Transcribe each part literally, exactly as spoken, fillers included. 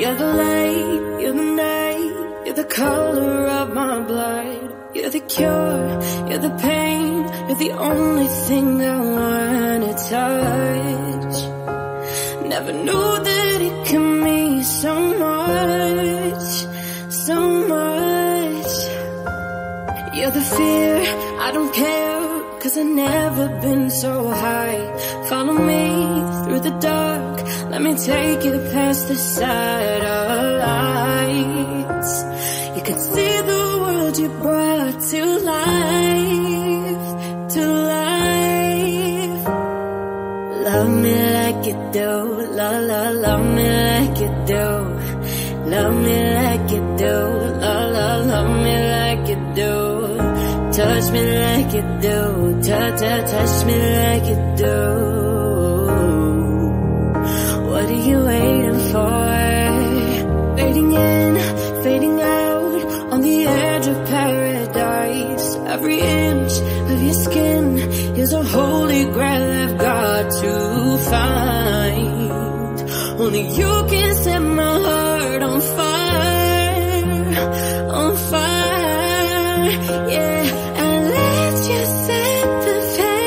You're the light, you're the night, you're the color of my blood. You're the cure, you're the pain, you're the only thing I wanna touch. Never knew that it could mean so much, so much. You're the fear, I don't care, cause I've never been so high. Follow me through the dark, let me take you past the satellites. You can see the world you brought to life, to life. Love me like you do, la la, love me like you do. Love me like you do, la la, love me like you do. Touch me like you do, touch, touch, touch me like you do. What are you waiting for? Fading in, fading out, on the edge of paradise. Every inch of your skin is a holy grail I've got to find. Only you can set my heart on fire, on fire, yeah. And let you set the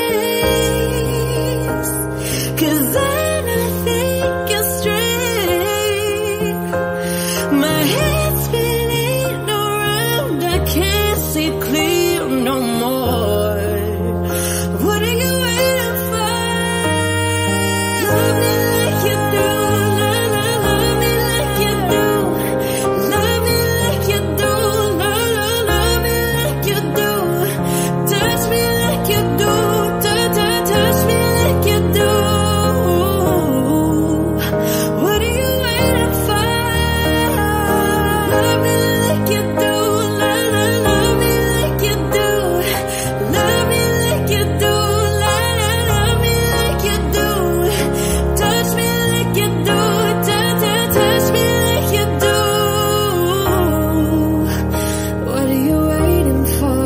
pace, cause then I think you're straight. My head's spinning around, I can't see clear no more. What are you waiting for? Love me like you do, la la, love me like you do. Love me like you do, la la, love me like you do. Touch me like you do, touch, touch, touch me like you do. What are you waiting for? Love me like you do, la la, love me like you do. Love me like you do, la la, love me like you do. Touch me like you do, touch, touch, touch me like you do. What are you waiting for?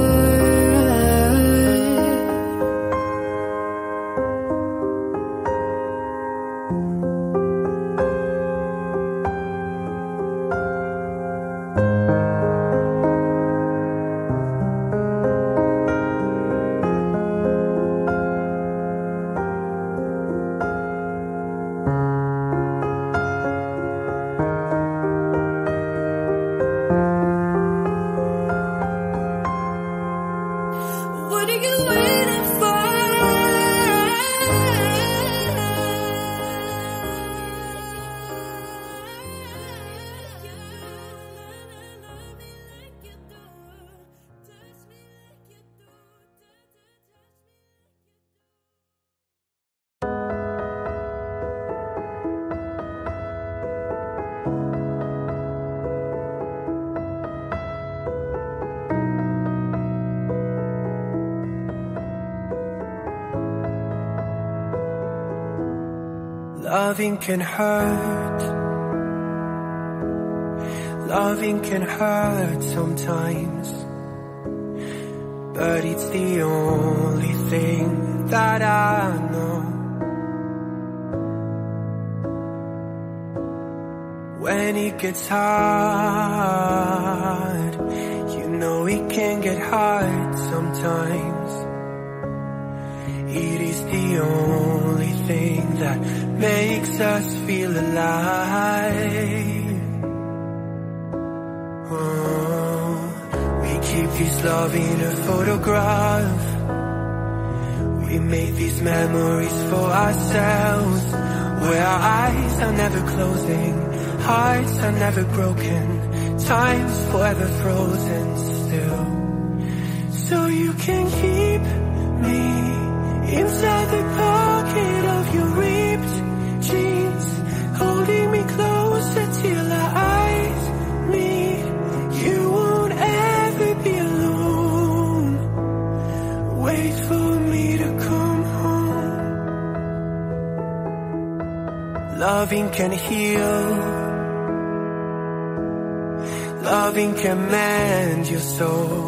What are you waiting for? Loving can hurt. Loving can hurt sometimes, but it's the only thing that I know. When it gets hard, you know it can get hard sometimes. It is the only thing that makes us feel alive. Oh, we keep this love in a photograph. We make these memories for ourselves, where our eyes are never closing, hearts are never broken, time's forever frozen still. So you can keep me inside the pocket of your ripped jeans, holding me closer till our eyes meet. You won't ever be alone. Wait for me to come home. Loving can heal. Loving can mend your soul.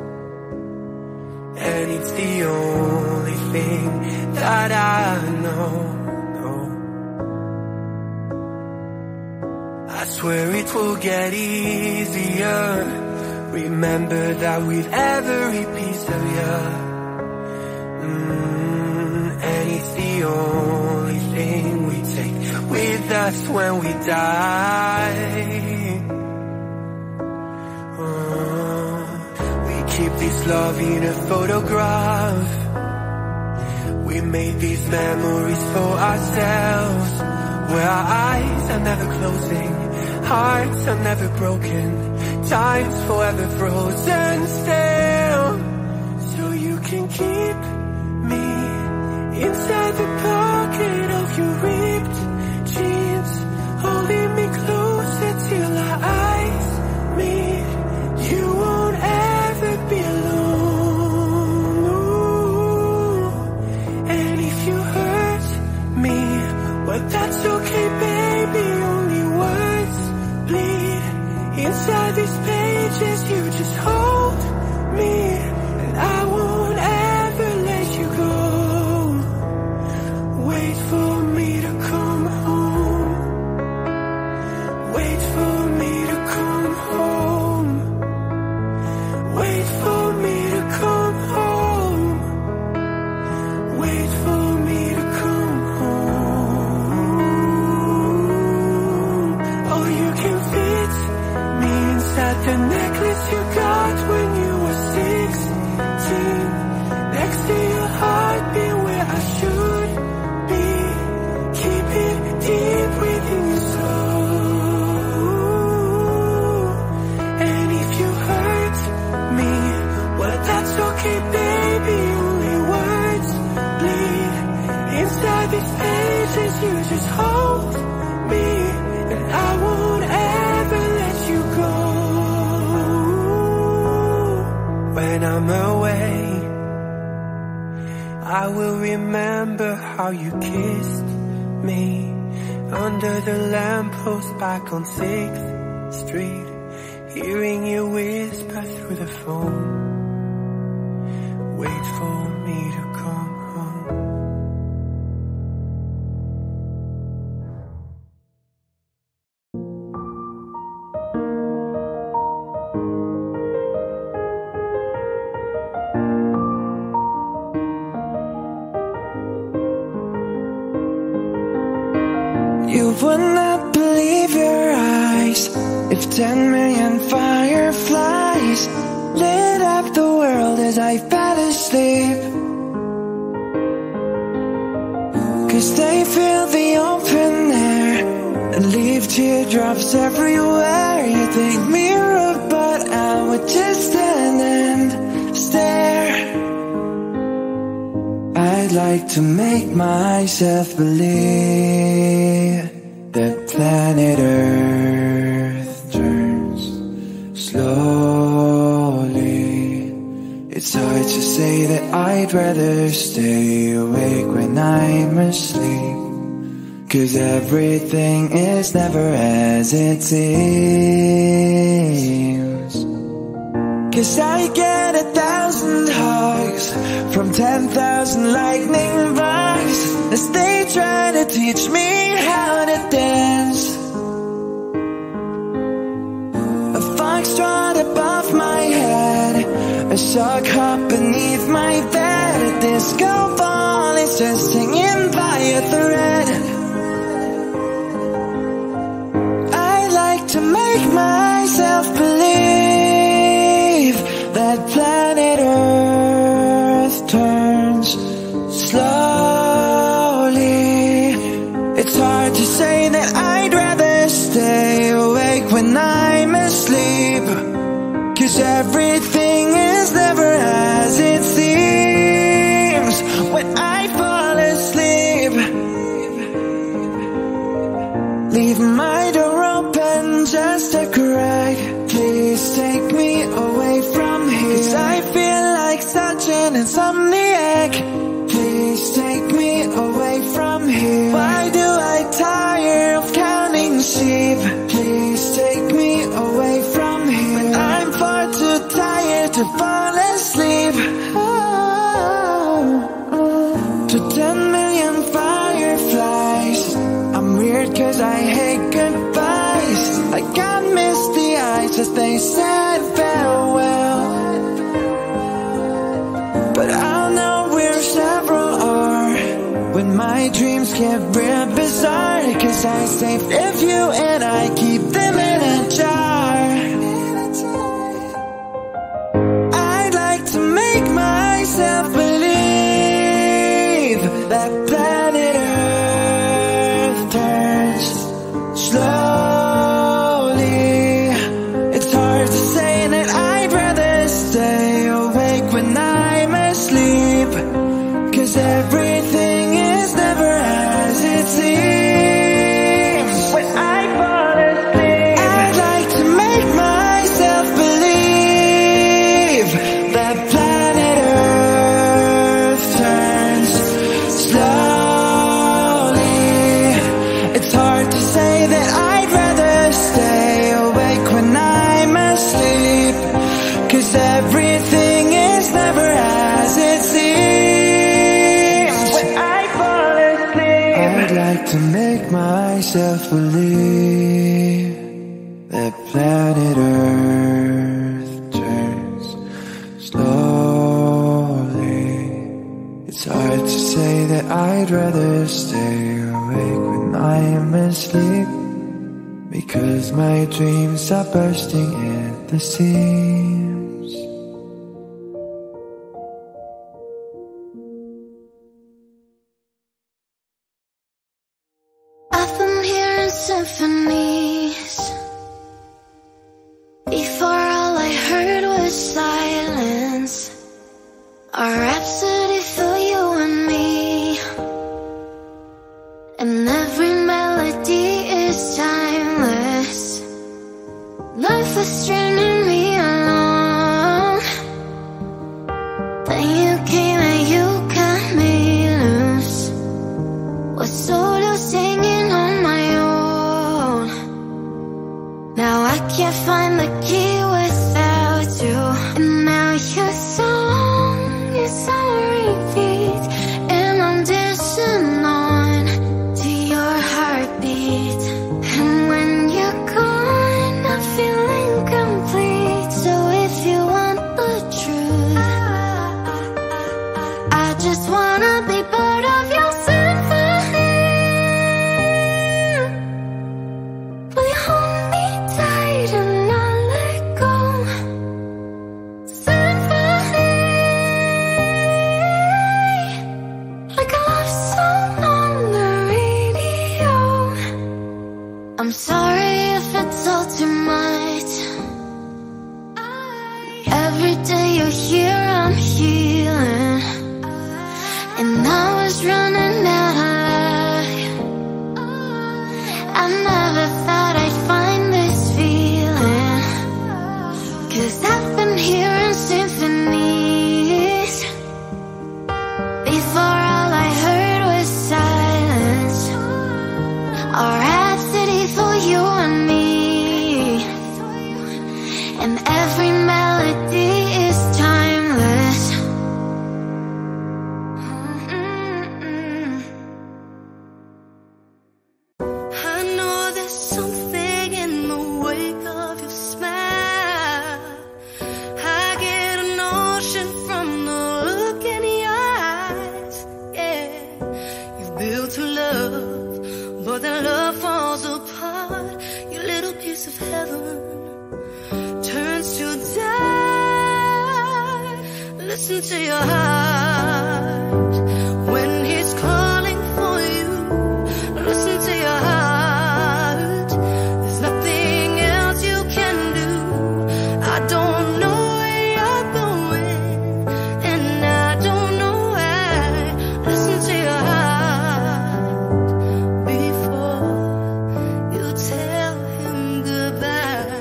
And it's the only thing that I know, know. I swear it will get easier. Remember that with every piece of you, mm, and it's the only thing we take with us when we die. Oh, we keep this love in a photograph. We made these memories for ourselves, where our eyes are never closing, hearts are never broken, time's forever frozen still. So you can keep me inside the pocket of your ripped jeans, holding me closer till our eyes meet. You won't ever be alone. And if you hurt me, well, that's okay, baby. Only words bleed inside these pages. You just hold me, and I won't ever let you go. Wait for me to come home. Wait for me to come home. Wait for me to come home. Wait for me to come home. Oh, you can fit me inside the necklace you got when you were sixteen, next to your heartbeat where I should be. Keep it deep within your soul. And if you hurt me, well, that's okay, baby. Only words bleed inside these pages. You just hold me, and I won't ever let you go. When I'm away, I will remember how you kissed me under the lamppost back on sixth street, hearing you whisper through the phone. Wait for me to come home. You would not believe your eyes if ten million fireflies lit up the world as I fell asleep. Cause they fill the open air and leave teardrops everywhere. You think me rude, but I would just stand and stare. I'd like to make myself believe that planet Earth turns slowly. It's hard to say that I'd rather stay awake when I'm asleep, cause everything is never as it seems. Cause I get a thousand hugs from ten thousand lightning bugs as they try to teach me how to dance. A foxtrot above my head, a sock hop beneath my bed, a disco ball is just hanging by a thread. I like to make myself believe that planet Earth turns slowly. It's hard to say that I'd rather stay awake when I'm asleep, cause everything is never as it seems when I fall asleep. Leave my door open just a crack. Please take me away from here, cause I feel like such an insomniac. Please take me away from here. Why do I tire of counting sheep? Please take me away from here, but I'm far too tired to fall asleep. Oh, oh. To ten million fireflies, I'm weird cause I hate goodbyes. I got misty eyes as they said farewell, but I'll know where several are when my dreams get real bizarre. Cause I saved a few and I keep them in a jar. I'd like to make myself believe that planet Earth turns slowly. It's hard to say that I'd rather stay awake when I'm asleep, cause everything is never as it seems. When I fall asleep, I'd like to make myself believe that planet Earth turns slowly. It's hard to say that I'd rather stay awake when I'm asleep, cause everything is never as it seems. When I fall asleep, I'd like to make myself believe that planet Earth turns slowly. It's hard to say that I'd rather stay awake when I am asleep, because my dreams are bursting at the seams. I've been hearing symphonies. Before all I heard was silence, a rhapsody for you and me. And every melody is timeless. Life was straining me along. Then you came and you cut me loose. Was solo singing on my own. Now I can't find the key without you. And now your song is on repeat, and I'm dancing on to your heartbeat. And when you're gone, I feel incomplete. So if you want the truth, I just wanna be part of your symphony. Will you hold me tight and not let go? Symphony, like a love song on the radio. I'm sorry if it's all too much. Every day you're here, I'm healing, and I was running out of life. I never thought I'd find this feeling, cause I've been hearing symphonies. Before all I heard was silence, a rhapsody for you and me. And every melody is timeless. I know there's something in the wake of your smile. I get a notion from the look in your eyes. Yeah, you've built a love, but that love falls apart. Your little piece of heaven turns to die. Listen to your heart when he's calling for you. Listen to your heart. There's nothing else you can do. I don't know where you're going, and I don't know why. Listen to your heart before you tell him goodbye.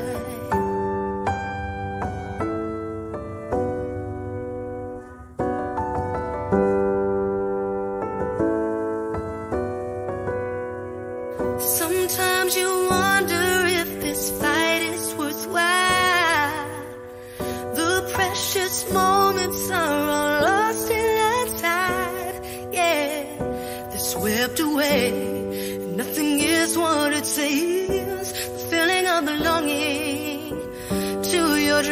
Sometimes you wonder if this fight is worthwhile. The precious moments are all lost in the tide. Yeah, they're swept away, and nothing is what it seems. The feeling of forever belonging to your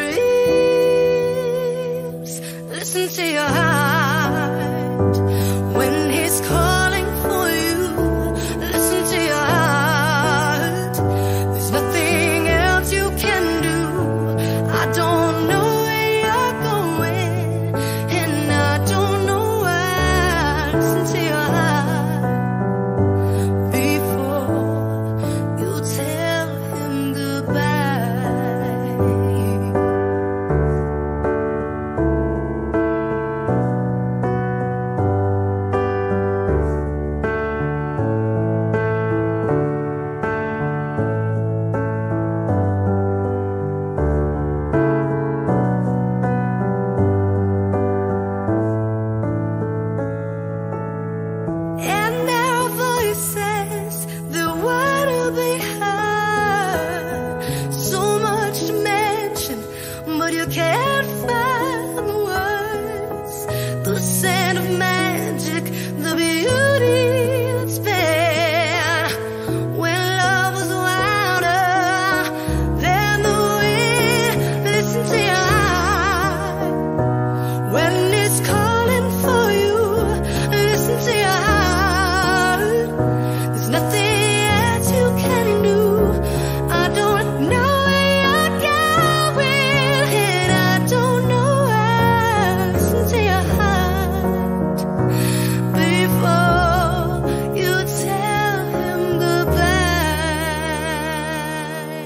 dreams. Listen to your heart when he's calling for you. Listen to your heart. There's nothing else you can do. I don't know where you're going, and I don't know why. Listen to your heart before you tell him goodbye. And there are voices that want to be heard, so much to mention, but you can't find the words. The scent of magic, the beauty that's been when love was wilder than the wind. Listen to your heart when it's calling for you. Listen to your heart. There's nothing else you can do. I don't know where you're going, and I don't know why. Listen to your heart before you tell him goodbye.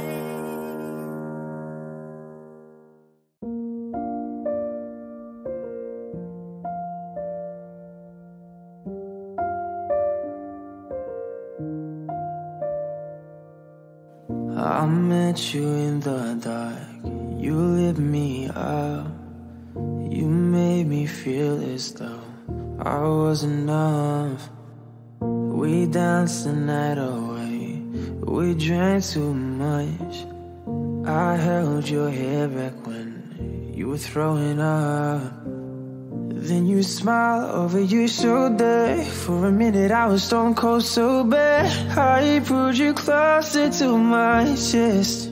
I met you in the dark, you lit me up. You made me feel as though I was enough. We danced the night away, we drank too much. I held your hair back when you were throwing up. Then you smiled over your shoulder. For a minute I was stone cold sober. I pulled you closer to my chest,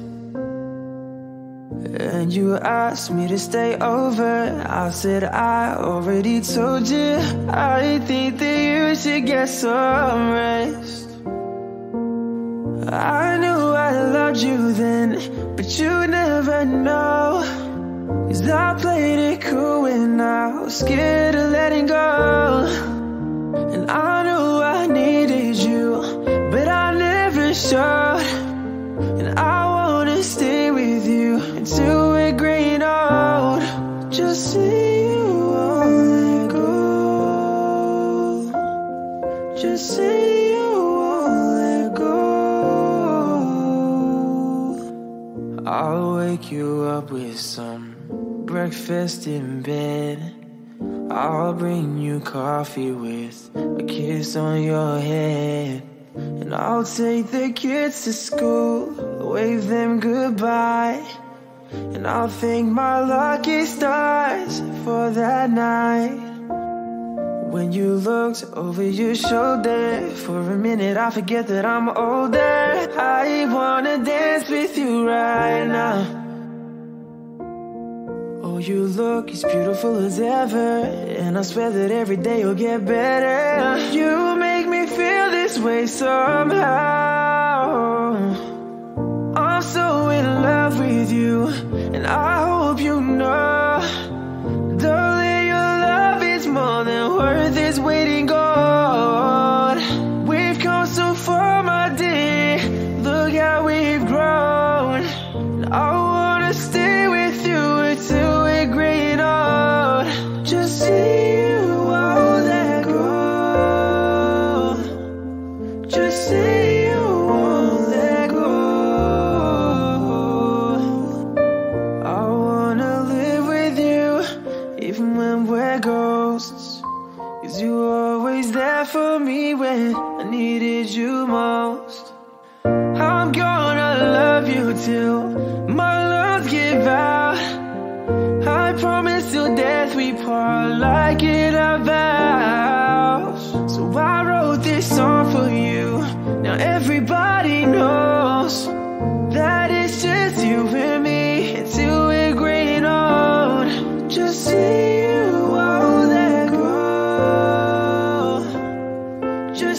and you asked me to stay over. I said I already told you. I think that you should get some rest. I knew I loved you then, but you never know. 'Cause I played it cool when I was scared of letting go. And I knew I needed you, but I never showed. And I wanna stay with you until we're growing old. Just say you won't let go. Just say you won't let go. I'll wake you up with some breakfast in bed. I'll bring you coffee with a kiss on your head. And I'll take the kids to school, wave them goodbye. And I'll thank my lucky stars for that night. When you looked over your shoulder, for a minute I forget that I'm older. I wanna dance with you right now. Oh, you look as beautiful as ever, and I swear that every day you'll get better. You make me feel this way somehow. I'm so in love with you, and I hope you know, darling, your love is more than worth its weight in gold. We've come so far, my dear, look how we've grown. I wanna stay with you until we're growing old. Just say you won't let go. Just say you won't let go. I wanna live with you even when we're ghosts. 'Cause you were always there for me when I needed you most. I'm gonna love you till my lungs give out. I promise till death we part, like in our vows. So I wrote this song for you. Now everybody knows that it's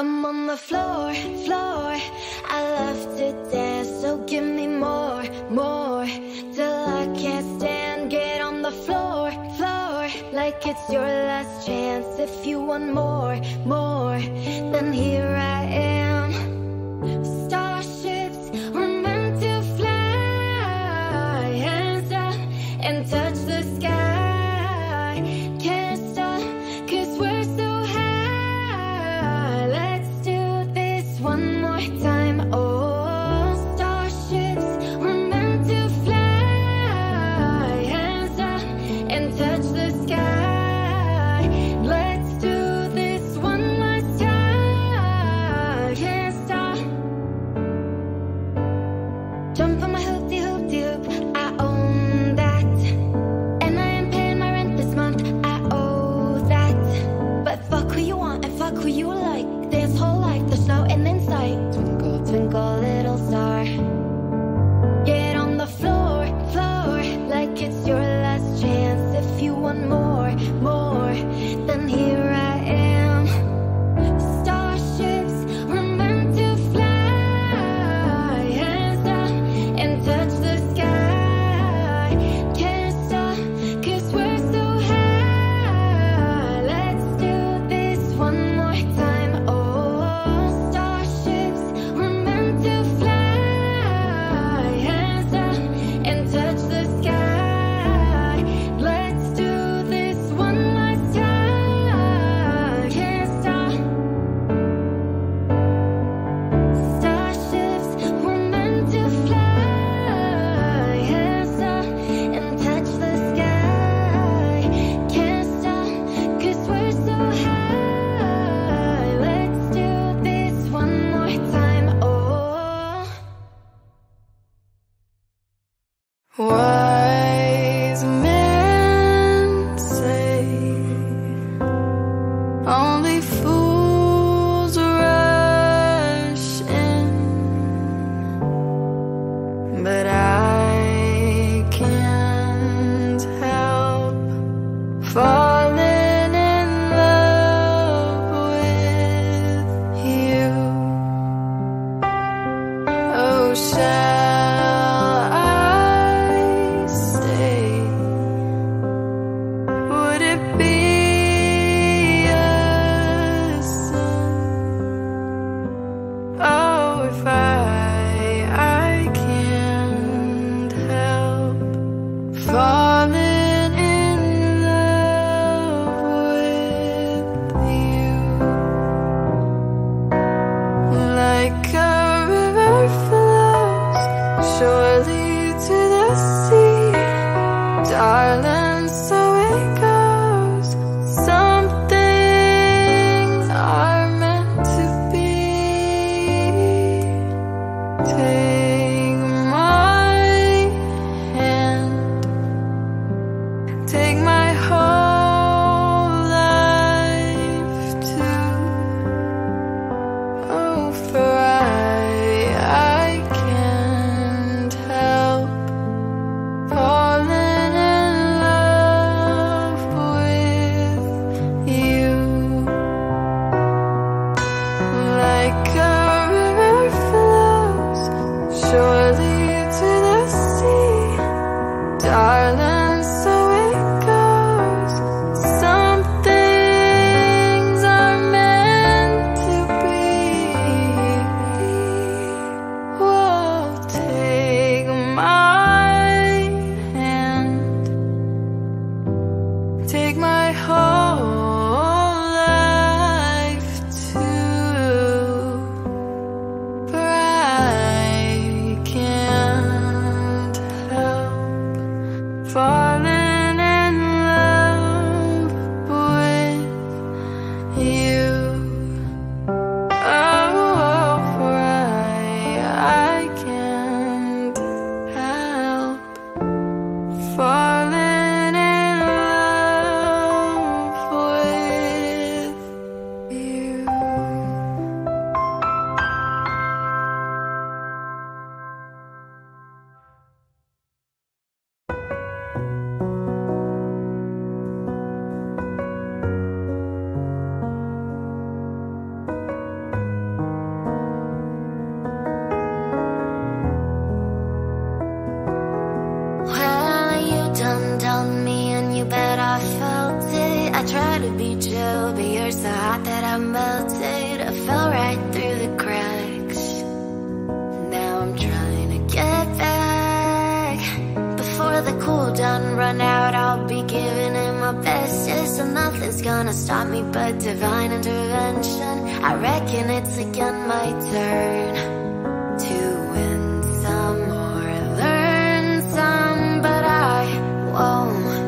I'm on the floor, floor. I love to dance, so give me more, more, till I can't stand. Get on the floor, floor, like it's your last chance. If you want more, more, then here I am. Starships were meant to fly, hands up and touch the sky. Can't stop, cause we're so high. Let's do this one more time. Oh, starships were meant to fly, hands up and touch the sky. Let's do this one last time. Can't stop. I tried to be chill, but you're so hot that I melted. I fell right through the cracks. Now I'm trying to get back. Before the cool down run out, I'll be giving it my best. Yes, and nothing's gonna stop me but divine intervention. I reckon it's again my turn to win some or learn some, but I won't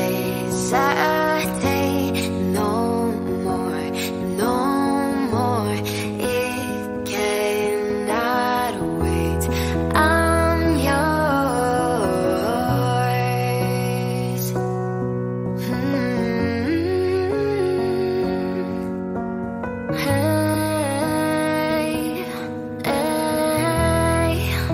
hesitate no more, no more. It cannot wait. I'm yours. Hmm. Hey, hey.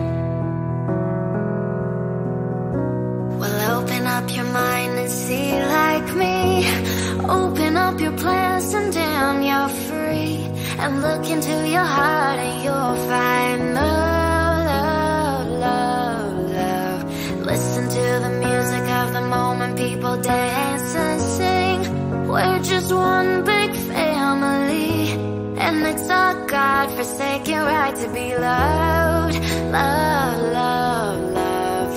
Well, open up your mind and see like me. Open up your plans and damn, you're free. And look into your heart and you'll find love, love, love, love. Listen to the music of the moment, people dance and sing. We're just one big family, and it's our God-forsaken right to be loved. Love, love, love,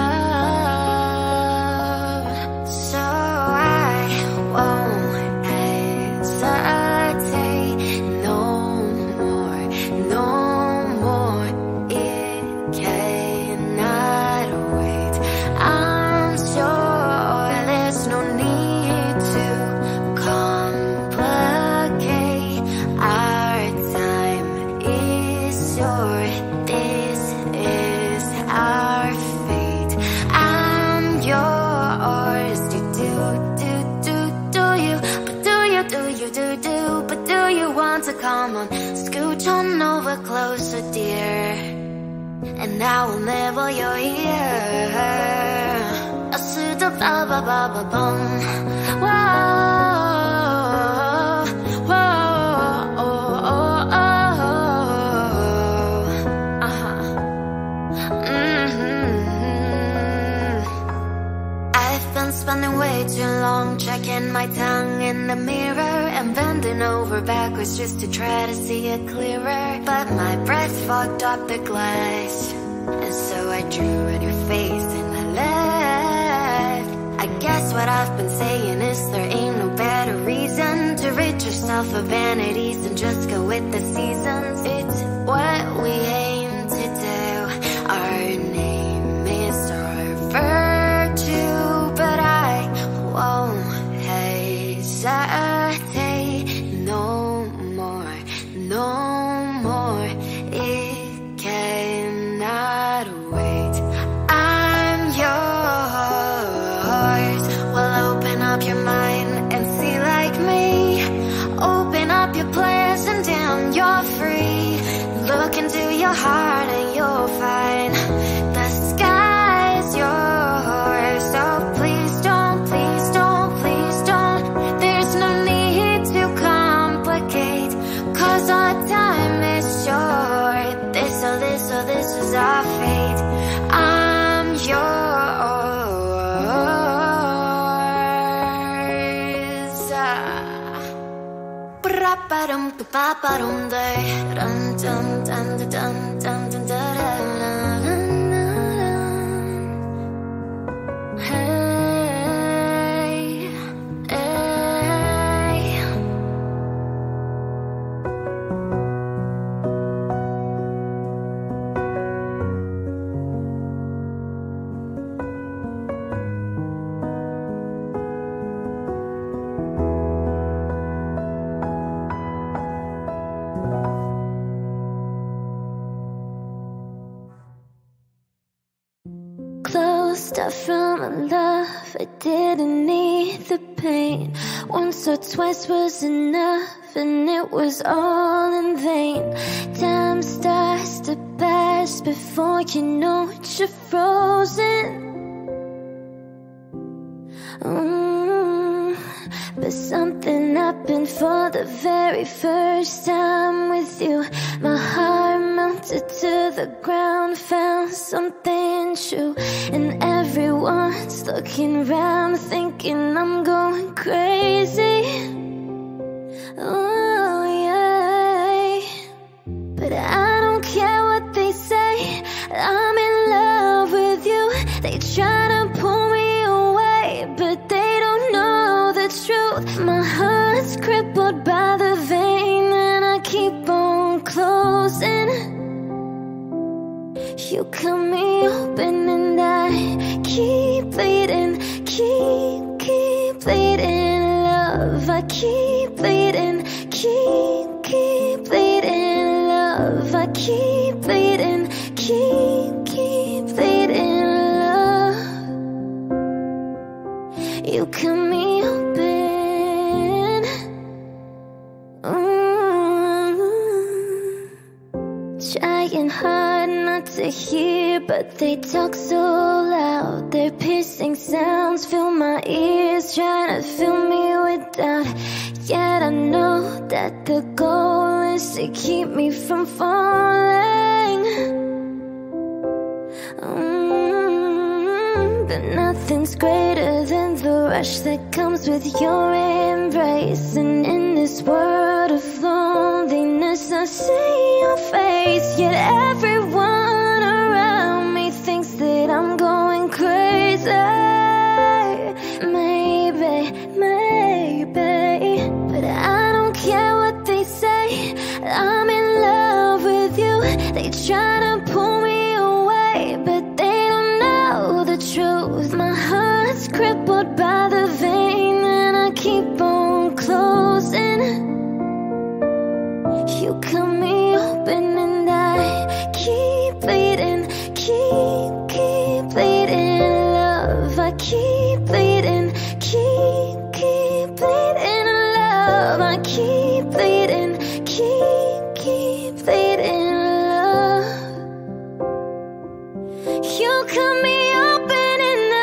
love. So I won't hesitate no more, no more. It cannot wait. I'm sure there's no need to complicate. Our time is short. This is our fate. I'm yours. Do do do do do you? But do you do you do do? But do you want to come on? Scooch on over closer, dear, and I will nibble your ear. A suit of ba ba ba ba bum. Whoa, whoa, oh, oh, oh. Uh-huh. Mm-hmm. I've been spending way too long checking my tongue in the mirror and bending over backwards just to try to see it clearer. But my breath fogged up the glass, and so I drew on your face and I left. I guess what I've been saying is there ain't no better reason to rid yourself of vanities and just go with the seasons. It's what we aim to do. Our name is our virtue, but I won't hesitate no more, no more. It cannot wait. I'm yours. Well, open up your mind and see like me. Open up your plans and damn, you're free. Look into your heart and you'll find the sky's yours. So please don't, please don't, please don't. There's no need to complicate, 'cause our time is short. This, oh, this, oh, this is our fate. I'm yours. Ba-dum, ba-ba-dum, day. Dum, dum, dum, dum, dum, dum, dum, hey, hey. Closed off from a love I didn't need the pain. Once or twice was enough, and it was all in vain. Time starts to pass before you know it, you're frozen. Mm, but something happened for the very first time with you. My heart melted to the ground, found something true, and everyone's looking round, thinking I'm going crazy. Oh yeah, but I don't care what they say. I'm in love with you. They try to pull me away, but they don't know the truth. My heart's crippled by the vein, and I keep on closing. You cut me open and I keep bleeding, keep, keep bleeding. Love, I keep bleeding, keep, keep bleeding. Love, I keep bleeding, keep, keep bleeding. Love, you cut me open. Mm-hmm. Trying hard not to hear, but they talk so loud. Their piercing sounds fill my ears, trying to fill me with doubt. Yet I know that the goal is to keep me from falling. Mm, but nothing's greater than the rush that comes with your embrace. And in this world of loneliness, I see your face. Yet everyone around me thinks that I'm going crazy. Maybe, maybe, but I don't care what they say. I'm in love with you. They try to pull me away, but they don't know the truth. My heart's crippled by the vein, and I keep on closing. You cut me open and I keep bleeding, keep, keep bleeding. Love, I keep bleeding, keep, keep bleeding. Love, I keep bleeding, keep, keep bleeding. Love, you cut me open and I,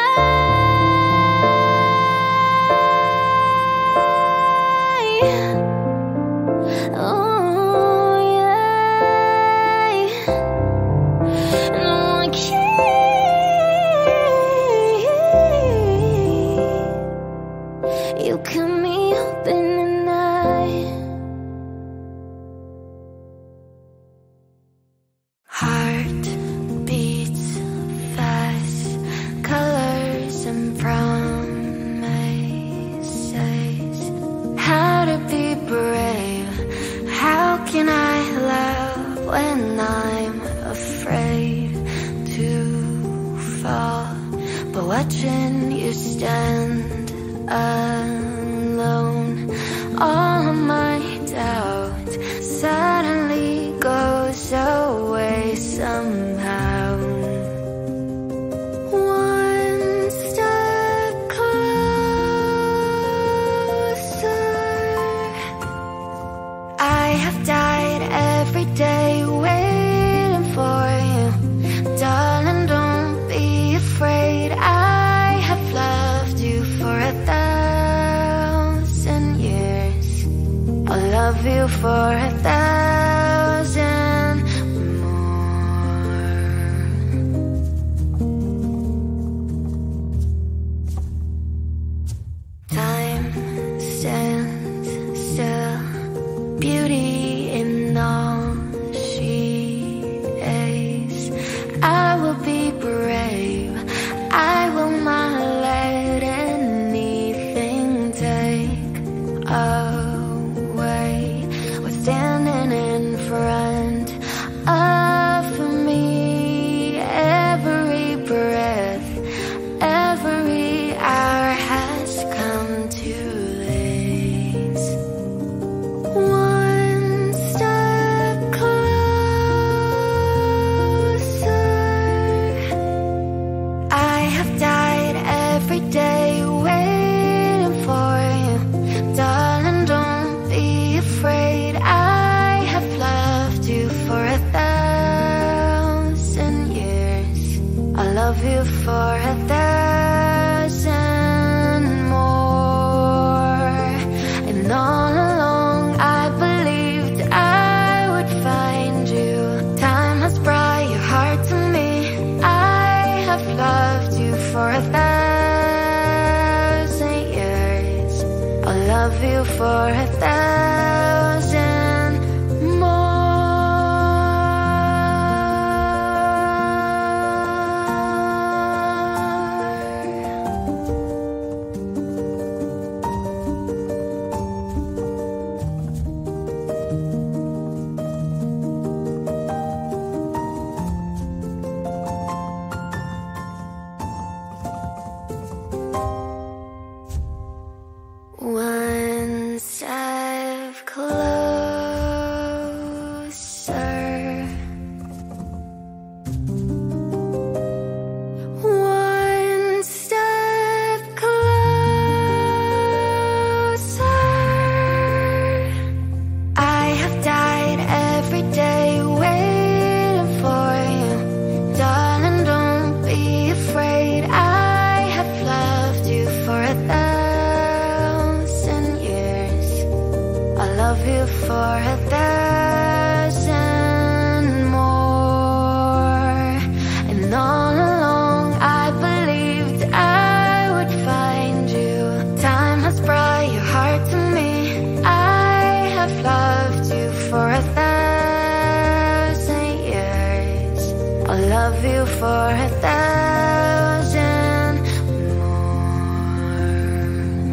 oh yeah, no I can't. You cut me open and I. Heart beats fast, colors and promises. How to be brave? How can I love when I'm afraid to fall? But watching you stand alone, all of my doubt suddenly goes away somehow. One step closer. I have died every day waiting for you. Darling, don't be afraid. I have loved you for a thousand years. I'll love you for a thousand more. Time stands still, beauty in all she is. I will be brave, I will not let anything take away what's standing in front of me. Every breath, every hour has come to this. One step closer. I have died every day waiting for you. Darling, don't be afraid. I have loved you for a thousand years. I'll love you for a thousand more. And all along I believed I would find you. love you for a thousand more. One step closer, one step closer. I have died every day waiting for you. Darling, don't be afraid. I have loved you for a thousand love you for a thousand more. And all along I believed I would find you. Time has brought your heart to me. I have loved you for a thousand years. I'll love you for a thousand more.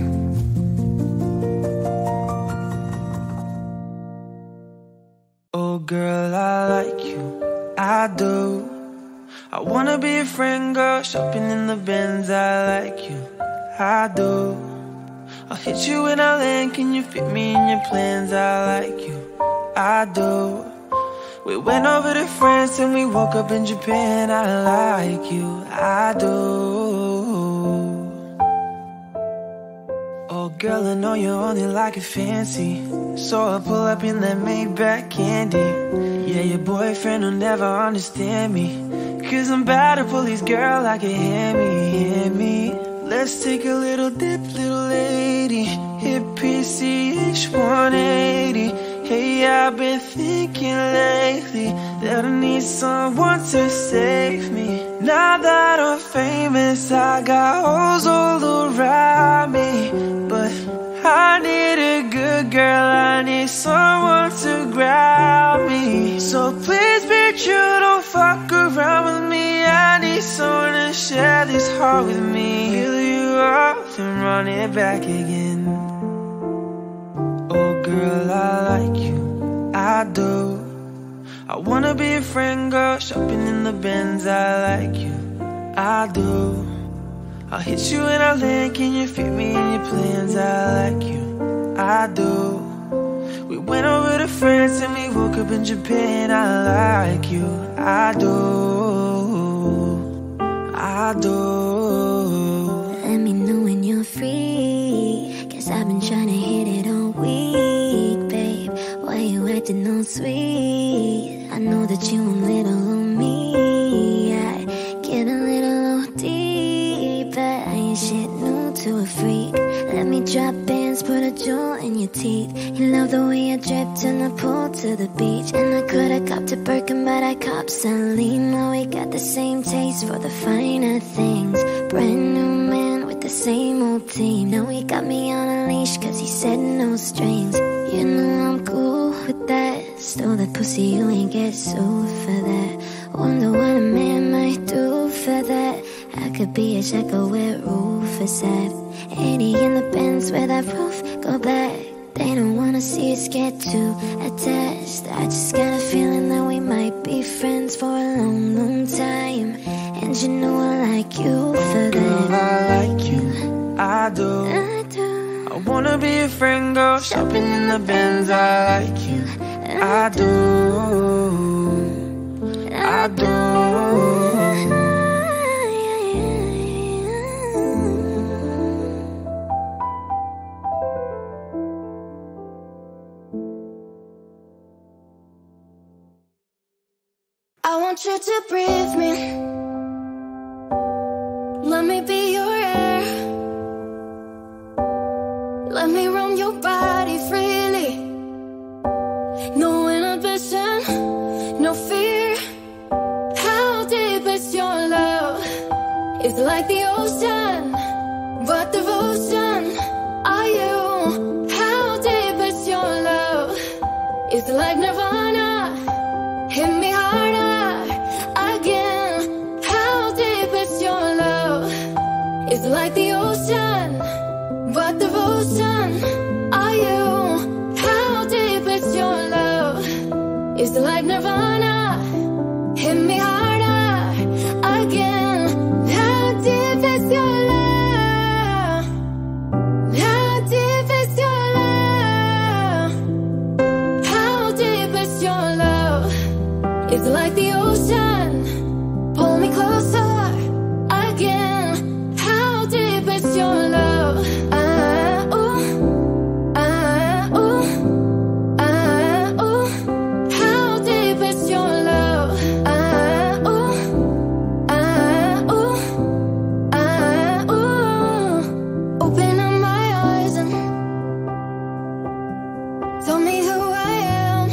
Oh girl, I like you, I do. I wanna be a friend, girl, shopping in the Benz. I like you, I do. I'll hit you when I land, can you fit me in your plans? I like you, I do. We went over to France and we woke up in Japan. I like you, I do. Oh girl, I know you only like it fancy, so I pull up in that Maybach candy. Yeah, your boyfriend will never understand me, cause I'm bad at police, girl, I can hear me, hear me. Let's take a little dip, little lady. Hit P C H one eighty. Hey, I've been thinking lately that I need someone to save me. Now that I'm famous, I got hoes all around me, but I need a good girl, I need someone to grab me. So please be true, don't fuck around with me. I need someone to share this heart with me. Fill you up and run it back again. Oh girl, I like you, I do. I wanna be a friend, girl, shopping in the Benz. I like you, I do. I'll hit you when I land, can you fit me in your plans? I like you, I do. We went over to France and we woke up in Japan. I like you, I do, I do. Let me know when you're free, cause I've been trying to hit it all week, babe. Why you acting all sweet? I know that you want little of me. I get a little deep, but I ain't shit new to a freak. Let me drop bands, put a jewel in your teeth. You love the way I dripped in the pool to the beach. And I could've copped a Birkin, but I copped Celine. Now we got the same taste for the finer things. Brand new man with the same old team. Now he got me on a leash cause he said no strings. You know I'm cool with that. Stole the pussy, you ain't get sued for that. Wonder what a man might do for that. I could be a shackle where roof is at. eighty in the Benz where that roof go black. They don't wanna see us get too attached. I just got a feeling that we might be friends for a long, long time. And you know I like you for that. Girl, I like you, I do. I do. I wanna be a friend, girl, shopping in the Benz. I like you, I do, I do. I want you to breathe me. Let me be your air. Let me roam your body freely. No inhibition, no fear. How deep is your love? It's like the ocean, but devotion. Are you It's like Nirvana. Hit me harder again. How deep is your love? It's like the ocean. What devotion are you? How deep is your love? It's like Nirvana. Hit me harder again. How deep is your love? How deep is your love? How deep is your love? It's like the ocean. Pull me closer again. How deep is your love? Ah, ooh, ah, ooh, ah, ooh. How deep is your love? Ah, ooh, ah, ooh, ah, ooh. Open up my eyes and tell me who I am.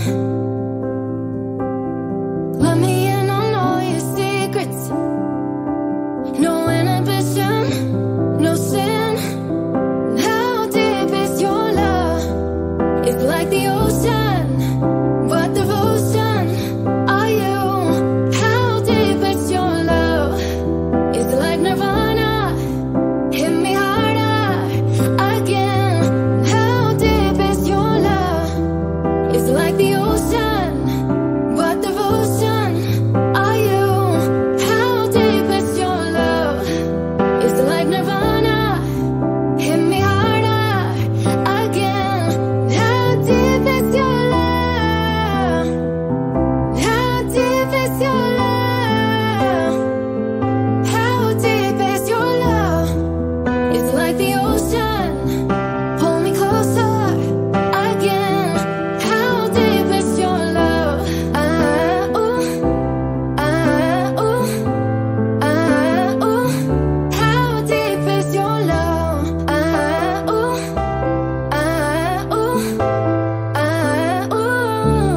Let me in on all your secrets. No inhibition, no sin. How deep is your love? It's like the ocean. What devotion are you? How deep is your love? It's like Nirvana. Hit me harder again. How deep is your love? It's like the ocean. What devotion are you? How deep is your love? It's like Nirvana. Hit me harder again. How deep is your love? How deep is your love? How deep is your love? It's like the ocean. Pull me closer again. How deep is your love? Ah, ooh, ah, ooh, ah, ooh. How deep is your love? Ah, ooh, ah, ooh, ah, ooh.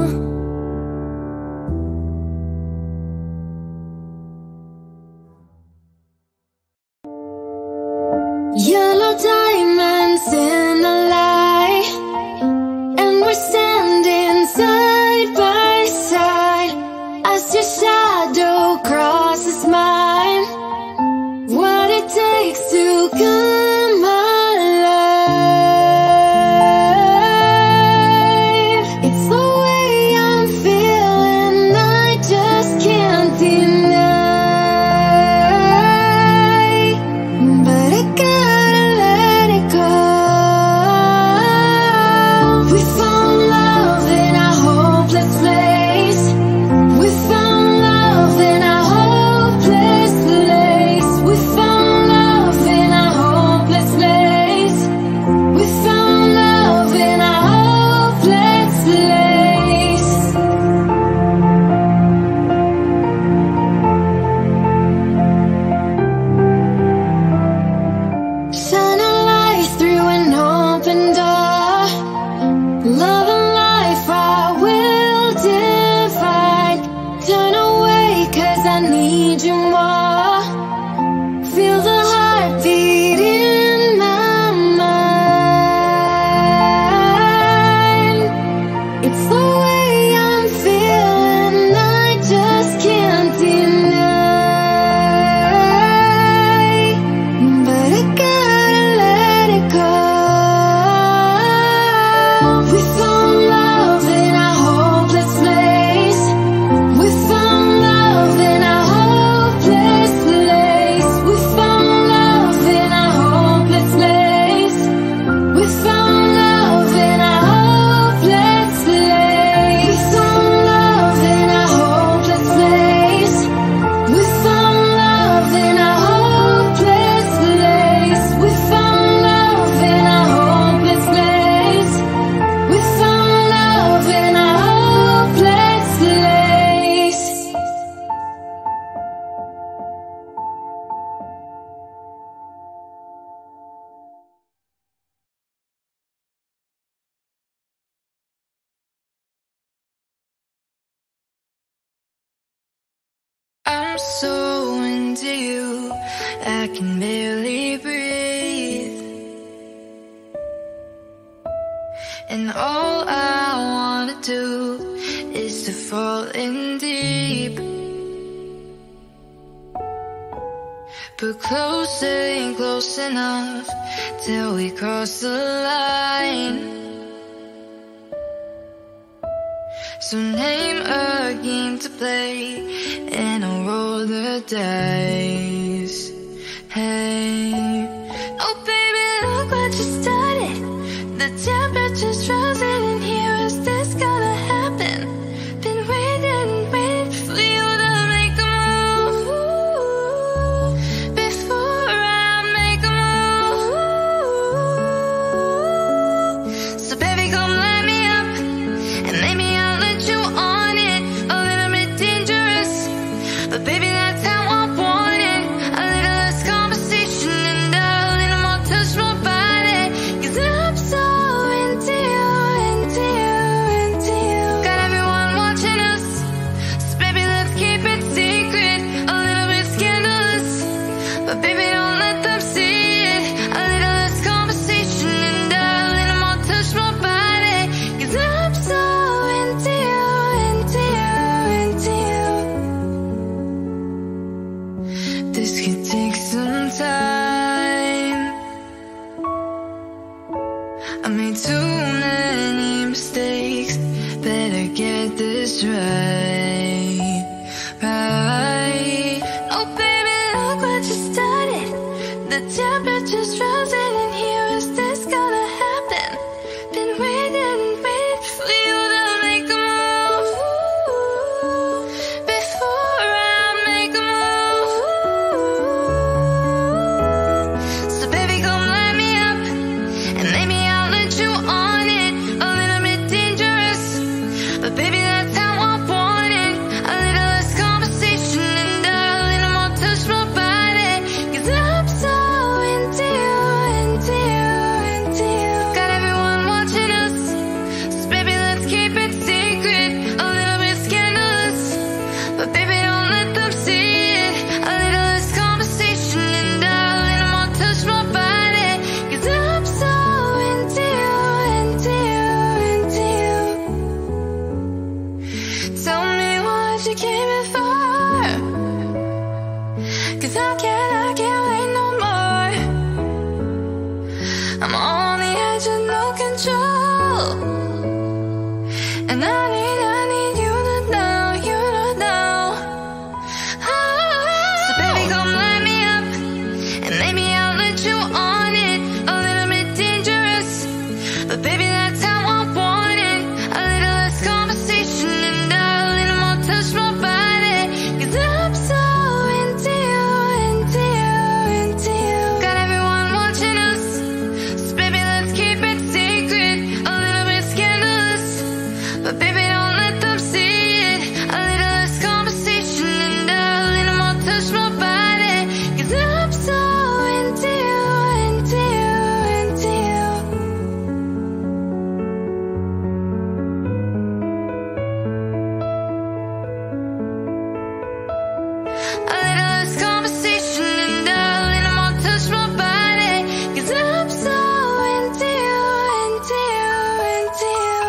Yellow diamonds in the light, and we're standing side by side as your shadow crosses mine. What it takes to come alive. It's the way I'm feeling, I just can't deny. But I gotta let it go. We found love in a hopeless place. We found love in a hopeless place. We found love in a hopeless place. We found love in a hopeless place. Shine a light through an open door. Love and life I will divide. Turn away 'cause I need you more. Feel the heartbeat in my mind. It's the way I'm feeling, I just can't deny. But I gotta let it go. We found love in a hopeless place. We found love in a hopeless place. We found love in a hopeless place. We found love in a hopeless place. We found love in a hopeless place. We found love in a hopeless place. We found love in a hopeless place. We found love in a hopeless place. I'm so into you, I can barely breathe. And all I wanna do is to fall in deep. But close ain't close enough till we cross the line. So name a game to play and I'll roll the dice. Hey, oh baby, look what you started. The temperature's rising in here. Is this gonna happen? Been waiting and waiting for you to make a move before I make a move. So baby, come light me up and maybe I'll let you on it. A little bit dangerous, but baby, that's how I want it. A little less conversation and a little more touch my body. 'Cause I'm so into you, into you, into you. Got everyone watching us, so baby, let's keep it secret. A little bit scandalous, but baby, don't let them see it. A little less conversation and a little more touch my body. 'Cause I'm so into you, into you, into you. This could take some time. I made too many mistakes. Better get this right, right. Oh baby, look what you started. The temperature's rising in here. Is this gonna happen? Been waiting and waiting for you to make a move before I make a move. So baby, come light me up and maybe I'll let you on it. A little bit dangerous, but baby, that's how I want it. A little less conversation and a little more touch my body. 'Cause I'm so into you, into you, into you. Got everyone watching us, so baby, let's keep it secret. A little bit scandalous, but baby, don't let them see it. A little less conversation and a little more touch my body. 'Cause I'm so into you, into you, into you. Tell me what you came in for, 'cause I can't, I can't wait no more. I'm on the edge of no control, and I need, I need you to know, you to know. So baby, come light me up and maybe I'll let you on it. A little bit dangerous, but baby, that's how I want it. A little less conversation and a little more touch my body. 'Cause I'm so into you, into you, into you. Got everyone watching us, so baby, let's keep it secret. A little bit scandalous, but baby, don't let them see it. A little less conversation and a little more touch my body. 'Cause I'm so into you, into you, into you. A little less conversation and a little more touch my body. 'Cause I'm so into you, into you, into you.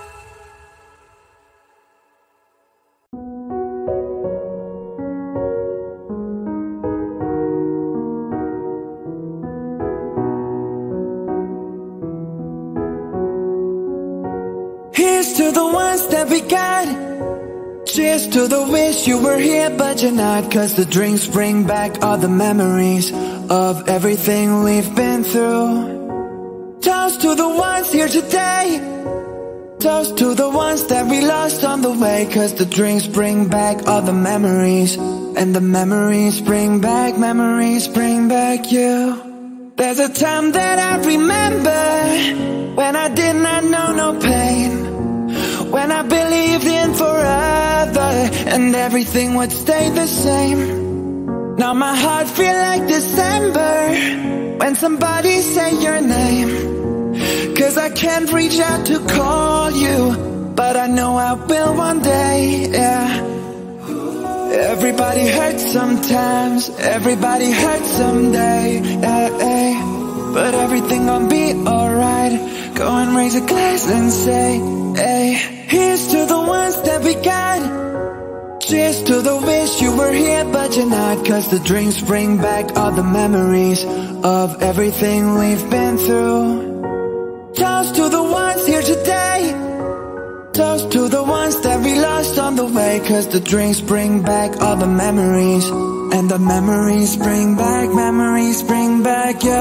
Here's to the ones that we got. Cheers to the wish you were here but you're not. 'Cause the drinks bring back all the memories of everything we've been through. Toast to the ones here today. Toast to the ones that we lost on the way. 'Cause the drinks bring back all the memories, and the memories bring back, memories bring back you. There's a time that I remember when I did not know no pain, when I believed in forever and everything would stay the same. Now my heart feel like December when somebody say your name. 'Cause I can't reach out to call you, but I know I will one day, yeah. Everybody hurts sometimes, everybody hurts someday, yeah, yeah. But everything gon' be alright, Go and raise a glass and say, hey, here's to the ones that we got. Cheers to the wish you were here but you're not, 'cause the drinks bring back all the memories of everything we've been through. Toast to the ones here today. Toast to the ones that we lost on the way, 'cause the drinks bring back all the memories. And the memories bring back, memories bring back, yo.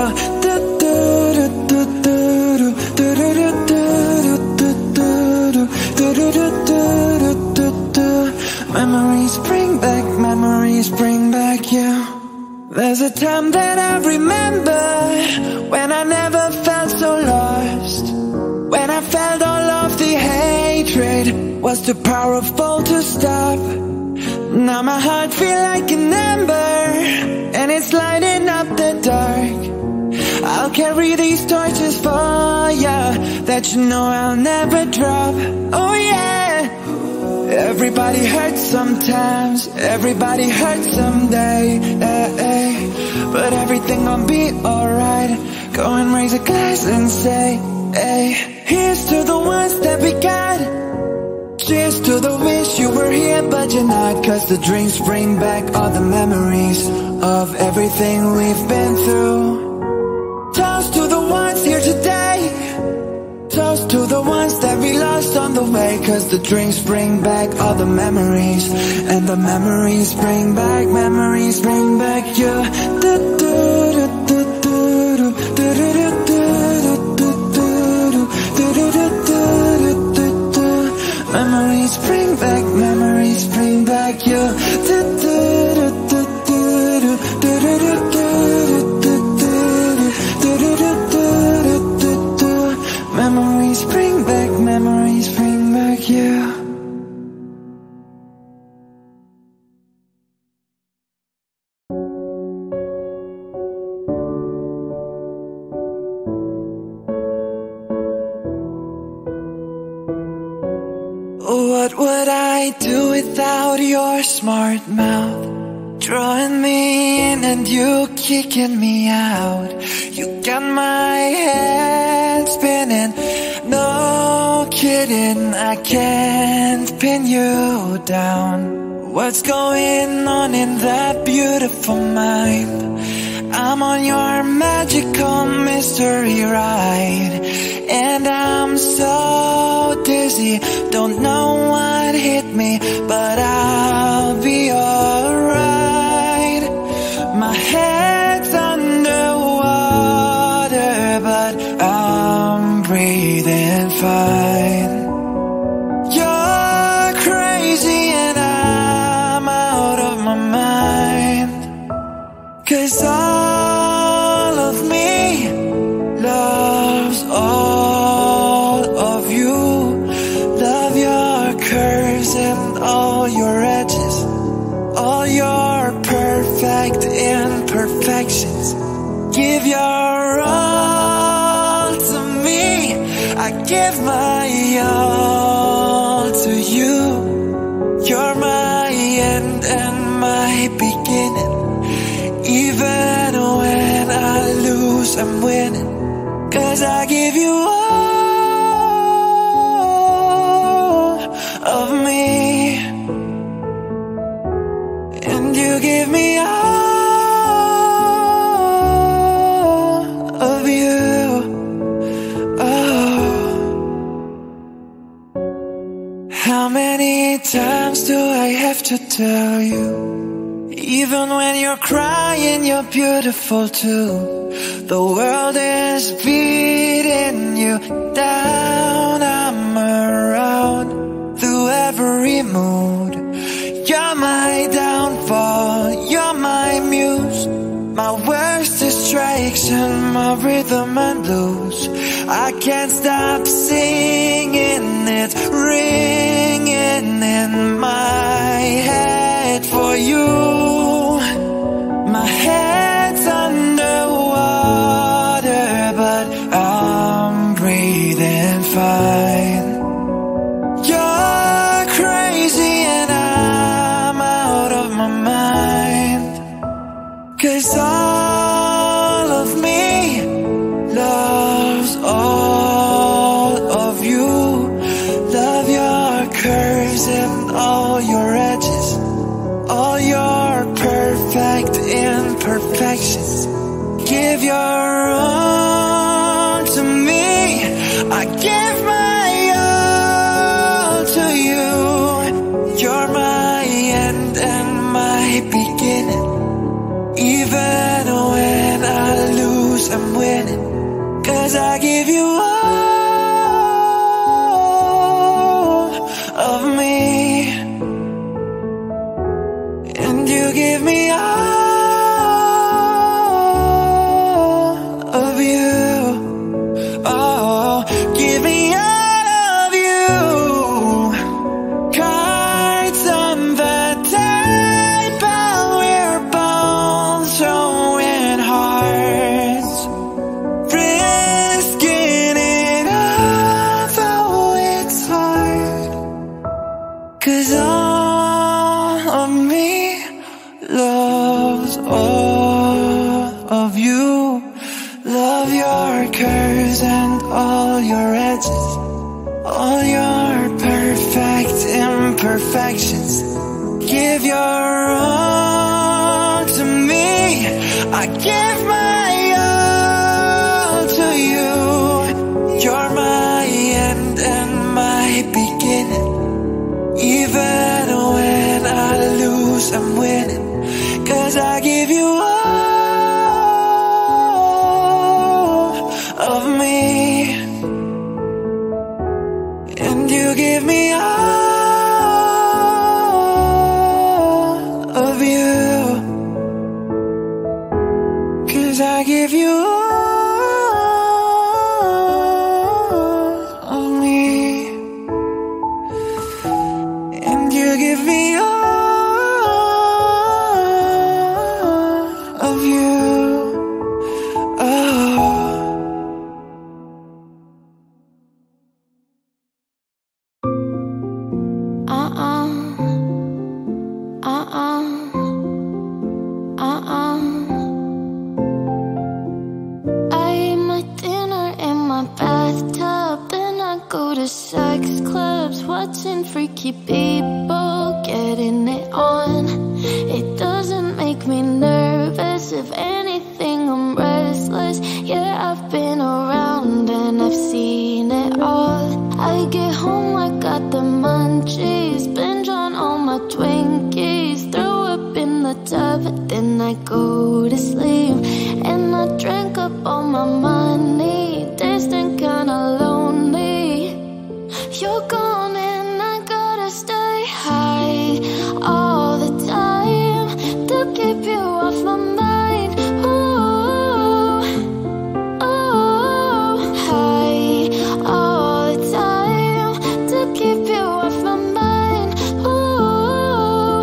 Memories bring back, memories bring back you. There's a time that I remember when I never felt so lost, when I felt all of the hatred was too powerful to stop. Now my heart feel like an ember and it's lighting up the dark. I'll carry these torches for ya that you know I'll never drop. Oh yeah. Everybody hurts sometimes, everybody hurts someday, eh, eh. But everything gon' be alright. Go and raise a glass and say, hey, here's to the ones that we got. Cheers to the wish you were here but you're not, 'cause the drinks bring back all the memories of everything we've been through. Toast to the ones here today. Toast to the ones that we lost on the way, 'cause the drinks bring back all the memories. And the memories bring back, memories bring back you. Memories bring back, memories bring back you. Memories bring back, memories bring back you. What would I do without your smart mouth? Drawing me in and you kicking me out. You got my head spinning. No kidding, I can't pin you down. What's going on in that beautiful mind? I'm on your magical mystery ride, and I'm so dizzy, don't know what hit me, but I'll be alright. My head's underwater, but I'm breathing fine. You're crazy and I'm out of my mind, 'cause all of me loves all of you. Love your curves and all your edges, all your perfect imperfections. Give your all to me, I give my all to you. You're my end and my beginning. Even when I lose, I'm winning, 'cause I give you all of me, and you give me all of you. Oh, how many times do I have to tell you? Even when you're crying, you're beautiful too. The world is beating you down. I'm around through every mood. You're my downfall, you're my muse, my worst distraction, my rhythm and blues. I can't stop singing, it's ringing in my head for you. My head's underwater, but I'm breathing fine. You're crazy and I'm out of my mind, 'cause all of me loves all your all to me. I give my all to you. You're my end and my beginning. Even when I lose, I'm winning. 'Cause I give you all of me, and you give me all of you. Oh, give me all of you. Cards on the table, we're both showing hearts, risking it all, though it's hard. 'Cause all of me loves all of you. Love your curves and all your edges, all your perfect imperfections. Give your all to me. I give my all to you. You're my end and my beginning. Even when I lose, I'm winning. 'Cause I give you all of me, and you give me all of you. 'Cause I give you all of me, and you give me all of you. Oh. Uh-uh. Uh-uh. Uh-uh. I eat my dinner in my bathtub, then I go to sex clubs, watching freaky people getting it on. It doesn't make me nervous. If anything, I'm restless. Yeah, I've been around and I've seen it all. I get home, I got the munchies, binge on all my Twinkies, throw up in the tub, then I go to sleep. And I drank up all my money, distant, kinda lonely. You're gone and I gotta stay high all the time to keep you off my mind. Ooh, ooh, high all the time to keep you off my mind. Ooh,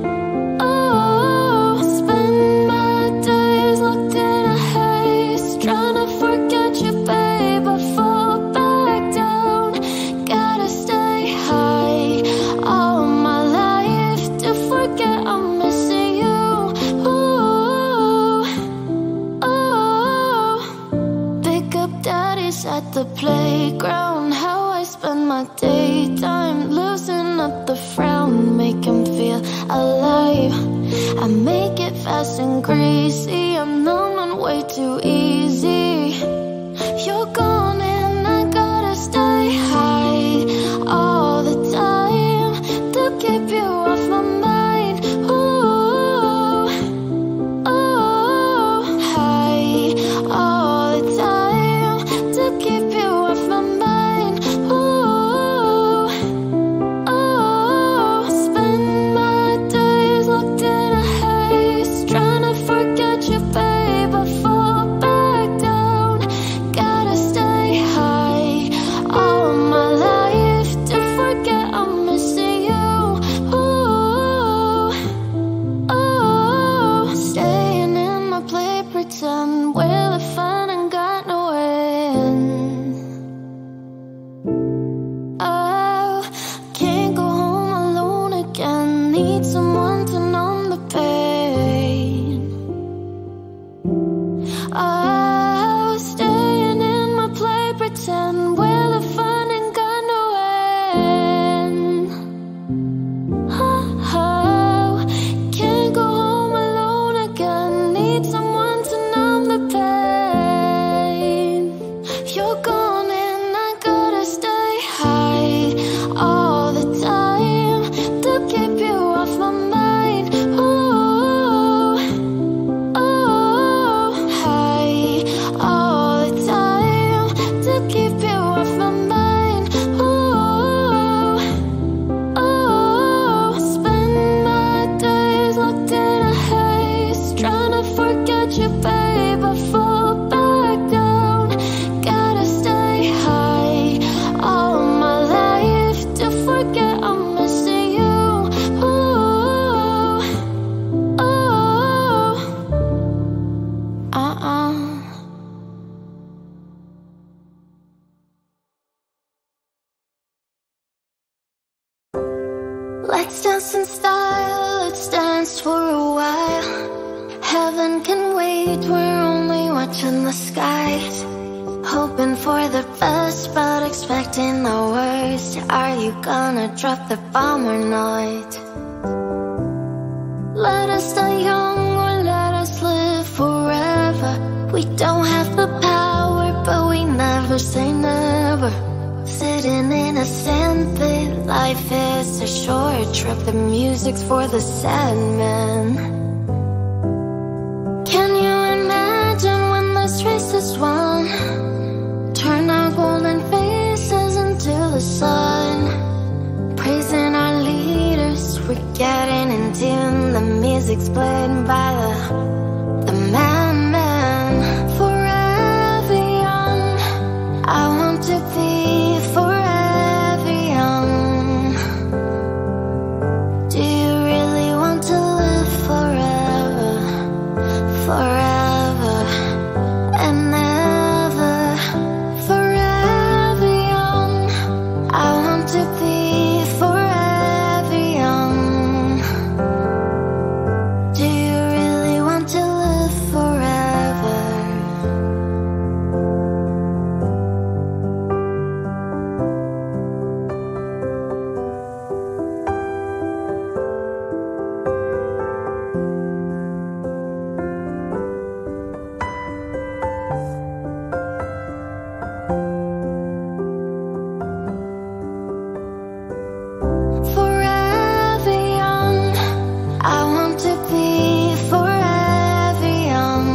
ooh, spend my days locked in a haze, trying to forget you, babe. I fall back down. Gotta stay high all my life to forget I'm missing you. Ooh, ooh. Pick up daddies at the playground. How I spend my daytime, loosen up the frown, make him feel alive. I make it fast and greasy, I'm numb and way too easy. You're gone and I gotta stay high all the time to keep you off my mind. Ooh, ooh, high all the time to keep you off my mind. Ooh, ooh, spend my days locked in a haze, trying to forget you, Let's dance in style, let's dance for a while. Heaven can wait, we're only watching the skies. Hoping for the best, but expecting the worst. Are you gonna drop the bomb or not? Let us die young or let us live forever. We don't have the power, but we never say never. Sitting in a sandpit, life is a short trip. The music's for the sad man. Can you imagine when this race is won? Turn our golden faces into the sun. Praising our leaders, we're getting in tune. The music's played by the, the madman. Forever young, I want to be forever young. Do you really want to live forever? Forever and ever. Forever young, I want to be forever young. Do you really want to live forever? Forever young, I want to be forever young.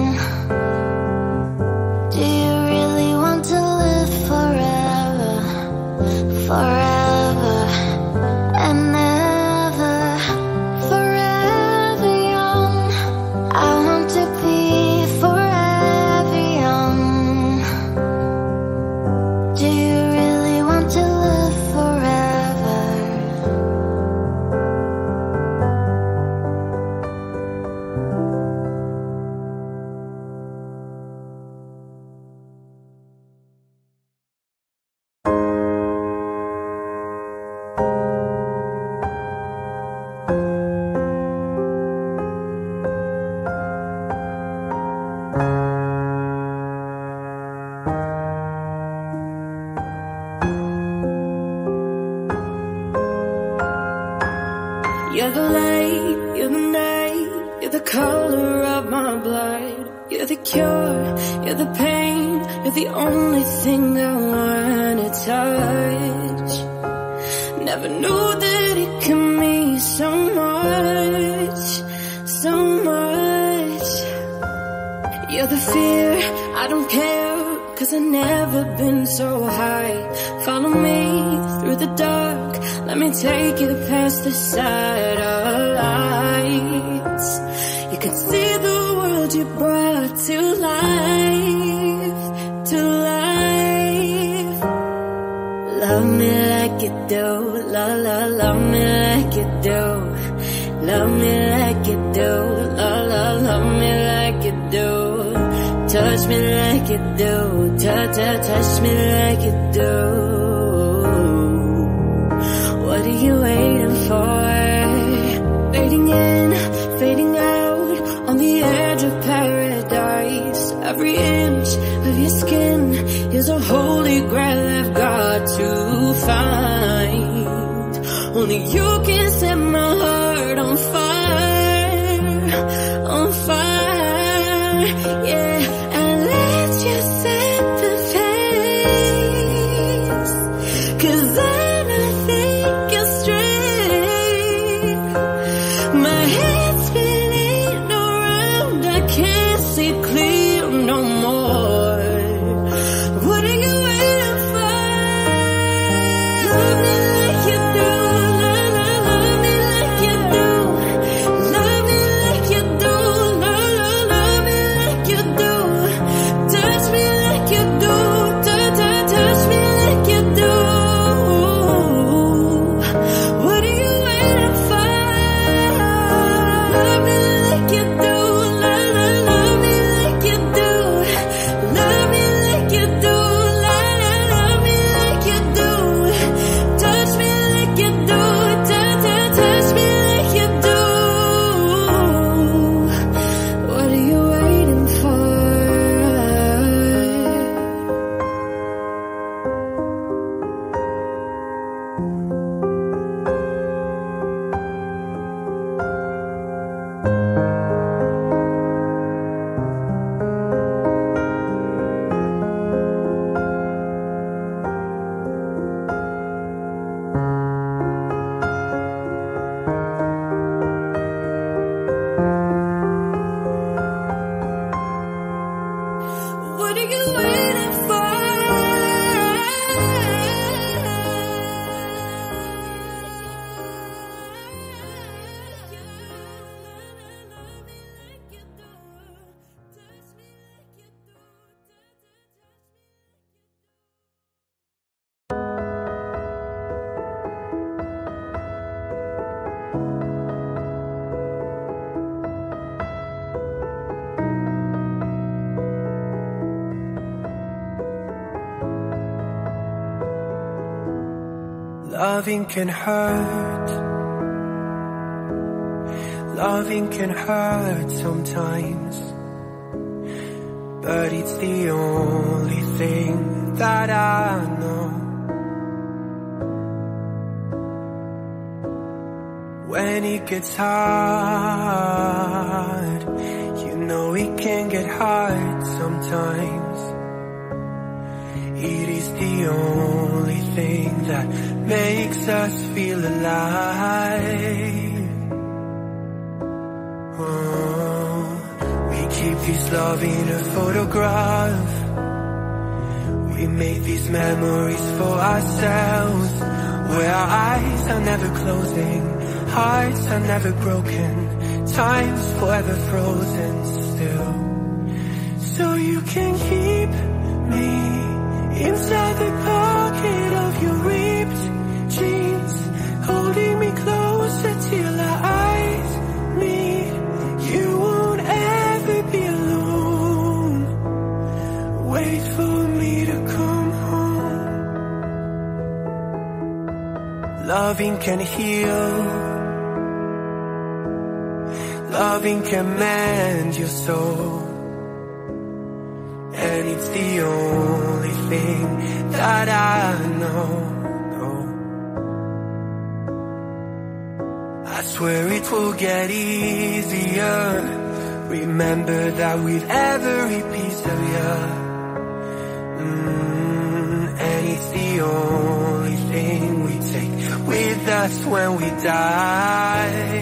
Do you really want to live forever? Forever and ever. Forever young, I want to be forever young. Do you really want to live forever? You're the light, you're the night, you're the color of my blood. You're the cure, you're the pain, you're the only thing I wanna touch. Never knew that it could mean so much, so much. You're the fear, I don't care, cause I've never been so high. Follow me through the dark, let me take you past the satellites. You can see the world you brought to life, to life. Love me like you do, la la, love me like you do. Love me like you do, la la, love me like you do. Touch me like you do, touch, touch, touch me like you do. What are you waiting for? Fading in, fading out, on the edge of paradise. Every inch of your skin is a holy grail I've got to find. Only you can set my heart on fire, on fire, yeah. And let you set the pace, cause then I think you're straight. My head's spinning around, I can't see clear no more. What are you waiting for? Love me like you do, la la, love me like you do. Love me like you do, la la, love me like you do. Touch me like you do, touch, touch, touch me like you do. Loving can hurt. Loving can hurt sometimes, but it's the only thing that I know. When it gets hard, you know it can get hard sometimes. It is the only thing that makes us feel alive. Oh, we keep this love in a photograph. We make these memories for ourselves, where our eyes are never closing, hearts are never broken, time's forever frozen still. So you can keep me inside the pocket of your ripped jeans, holding me closer till our eyes meet. You won't ever be alone. Wait for me to come home. Loving can heal. Loving can mend your soul. And it's the only thing that I know. I swear it will get easier. Remember that with every piece of you. Mm, and it's the only thing we take with us when we die.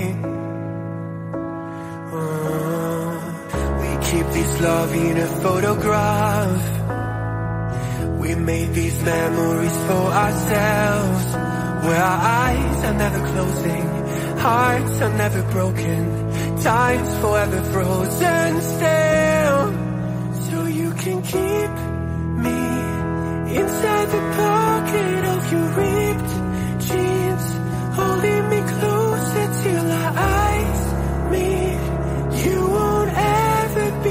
Oh, we keep this love in a photograph. We made these memories for ourselves, where our eyes are never closing, hearts are never broken, time's forever frozen still. So you can keep me inside the pocket of your ripped jeans, holding me closer till our eyes meet. You won't ever be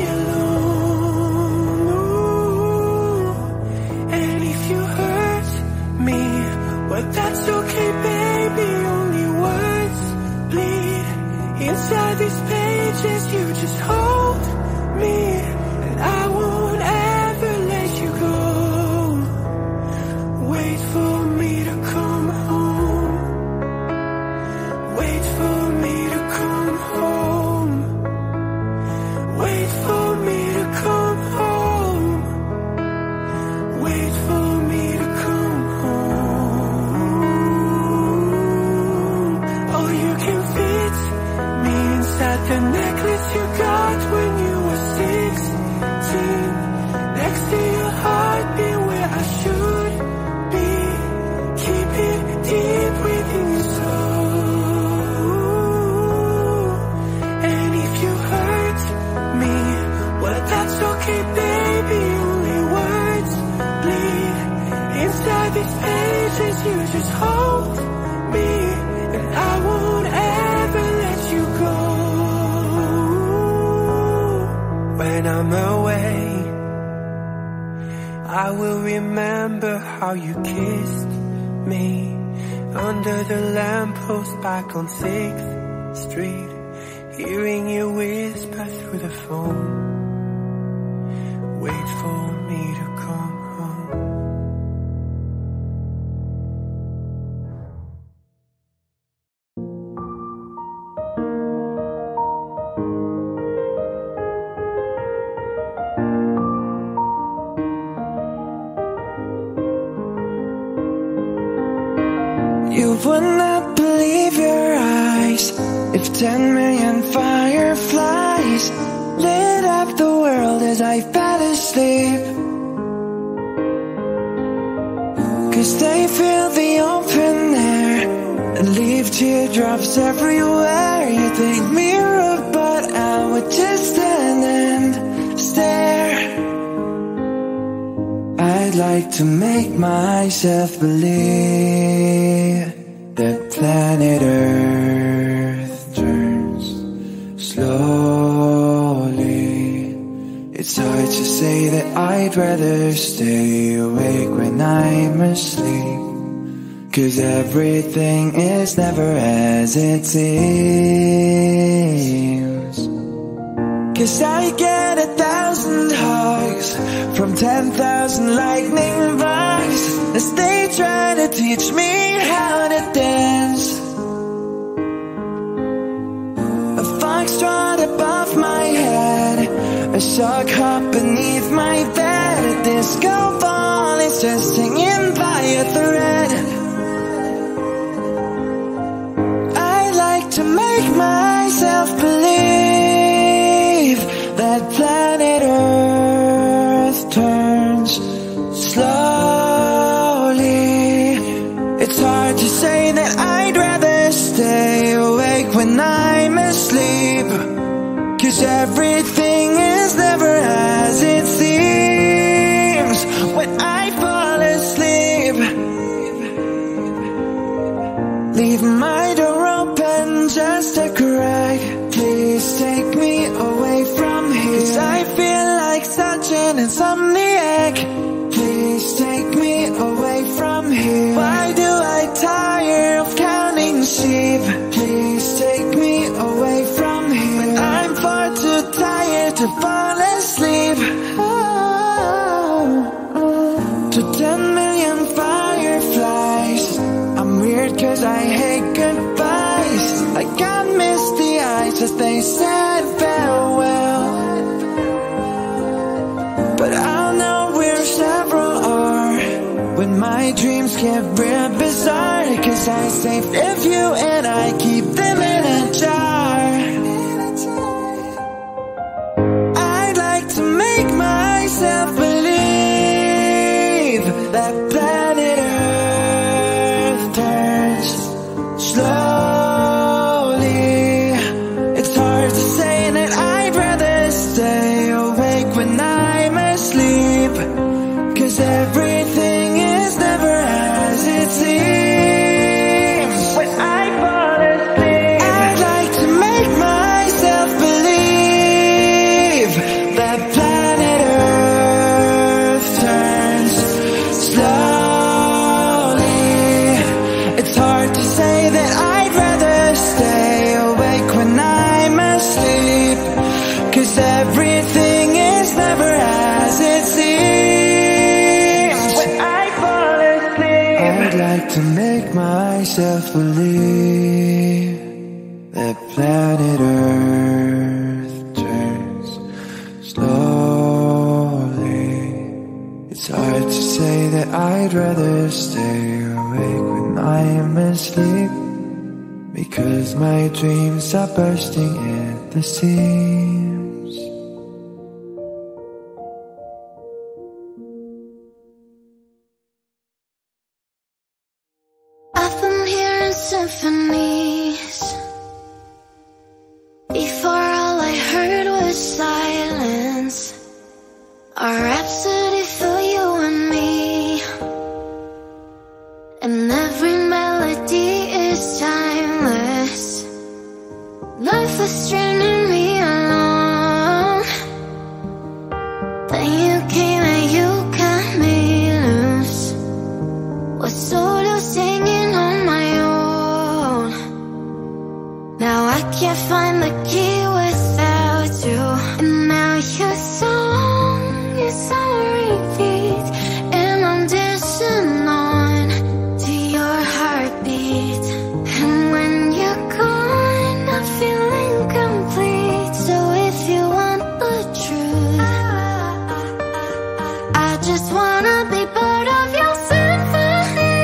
alone. And if you hurt me, well, that's okay, baby. Only words bleed inside these pages. You just hold me, and I won't ever let you go. Wait for me to come home. Wait for me to come home. Wait for me to come home. Wait for me to come home. Oh, you can fit me inside the necklace you got when you were sixteen, next to your heartbeat where I should be. Keep it deep within your soul. And if you hurt me, well, that's okay, baby. Only words bleed inside these pages. You just hold me, and I won't ever let you go. When I'm away, I will remember how you kissed me under the lamppost back on sixth street, hearing you whisper through the phone. Wait for me to come home. You would not believe your eyes if ten million fireflies lit up the world as I fell asleep. Cause they fill the open air and leave teardrops everywhere. You think me rude, but I would just stand and stare. I'd like to make myself believe that planet Earth turns slowly. It's hard to say that I'd rather stay awake when I'm asleep. 'Cause everything is never as it seems. 'Cause I get a thousand hugs from ten thousand lightning bugs as they try to teach me how to dance. A foxtrot above my head, a shark hop beneath my bed, a disco ball is just hanging by a thread. I like to make myself believe that planet Earth turns slowly. It's hard to say that I'd rather stay awake when I'm asleep, 'cause everything is never as it seems when I fall asleep. Leave my door open just a crack, please take me away from here, 'cause I feel like such an insomniac. Please take me away from here. Why do I tire of counting sheep? Please take me away from here, but I'm far too tired to fall asleep. Oh, to ten million fireflies, I'm weird 'cause I hate goodbyes. I got misty eyes as they said farewell, but I'll know where several are when my dreams get real bizarre, 'cause I saved a few and I keep them in a jar. I'd like to make myself believe that planet Earth turns slowly. It's hard to say that I'd rather stay awake when I'm asleep, 'cause everything is never as it seems when I fall asleep. I'd like to make myself believe that planet Earth turns slowly. It's hard to say that I'd rather stay awake when I'm asleep, 'cause everything is never as it seems when I fall asleep. I'd like to make myself believe that planet Earth turns slowly. It's hard to say that I'd rather stay awake when I am asleep, because my dreams are bursting at the seams. I've been hearing symphonies. Before all I heard was silence, a rhapsody for you and me. And every melody is timeless. Life was straining me along. Then you came and you cut me loose. Was solo singing on my own. Now I can't find the key without you. And now your song is on repeat, and I'm dancing on to your heartbeat. And when you're gone, I feel incomplete. So if you want the truth, I just wanna be part of your symphony.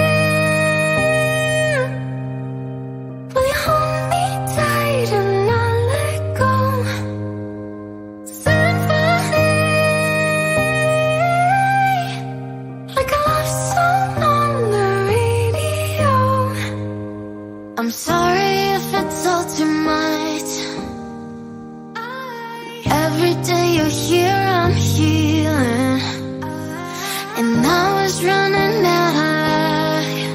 Will you hold me tight and not let go? Symphony, like a love song on the radio. I'm sorry if it's all too much. Every day you're here, I'm healing, and I was running out of light.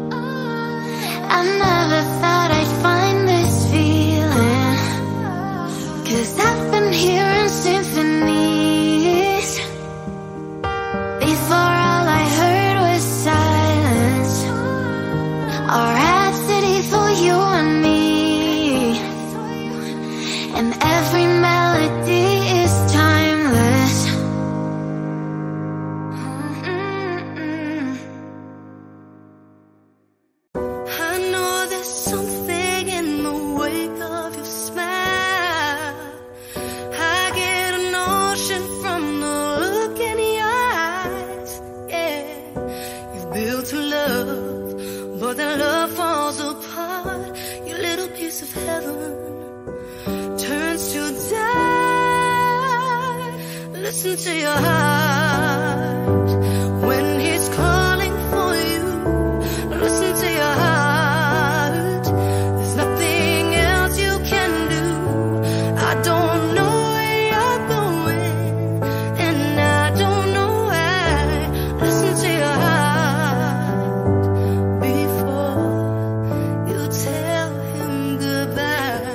I never thought I'd find this feeling, 'cause I've been hearing symphonies. Before all I heard was silence. a rhapsody for you and me. And every melody is timeless. Mm-mm. I know there's something in the wake of your smile. I get a notion from the look in your eyes. Yeah, you've built a love, but that love falls apart. Your little piece of heaven turns to die. Listen to your heart when he's calling for you. Listen to your heart. There's nothing else you can do. I don't know where you're going, and I don't know why. Listen to your heart before you tell him goodbye.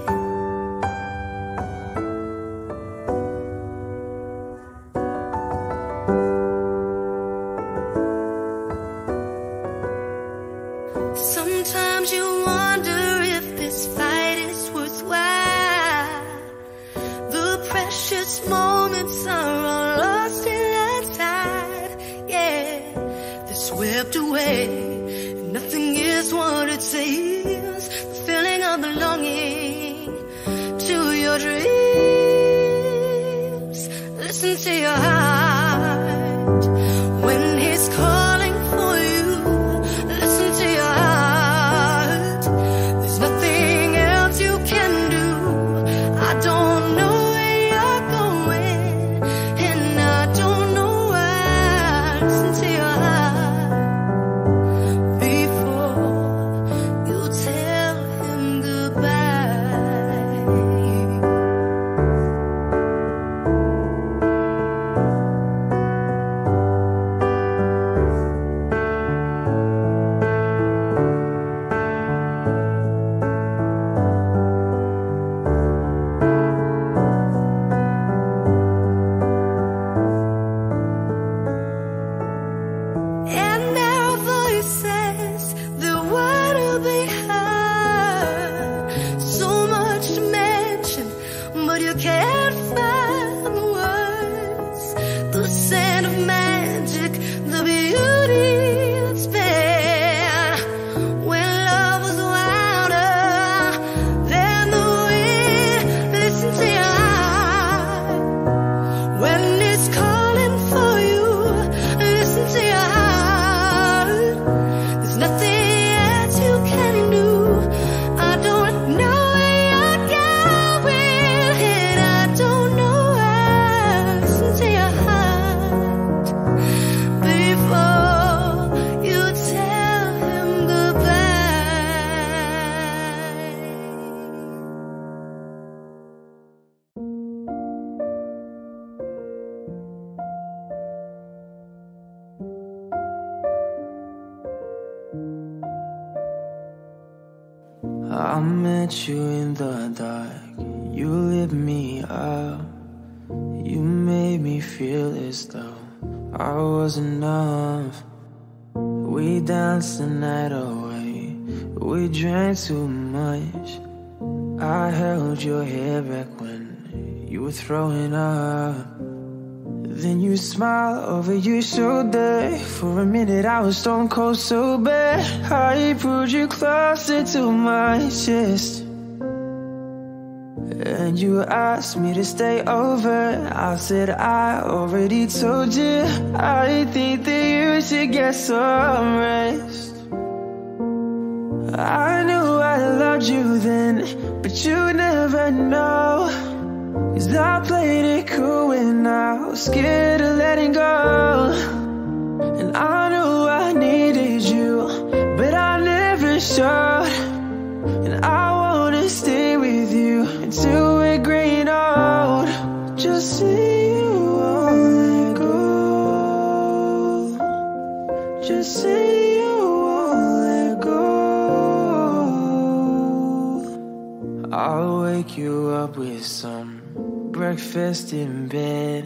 Sometimes you wonder if this fight is worthwhile. The precious moments are all lost in the tide. Yeah, they're swept away. Nothing is what it seems. The feeling of belonging to your dreams. Listen to your heart when he's calling for you. Listen to your heart. There's nothing else you can do. I don't know where you're going, and I don't know why. Listen to your heart before you tell him goodbye. And there are voices that want to be heard. So much to mention, but you can't find the words. The scent of magic, the beauty that's been when love was wilder than the wind. Listen to your heart when it's calling for you. Listen to your heart. There's nothing else you can do. I don't know where you're going, and I don't know why. Listen to your heart before you tell him goodbye. I met you in the dark, you lit me up. You made me feel as though I was enough. We danced the night away, we drank too much. I held your hair back when you were throwing up. Then you smiled over your shoulder. For a minute I was stone cold sober. I pulled you closer to my chest, and you asked me to stay over. I said I already told you. I think that you should get some rest. I knew I loved you then, but you never know. 'Cause I played it cool when I was scared of letting go. And I knew I needed you, but I never showed. And I wanna stay with you until we're growing old. Just say you won't let go. Just say you won't let go. I'll wake you up with some breakfast in bed.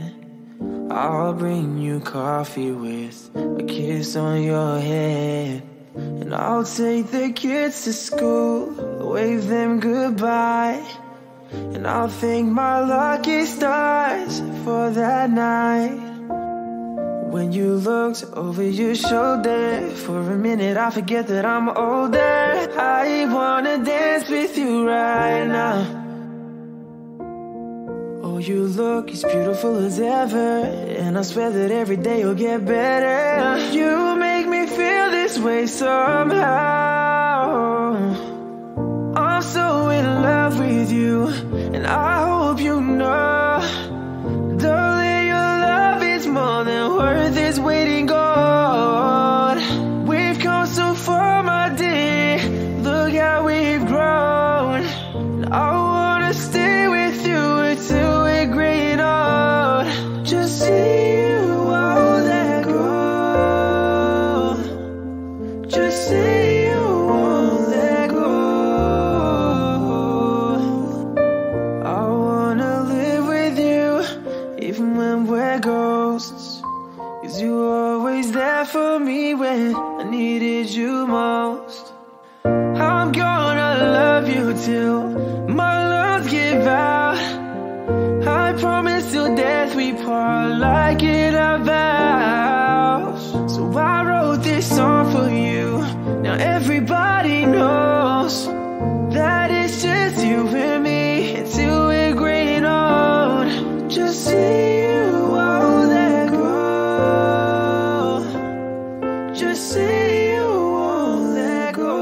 I'll bring you coffee with a kiss on your head. And And I'll take the kids to school, wave them goodbye. And I'll thank my lucky stars for that night. When you looked over your shoulder, for a minute I forget that I'm older. I wanna dance with you right now. Oh, you look as beautiful as ever, and I swear that every day you'll get better. You make me feel this way somehow. I'm so in love with you, and I hope you know, darling, your love is more than worth its weight in gold. We've come so far, my dear, look how we've grown. I wanna stay with you until we're gray and old. Just see you won't let go. Just see you won't let go. I wanna live with you even when we're ghosts, 'cause you were always there for me when I needed you most. I'm gonna love you till my lungs give out. I promise till death we part, like in our vows. So I wrote this song for you. Now everybody knows that it's just you and me until we're gray and old. Just see you won't let go. Just see you won't let go.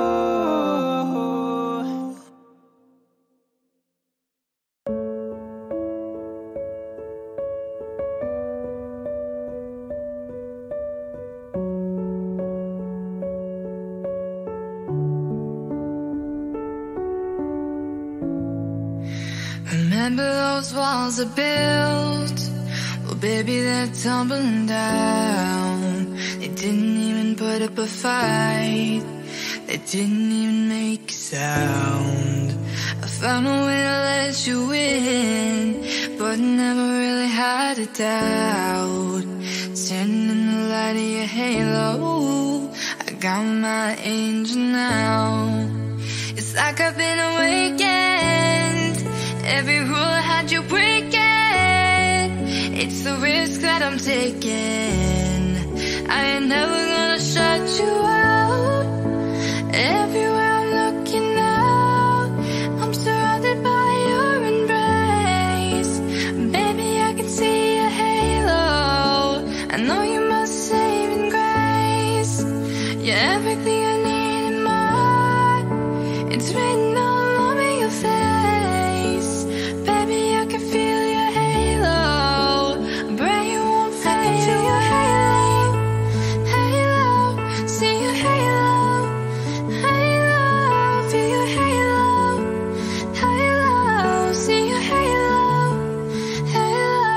Remember those walls I built? Well, baby, they're tumbling down. They didn't even put up a fight. They didn't even make a sound. I found a way to let you in, but never really had a doubt. Standing in the light of your halo, I got my angel now. It's like I've been awakened. Every rule I had you breaking. It's the risk that I'm taking. I ain't never gonna shut you out. Everywhere I'm looking now, I'm surrounded by your embrace. Baby, I can see your halo. I know you're my saving grace. You're everything I need in my heart. It's written all over your face. Baby, I can feel your halo. Pray you won't fade. I can feel your halo. Halo, see your halo. Halo, feel your halo. Halo, see your halo. Halo,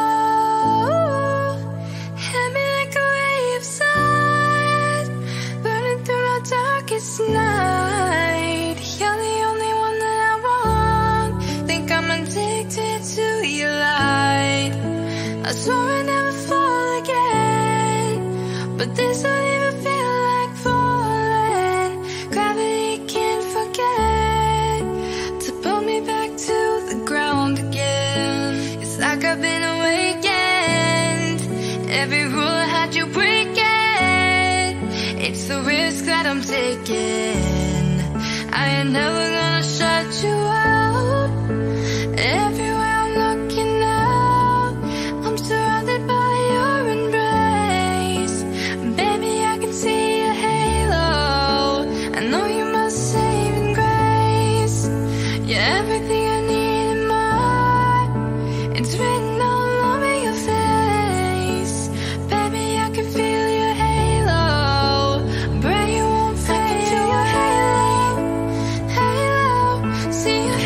hit me like a wave of sun, burning through my darkest night. You're the only one that I want. Think I'm addicted to your light. I swore I'd never fall again, but this don't even feel like falling. Gravity can't forget to pull me back to the ground again. It's like I've been awakened. Every rule I had you breaking. It's the risk that I'm taking. I ain't never gonna shut you out. Everywhere I'm looking now, I'm surrounded by your embrace. Baby, I can see your halo. I know you're my saving grace. You're everything I need in my heart. It's written all over your face. Baby, I can feel your halo. Pray you won't fade. I can feel your halo. Halo, see your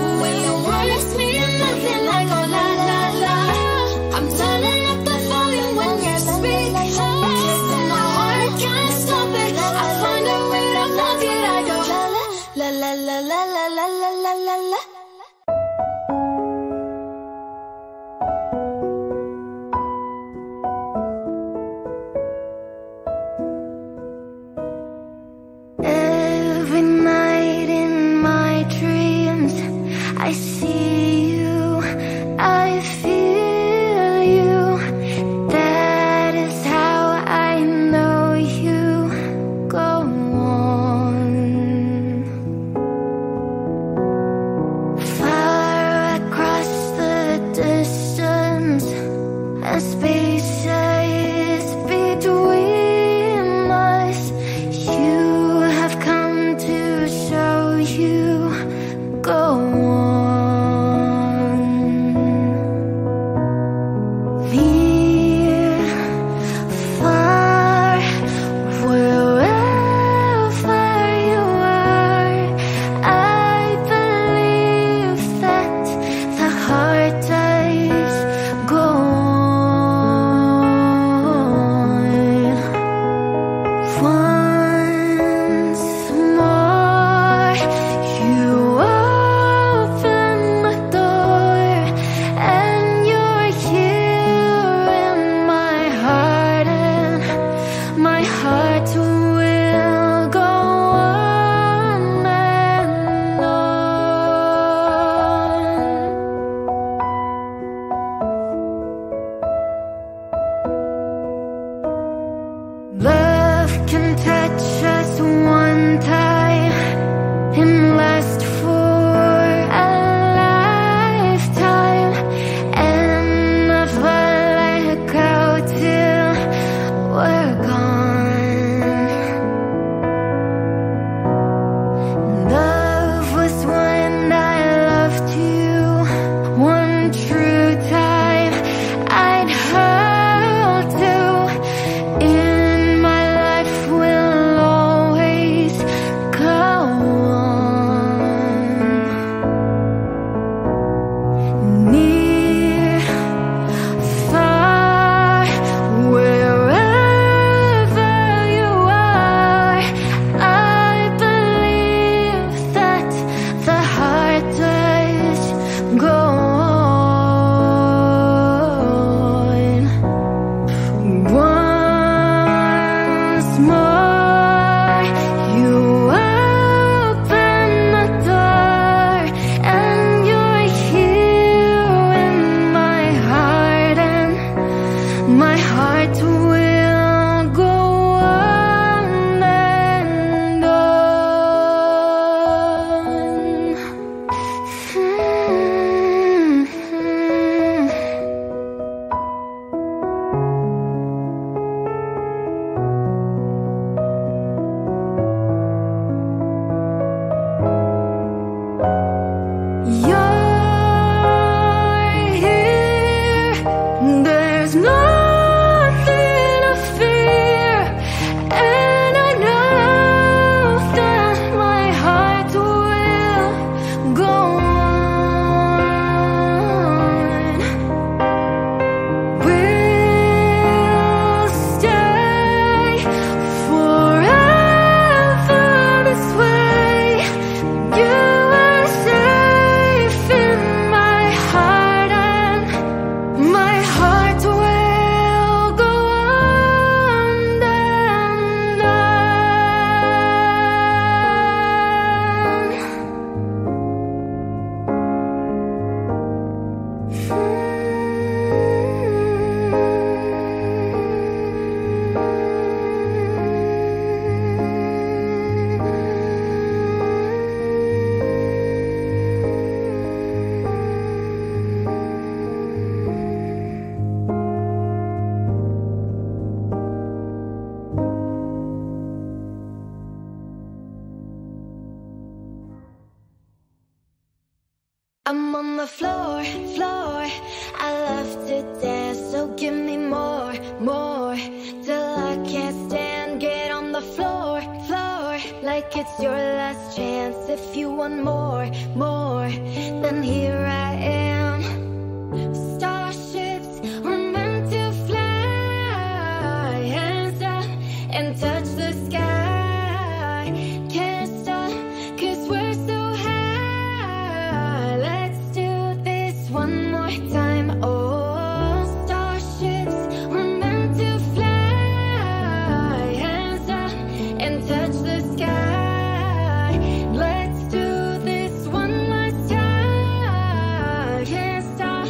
I'm on the floor, floor. I love to dance, so give me more, more, till I can't stand. Get on the floor, floor, like it's your last chance. If you want more, more, then here I am. Starships were meant to fly, hands up and touch the sky. Can't stop, cause we're so high. Let's do this one more time. Oh, starships were meant to fly, hands up and touch the sky. Let's do this one last time. Can't stop.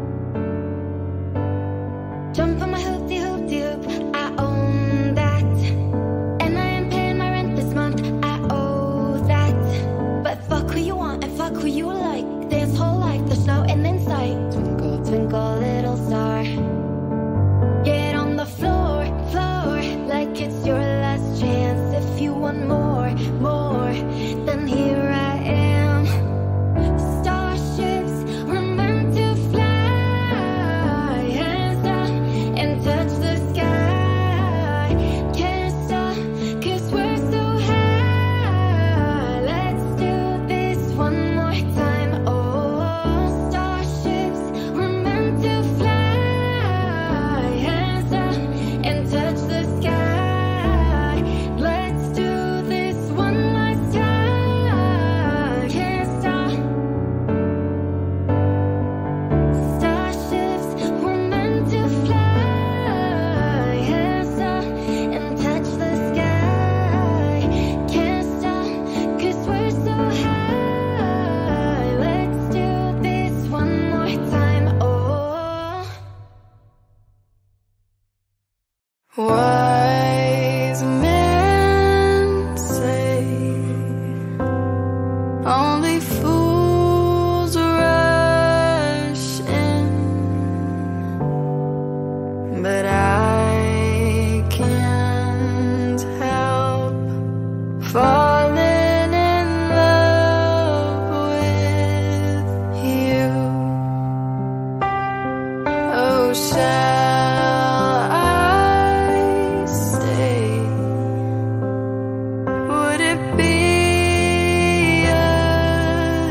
Jump on my hoopty hoopty hoop, I own that. And I am paying my rent this month, I owe that. But fuck who you want and fuck who you like. This whole life, there's no end in sight. Twinkle, twinkle, little star. Get on the floor, floor, like it's your last chance. If you want more, more, then here I am. Starships were meant to fly, hands up and touch the sky. Can't stop, cause we're so high. Let's do this one more time. Oh, starships were meant to fly, hands up and touch the sky. Let's do this one last time. Can't stop. Starships were meant to fly, hands up and touch the sky. Can't stop, cause we're so high. Let's do this one more time. Oh, Wise men say only fools rush in, but I can't help falling in love with you. Oh, shall I say, would it be a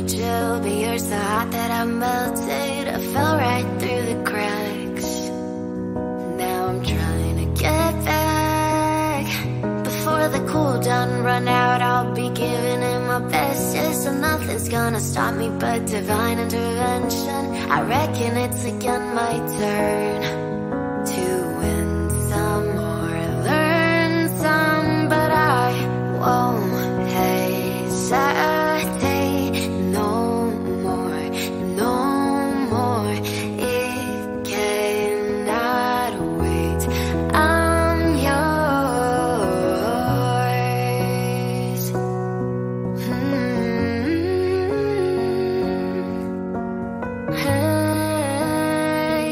chill, but you're so hot that I melted. I fell right through the cracks. Now I'm trying to get back. Before the cool down run out, I'll be giving it my best. Yes, and nothing's gonna stop me but divine intervention. I reckon it's again my turn to win some or learn some, but I won't hesitate no more, no more. It cannot wait. I'm yours. Hmm. Hey,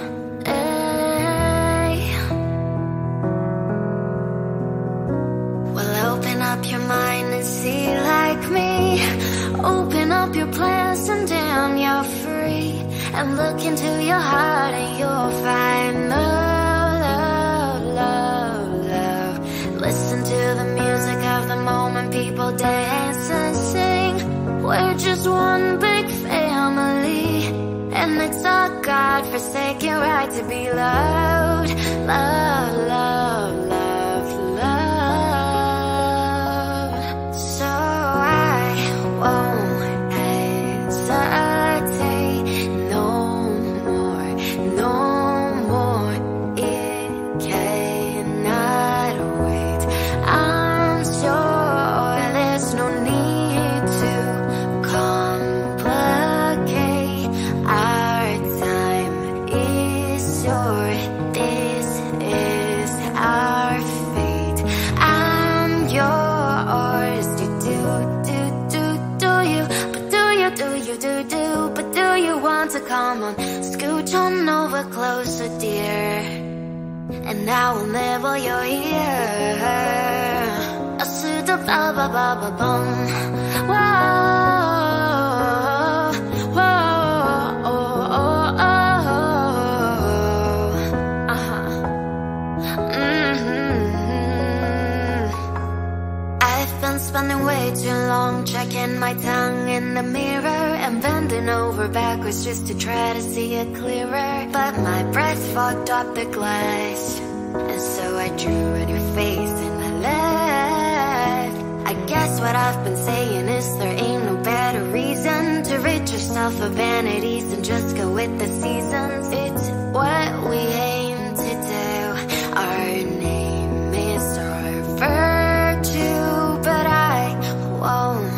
hey. Well, open up your mind and see like me. Open up your plans and damn, you're free. And look into your heart and you'll find love, love, love, love. Listen to the music of the moment, people dance and sing. We're just one big family, and it's our God-forsaken right to be loved. Love, love, love, love. So I won't hesitate no more, no more. It cannot wait. I'm sure there's no need to complicate. Our time is short. This is our fate. I'm yours. Do do do do do you? But do you do you do do? But do you want to come on? Scooch on over closer, dear, and I will nibble your ear. I see the ba ba ba ba bum. Whoa, whoa, oh, oh, oh. Uh-huh. Mm-hmm. I've been spending way too long checking my tongue in the mirror and bending over backwards just to try to see it clearer. But my breath fogged up the glass, and so I drew on your face and I left. I guess what I've been saying is there ain't no better reason to rid yourself of vanities and just go with the seasons. It's what we aim to do. Our name is our virtue, but I won't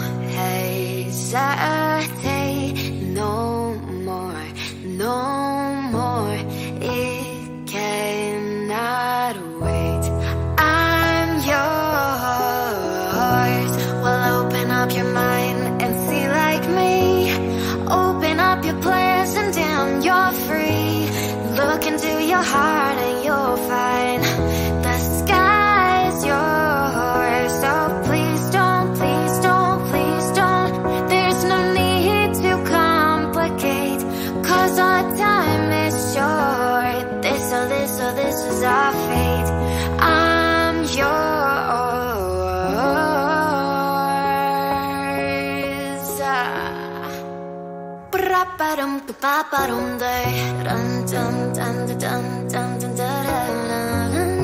hesitate no more, no more. It cannot wait. I'm yours. Well, open up your mind and see like me. Open up your plans and damn, you're free. Look into your heart and you'll find the sky's yours. So please don't, please don't, please don't. There's no need to complicate, 'cause our time is short. This, oh, this, oh, this is our fate. I'm yours. Ba-da-ba-dum, ba-ba-dum, day. Dun, dun, dun, dun, dun, dun, dun, dun.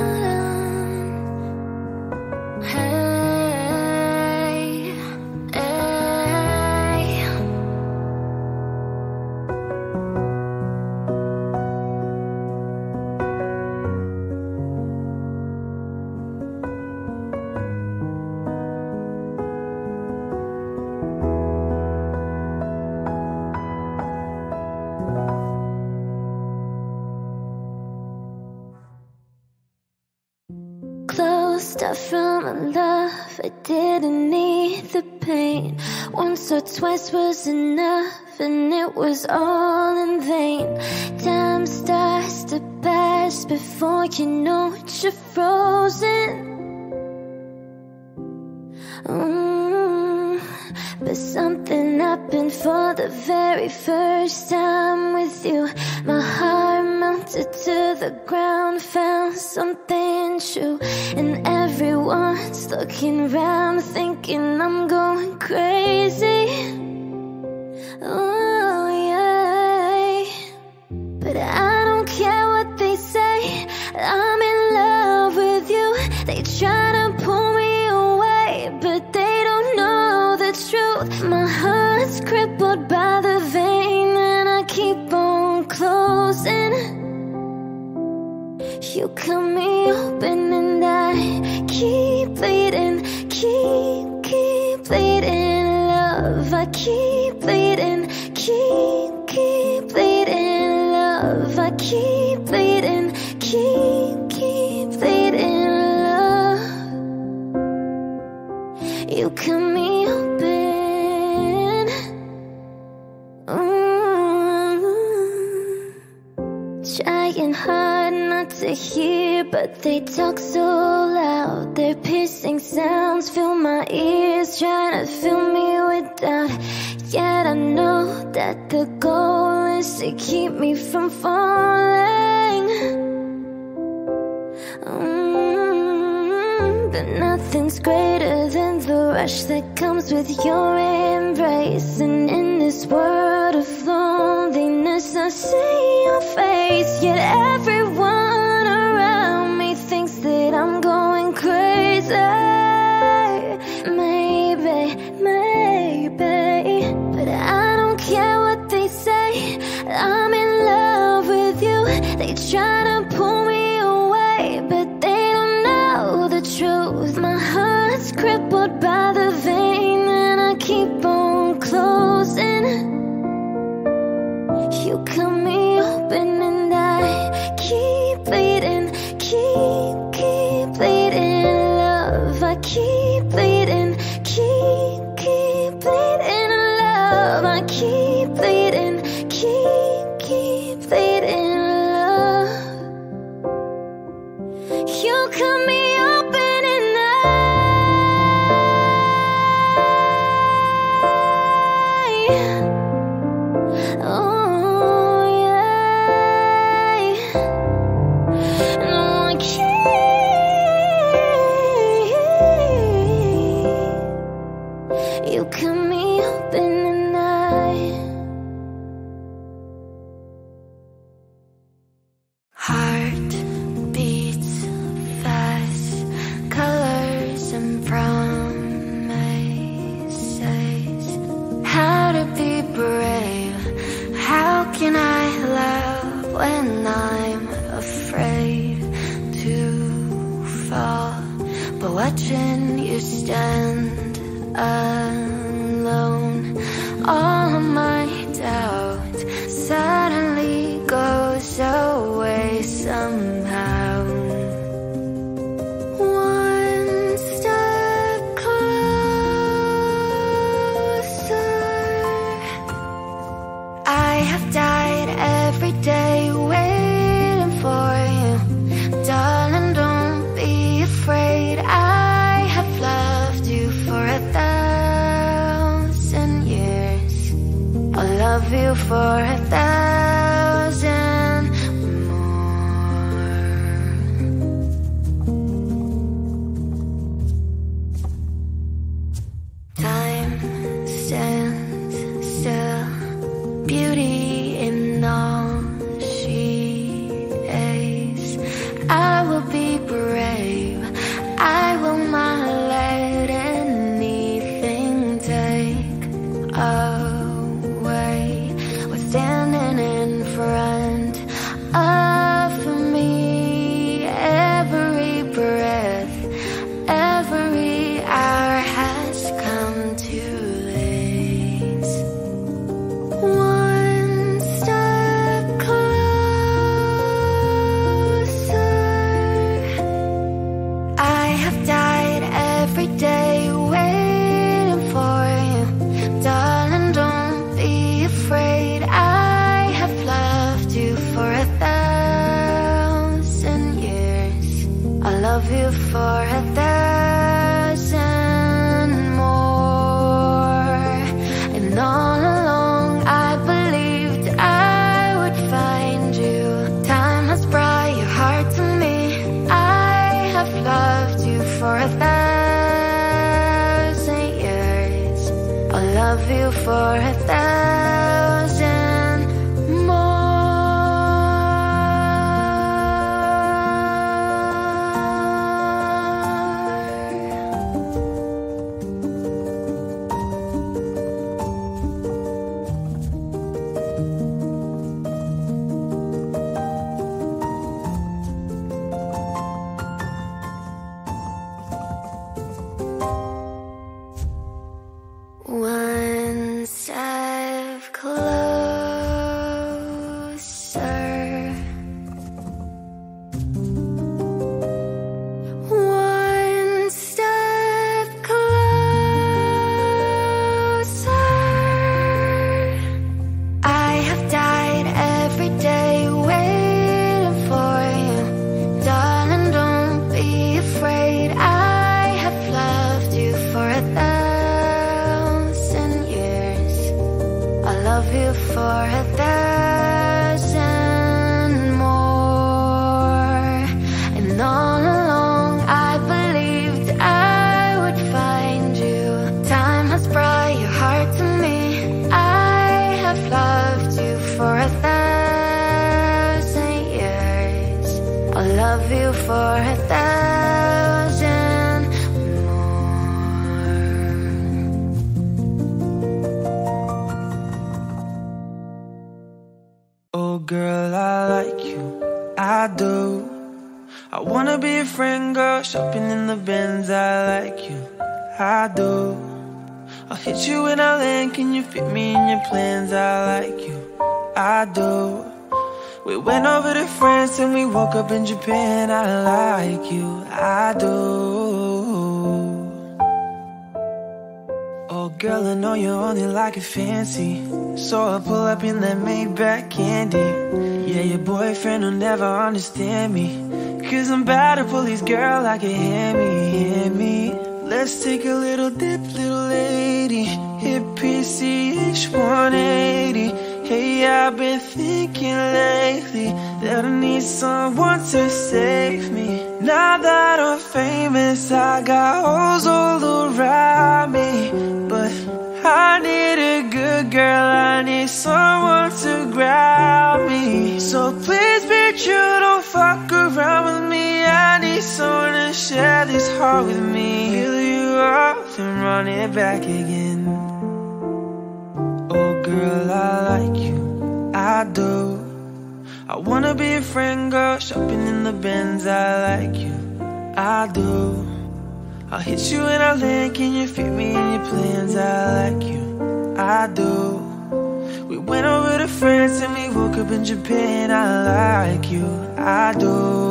Hey, hey. Closed off from a love I didn't need the pain. Once or twice was enough, and it was all in vain. Time starts to pass before you know it, you're frozen. Mm, but something happened for the very first time with you. My heart melted to the ground, found something true, and everyone's looking round thinking I'm going crazy. try to pull me away, but they don't know the truth. My heart's crippled by the vein, and I keep on closing. You cut me open and I keep bleeding, keep, keep bleeding. Love, I keep bleeding, keep, keep bleeding. Love, I keep bleeding, keep, keep bleeding. Love, you cut me open. Mm-hmm. Trying hard not to hear, but they talk so loud. Their piercing sounds fill my ears, trying to fill me with doubt. Yet I know that the goal is to keep me from falling. Mm, but nothing's greater than the rush that comes with your embrace. And in this world of loneliness, I see your face. Yet everyone around me thinks that I'm going crazy. Maybe, maybe, but I don't care what they say. I'm in love with you. They try to pull me away, but they don't know the truth. My heart's crippled by the vein, and I keep on closing. You cut me open and I keep bleeding, keep, keep bleeding. Love, I keep bleeding, keep, keep bleeding. Love, I keep bleeding, keep, keep bleeding. Love, you cut me open and I, oh yeah, no, I can't. You cut me open and I. Heart beats fast, colors and promises. How to be brave? How can I love when I'm afraid to fall? But watching you stand alone, all of my doubt suddenly goes away somehow. One step closer. I have died every day waiting for you. Darling, don't be afraid. I have loved you for a thousand years. I'll love you for a thousand more. Time stands still, beauty in all she is. I will be brave, I will not let anything take away what's standing in front of me. Every breath, every hour has come to this. One step closer. I have died every day waiting for you. Darling, don't be afraid. I have loved you for a thousand years. I'll love you for a thousand more. And all along I believed I would find you. Time has brought your heart to me. I have loved you for a thousand years. I'll love you for a thousand more. closer. One step closer. I have died every day waiting for you. Darling, don't be afraid. I have loved you for a thousand years. I love you for a thousand more. And all along I believed I would find you. Time has brought your heart to me. I have loved you for a thousand years. I love you for a thousand more. Oh girl, I like you, I do. I wanna be a friend, girl, shopping in the Benz. I like you, I do. I'll hit you when I land, can you fit me in your plans? I like you, I do. We went over to France and we woke up in Japan. I like you, I do. Oh girl, I know you only like it fancy, so I pull up in that Maybach candy. Yeah, your boyfriend will never understand me, cause I'm bad at police, girl, I can hear me, hear me. Let's take a little dip, little lady. Hit P C H one eighty. Hey, I've been thinking lately that I need someone to save me. Now that I'm famous, I got hoes all around me, but I need a good girl, I need someone to grab me. So please be true, don't fuck around with me. I need someone to share this heart with me. Fill you up and run it back again. Oh girl, I like you, I do. I wanna be a friend, girl, shopping in the Benz. I like you, I do. I'll hit you when I land, can you fit me in your plans? I like you, I do. We went over to France and we woke up in Japan. I like you, I do,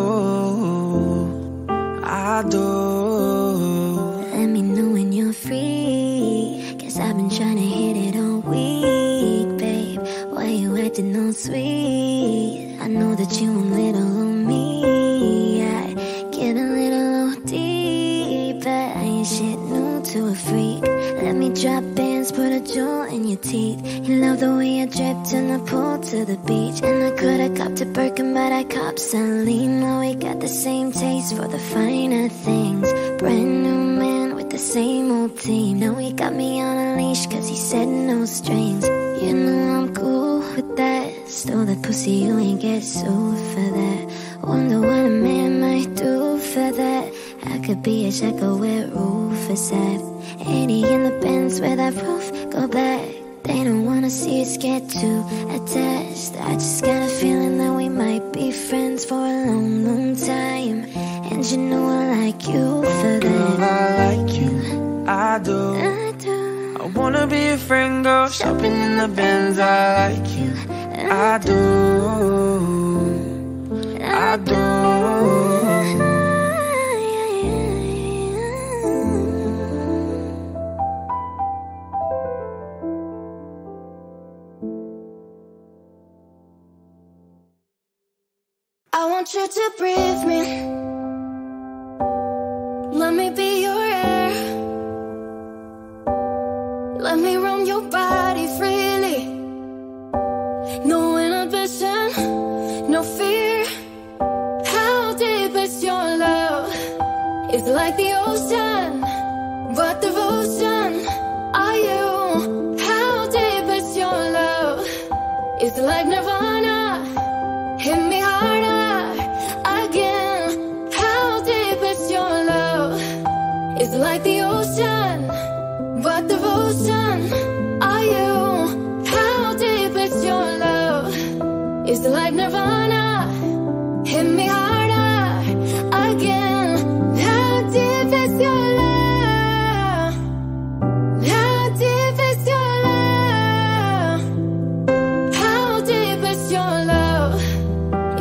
I do. Let me know when you're free, cause I've been trying to hit it all week, babe. Why you acting all sweet? I know that you want little of me. I get a little deep, but I ain't shit new to a freak. Let me drop bands, put a jewel in your teeth. You love the way I dripped in the pool to the beach. And I could've copped a Birkin, but I copped Celine. Now we got the same taste for the finer things. Brand new man with the same old team. Now he got me on a leash cause he said no strings. You know I'm cool with that. Stole the pussy, you ain't get sued for that. Wonder what a man might do for that. I could be a shackle where roof is at. eighty in the Benz where that roof go back. They don't wanna see us get too attached. I just got a feeling that we might be friends for a long, long time. And you know I like you for that. Girl, I like you, I do. I do. I wanna be a friend, girl, shopping in the Benz. I like you, I do, I do. I want you to breathe me. Let me be your air. Let me roam your body freely. No inhibition, no fear. How deep is your love? It's like the ocean, but devotion are you. How deep is your love? It's like Nirvana. Hit me harder again. How deep is your love? It's like the ocean, but devotion are you. How deep is your love? It's like Nirvana. Hit me harder again. How deep is your love? How deep is your love?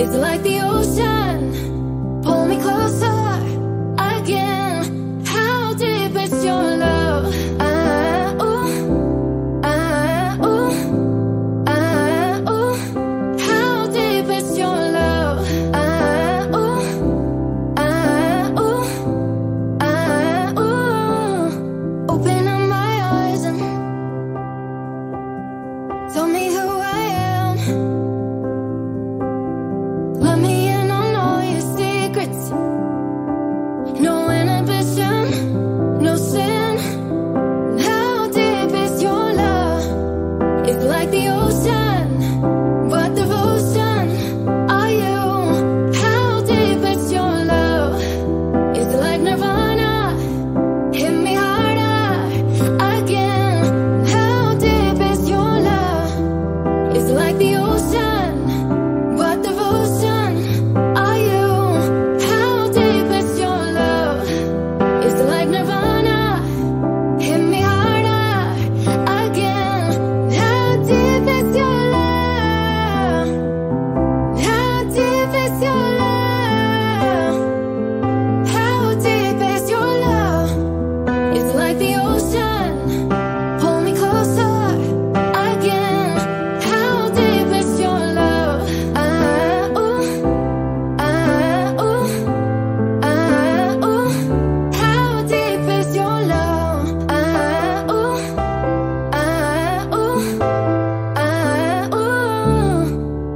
It's like the ocean, pull me closer again. How deep is your love? Ah, ooh, ah, ooh, ah, ooh. How deep is your love? Ah, ooh, ah, ooh, ah, ooh. Open up my eyes and tell me who I am. Let me in on all your secrets. No inhibition, no sin. How deep is your love? It's like the ocean, what devotion are you? How deep is your love? It's like nirvana, hit me harder again. How deep is your love? It's like the ocean, what devotion are you? How deep is your love? It's like nirvana, hit me harder again. How deep is your love? How deep is your love? How deep is your love? It's like the ocean, pull me closer again. How deep is your love? Ah, ooh, ah, ooh, ah, ooh. How deep is your love? Ah, ooh, ah, ooh, ah, ooh.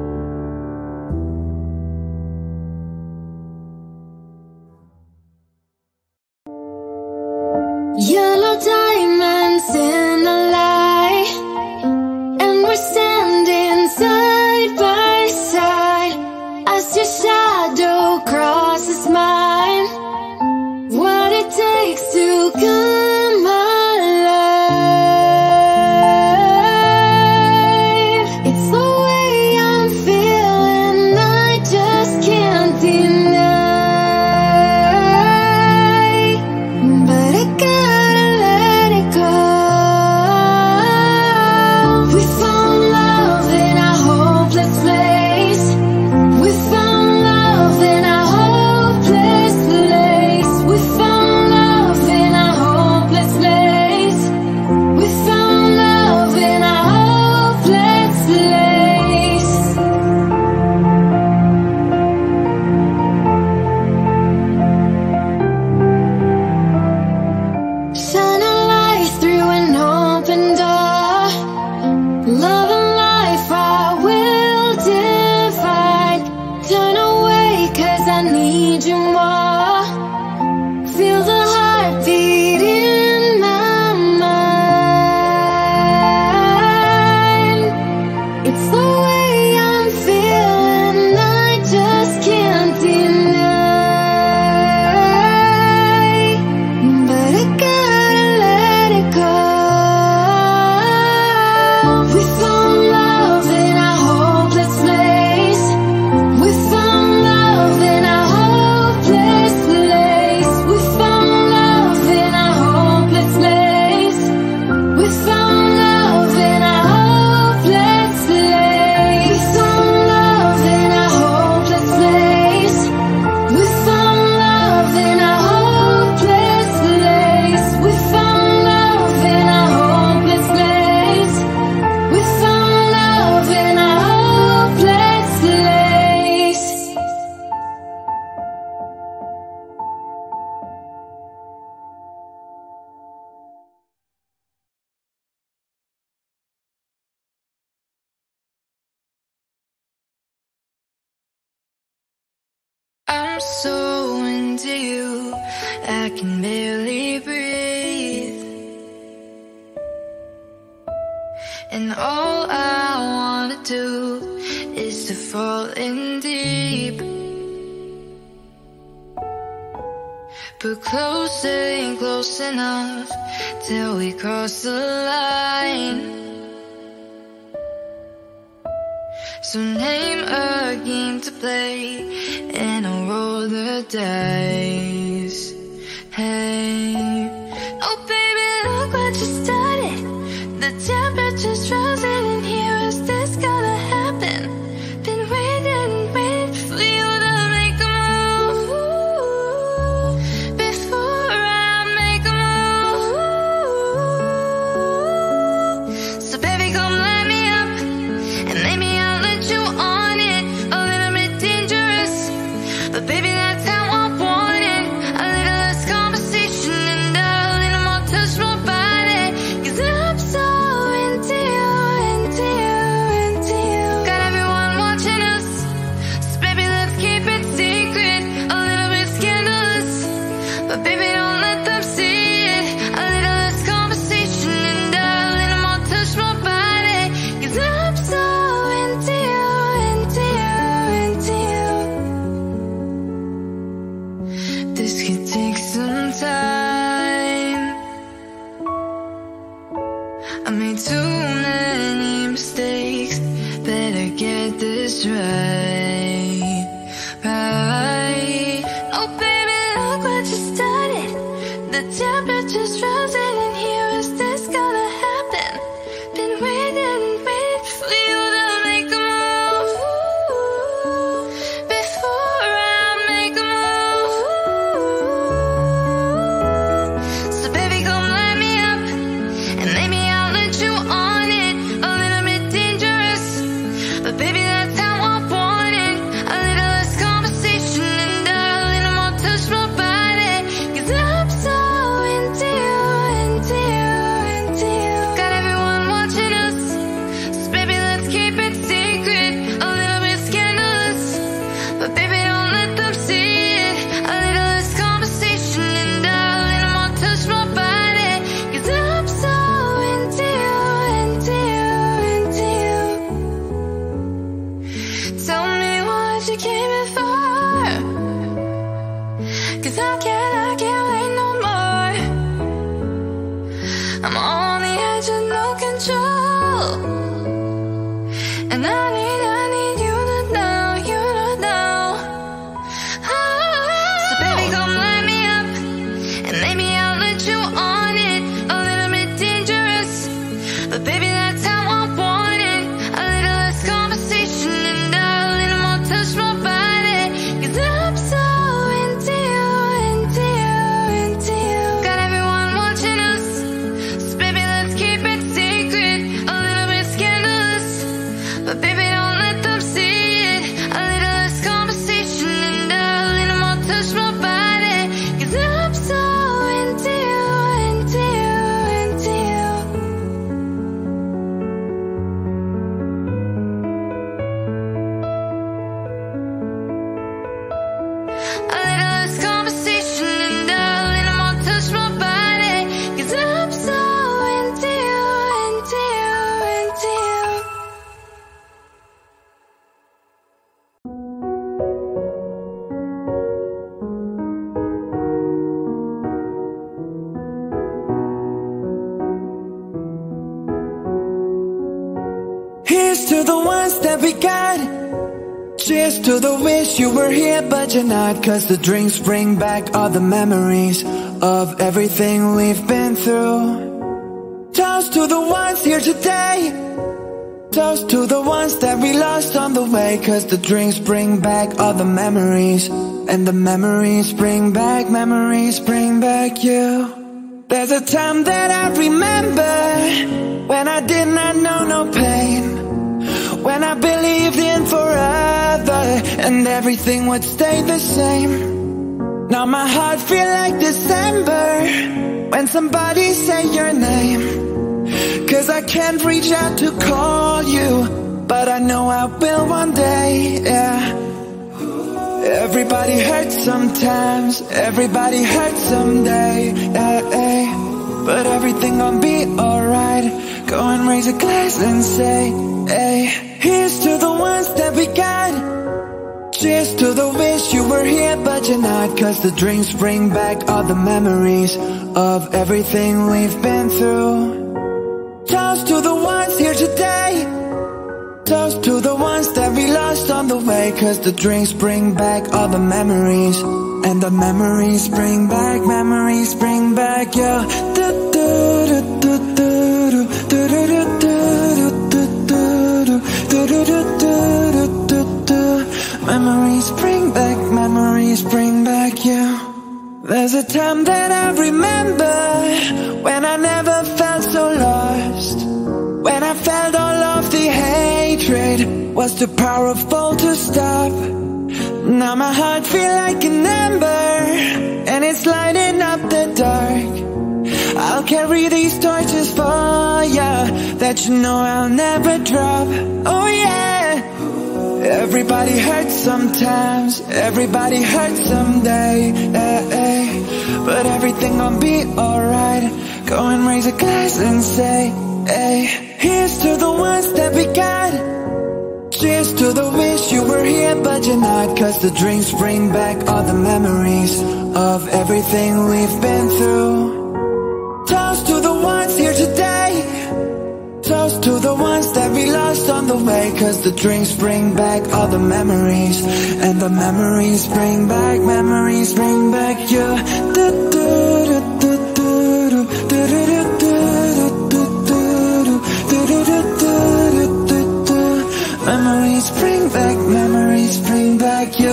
Yellow diamonds in the light, and we're standing side by side as your shadow crosses mine. What it takes to come alive. It's the way I'm feeling, I just can't deny. But I gotta let it go. We found love in a hopeless place. We found love in a hopeless place. We found love in a hopeless place. We found love in a hopeless place. Shine a light through an open door. Love and life I will divide. Turn away 'cause I need you more. Feel the heartbeat in my mind. It's the way I'm feeling, I just can't deny. But I gotta let it go. We found love in a hopeless place. We found love in a hopeless place. We found love in a hopeless place. We found love in a hopeless place. We found love in a hopeless place. We found love in a hopeless place. We found love in a hopeless place. We found love in a hopeless place. I'm so into you, I can barely breathe. And all I wanna do is to fall in deep. But close ain't close enough till we cross the line. So name a game to play and I'll roll the dice. Hey, oh baby, look what you started. The temperature's rising in here. Is this gonna happen? Been waiting, waiting just right, right. Oh baby, look what you started. The temperature's rising in here. Is this gonna happen? Been waiting and waiting for you to make a move before I make a move. So baby, come light me up and maybe I'll let you on it. A little bit dangerous, but baby, that's how I want it. A little less conversation and a little more touch my body. Cause I'm so into you, into you, into you. Got everyone watching us, so baby, let's keep it secret. A little bit scandalous, but baby, don't let them see it. A little less conversation and a little more touch my body. Cause I'm so into you, into you, into you. Tell me what you came in for, cause I can't, I can't wait no more. I'm on the edge of no control, and I need, I need you to know, you to know. So baby, come light me up and maybe I'll let you on it. A little bit dangerous, but baby, that's how I want it. A little less conversation and a little more touch my body. Cause I'm so into you, into you, into you. Got everyone watching us, so baby, let's keep it secret. A little bit scandalous, but baby, don't let them see it. A little less conversation and a little more touch my body. Cause I'm so into you, into you, into you. A little less conversation and a little more touch my body. Cause I'm so into you, into you, into you. Here's to the ones that we got. Cheers to the wish you were here but you're not. Cause the drinks bring back all the memories of everything we've been through. Toast to the ones here today. Toast to the ones that we lost on the way. Cause the drinks bring back all the memories, and the memories bring back, memories bring back you. There's a time that I remember when I did not know no pain, when I believed in forever and everything would stay the same. Now my heart feel like December when somebody say your name. Cause I can't reach out to call you, but I know I will one day, yeah. Everybody hurts sometimes, everybody hurts someday, yeah, yeah. But everything gon' be alright. Go and raise a glass and say, hey. Here's to the ones that we got. Cheers to the wish you were here but you're not. Cause the drinks bring back all the memories of everything we've been through. Toast to the ones here today. Toast to the ones that we lost on the way. Cause the drinks bring back all the memories, and the memories bring back, memories bring back your do do do do do do do do do do do do. Memories bring back, memories bring back you. There's a time that I remember when I never felt so lost, when I felt all of the hatred was too powerful to stop. Now my heart feel like an ember and it's lighting up the dark. I'll carry these torches for ya that you know I'll never drop. Oh yeah. Everybody hurts sometimes, everybody hurts someday, eh, eh. But everything gon' be alright. Go and raise a glass and say, hey. Here's to the ones that we got. Cheers to the wish you were here but you're not. Cause the drinks bring back all the memories of everything we've been through. Toast to the ones here today. toast to the ones that we lost on the way, 'cause the drinks bring back all the memories, and the memories bring back, memories bring back you. Memories bring back, memories bring back you.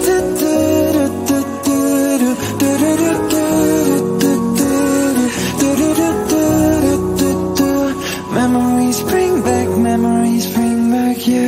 Memories bring back, memories bring back you.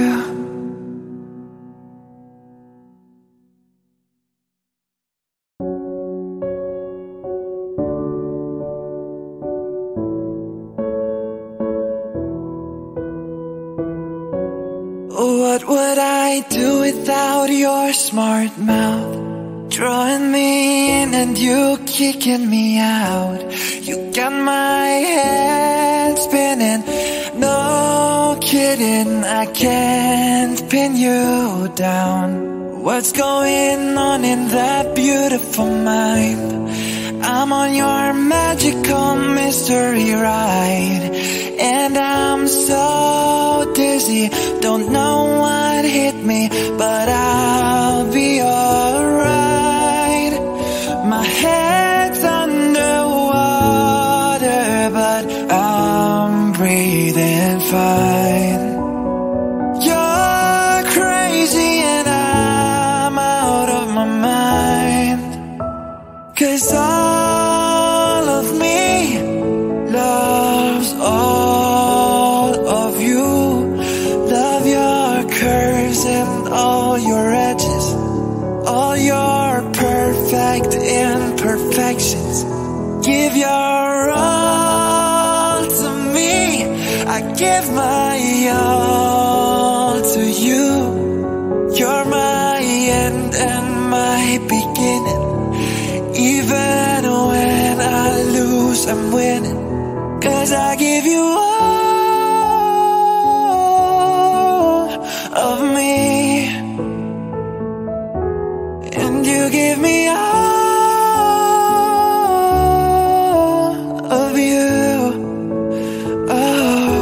What would I do without your smart mouth? Drawing me in and you kicking me out. You got my head spinning, no kidding, I can't pin you down. What's going on in that beautiful mind? I'm on your magical mystery ride, and I'm so dizzy, don't know what hit me, but I'll be alright. My head's underwater, but I'm breathing fine. You're crazy and I'm out of my mind, 'cause all of me loves all of you. Love your curves and all your edges, all your perfect imperfections. Give your all to me, I give my all to you. You're my end and my beginning. Even when I lose, I'm winning, 'cause I give you all of me, and you give me all of you. Oh,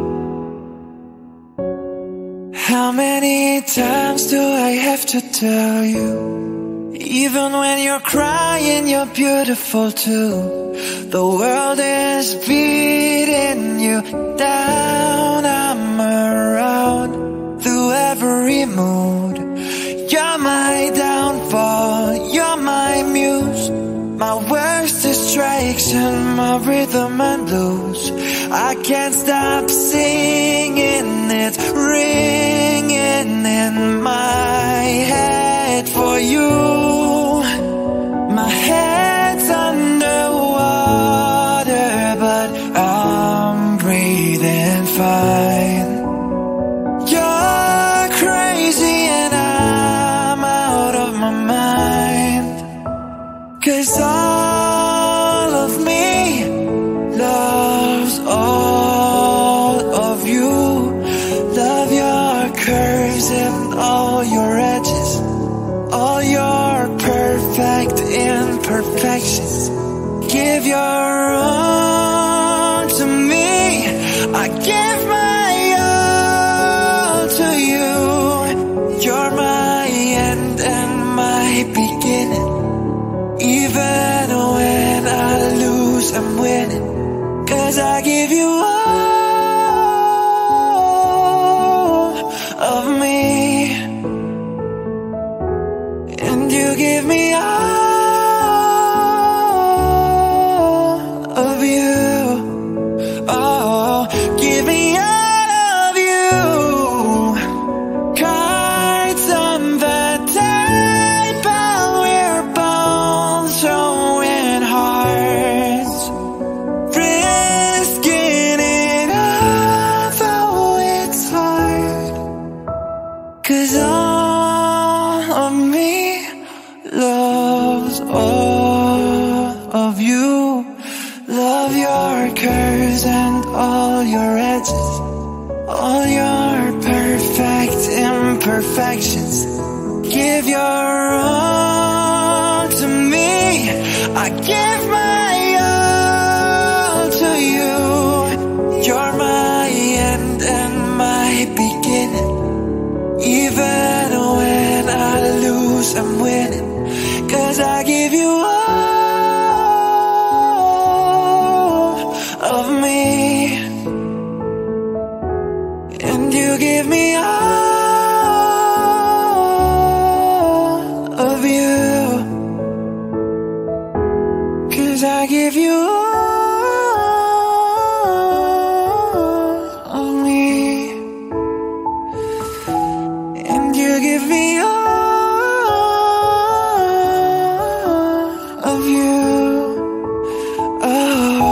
how many times do I have to tell you? Even when you're crying, you're beautiful too. The world is beating you down, I'm around through every mood. You're my downfall, you're my muse, my worst distraction, my rhythm and blues. I can't stop singing, it's ringing in my head for you. My head's underwater, but I'm breathing fine. You're crazy and I'm out of my mind, 'cause all of me loves all of you. Love your curves and all your edges, all your perfect imperfections. Give your all to me, I give my all to you. You're my end and my beginning. Even when I lose, I'm winning, 'cause I give you all of me, and you give me all of you. Oh, give me all of you. Cards on the table, we're both showing hearts, risking it all, though it's hard, 'cause all of me loves all of you. Love your curves and all your edges, all your perfect imperfections. Give your all to me, I give my all to you. You're my and you give me all of you, 'cause I give you all of me, and you give me all of you. Oh.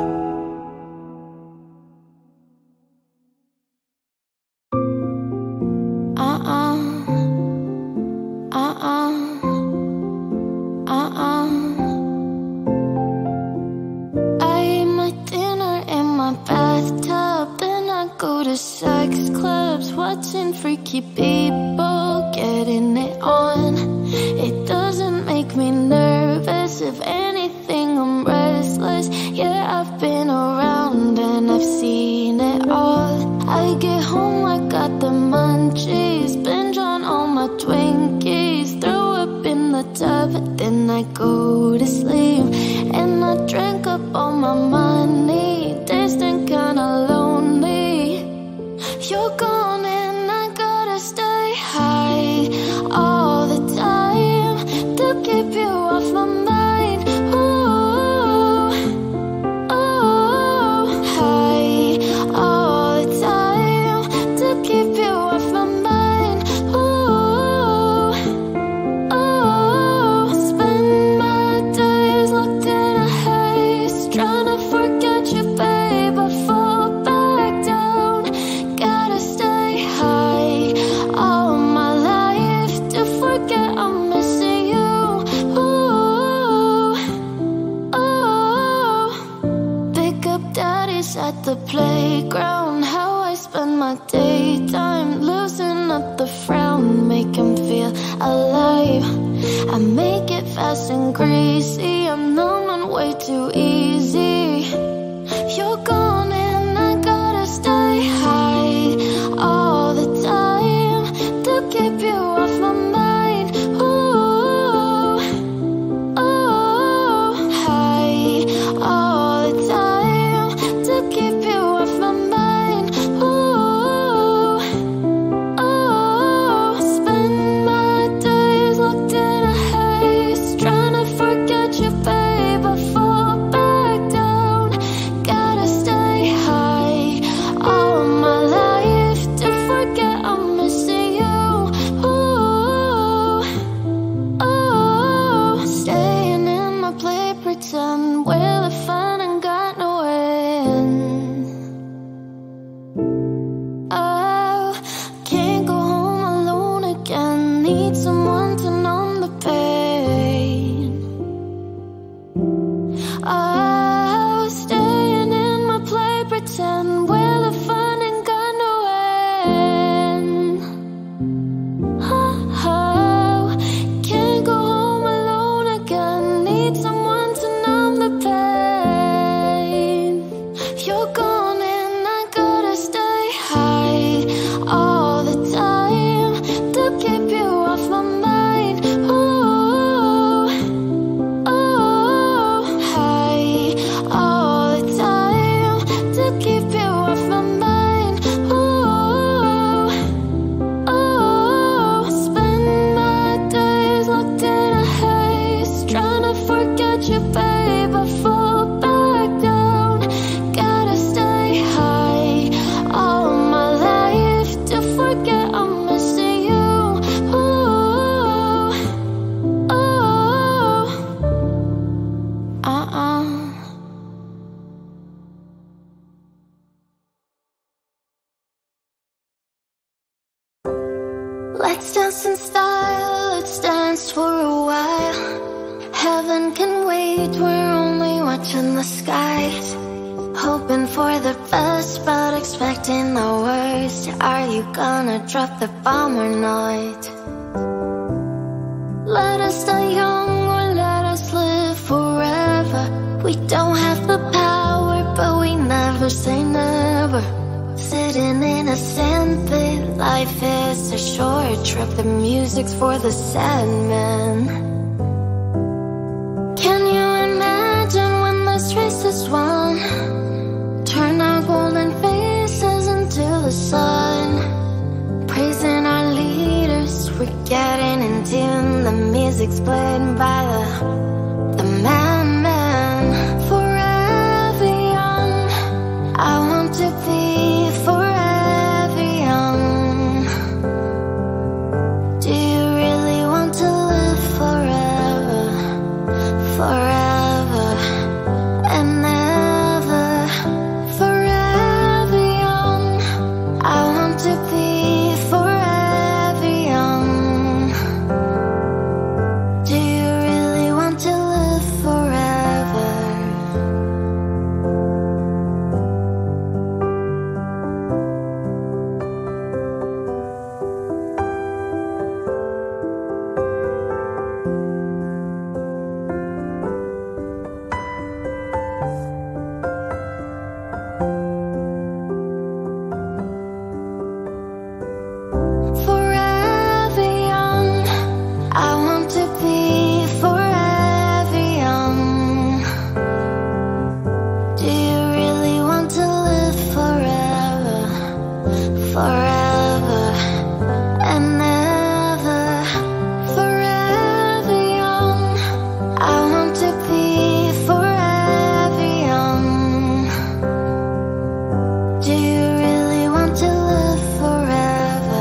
Sex clubs, watching freaky people getting it on. It doesn't make me nervous. If anything, I'm restless. Yeah, I've been around and I've seen it all. I get home, I got the munchies, binge on all my Twinkies, throw up in the tub, then I go to sleep. And I drank up all my money, tasting kinda lonely. You're gone and I gotta stay high all the time to keep you off my mind. Ooh, ooh, high all the time to keep you off my mind. Ooh, ooh, spend my days locked in a haze, trying to forget you, babe. I fall back down. Gotta stay high all my life to forget I'm missing you. Ooh, ooh. Pick up daddies at the playground. How I spend my daytime, loosen up the frown, make him feel alive. I make it fast and greasy, I'm numb and way too easy. You're gone and I gotta stay high all the time to keep you off my mind. Ooh, ooh, high all the time to keep you off my mind. Ooh, ooh, spend my days locked in a haze, trying to forget you, babe. I fall back down. Gotta stay high all my life to forget I'm missing you. Ooh, ooh, staying in my play pretend where the fun ain't got no end. Oh, can't go home alone again. Need someone to numb the pain. Oh, staying in my play pretend where the fun ain't got no end. Oh, can't go home alone again. Need someone to numb the pain. You're gone and I gotta stay high all the time to keep you off my mind. Ooh, ooh, high all the time to keep you off my mind. Ooh, ooh, spend my days locked in a haze, trying to forget you, babe. I fall back down. Gotta stay high all my life to forget I'm missing you. Ooh, ooh, uh-uh. Let's dance in style, let's dance for a while. Heaven can wait, we're only watching the skies. Hoping for the best, but expecting the worst. Are you gonna drop the bomb or not? Let us die young or let us live forever. We don't have the power, but we never say never. Sitting in a sandpit, life is a short trip. The music's for the sad man. Can you imagine when this race is won? Turn our golden faces into the sun. explained by the, the madman. Forever young, I want to be forever young. Do you really want to live forever, forever and ever? Forever young, I want to be forever young. Do you really want to live forever? Forever young, I want to be forever young. Do you really want to live forever, forever and ever? Forever young, I want to be forever young. Do you really want to live forever?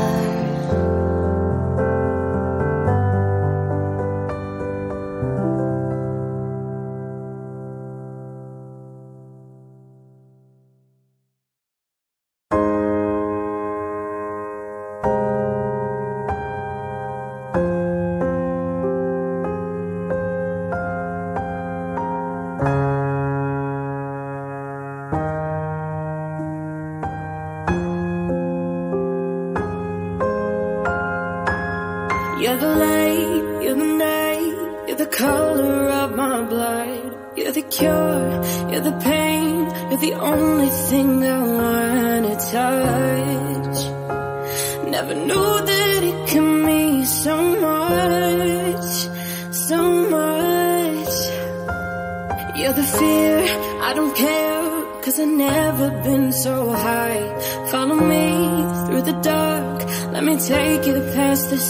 You're the light, you're the night, you're the color of my blood. You're the cure, you're the pain, you're the only thing I wanna touch. Never knew that it could mean so much, so much. You're the fear, I don't care, cause I've never been so high. Follow me through the dark, let me take you past the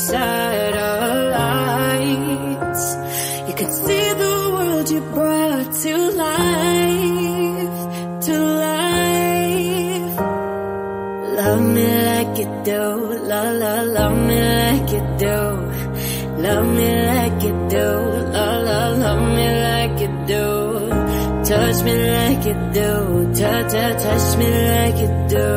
satellites. You can see the world you brought to life, to life. Love me like you do, la la, love me like you do. Love me like you do, la la, love me like you do. Touch me like you do, touch, touch, touch me like you do.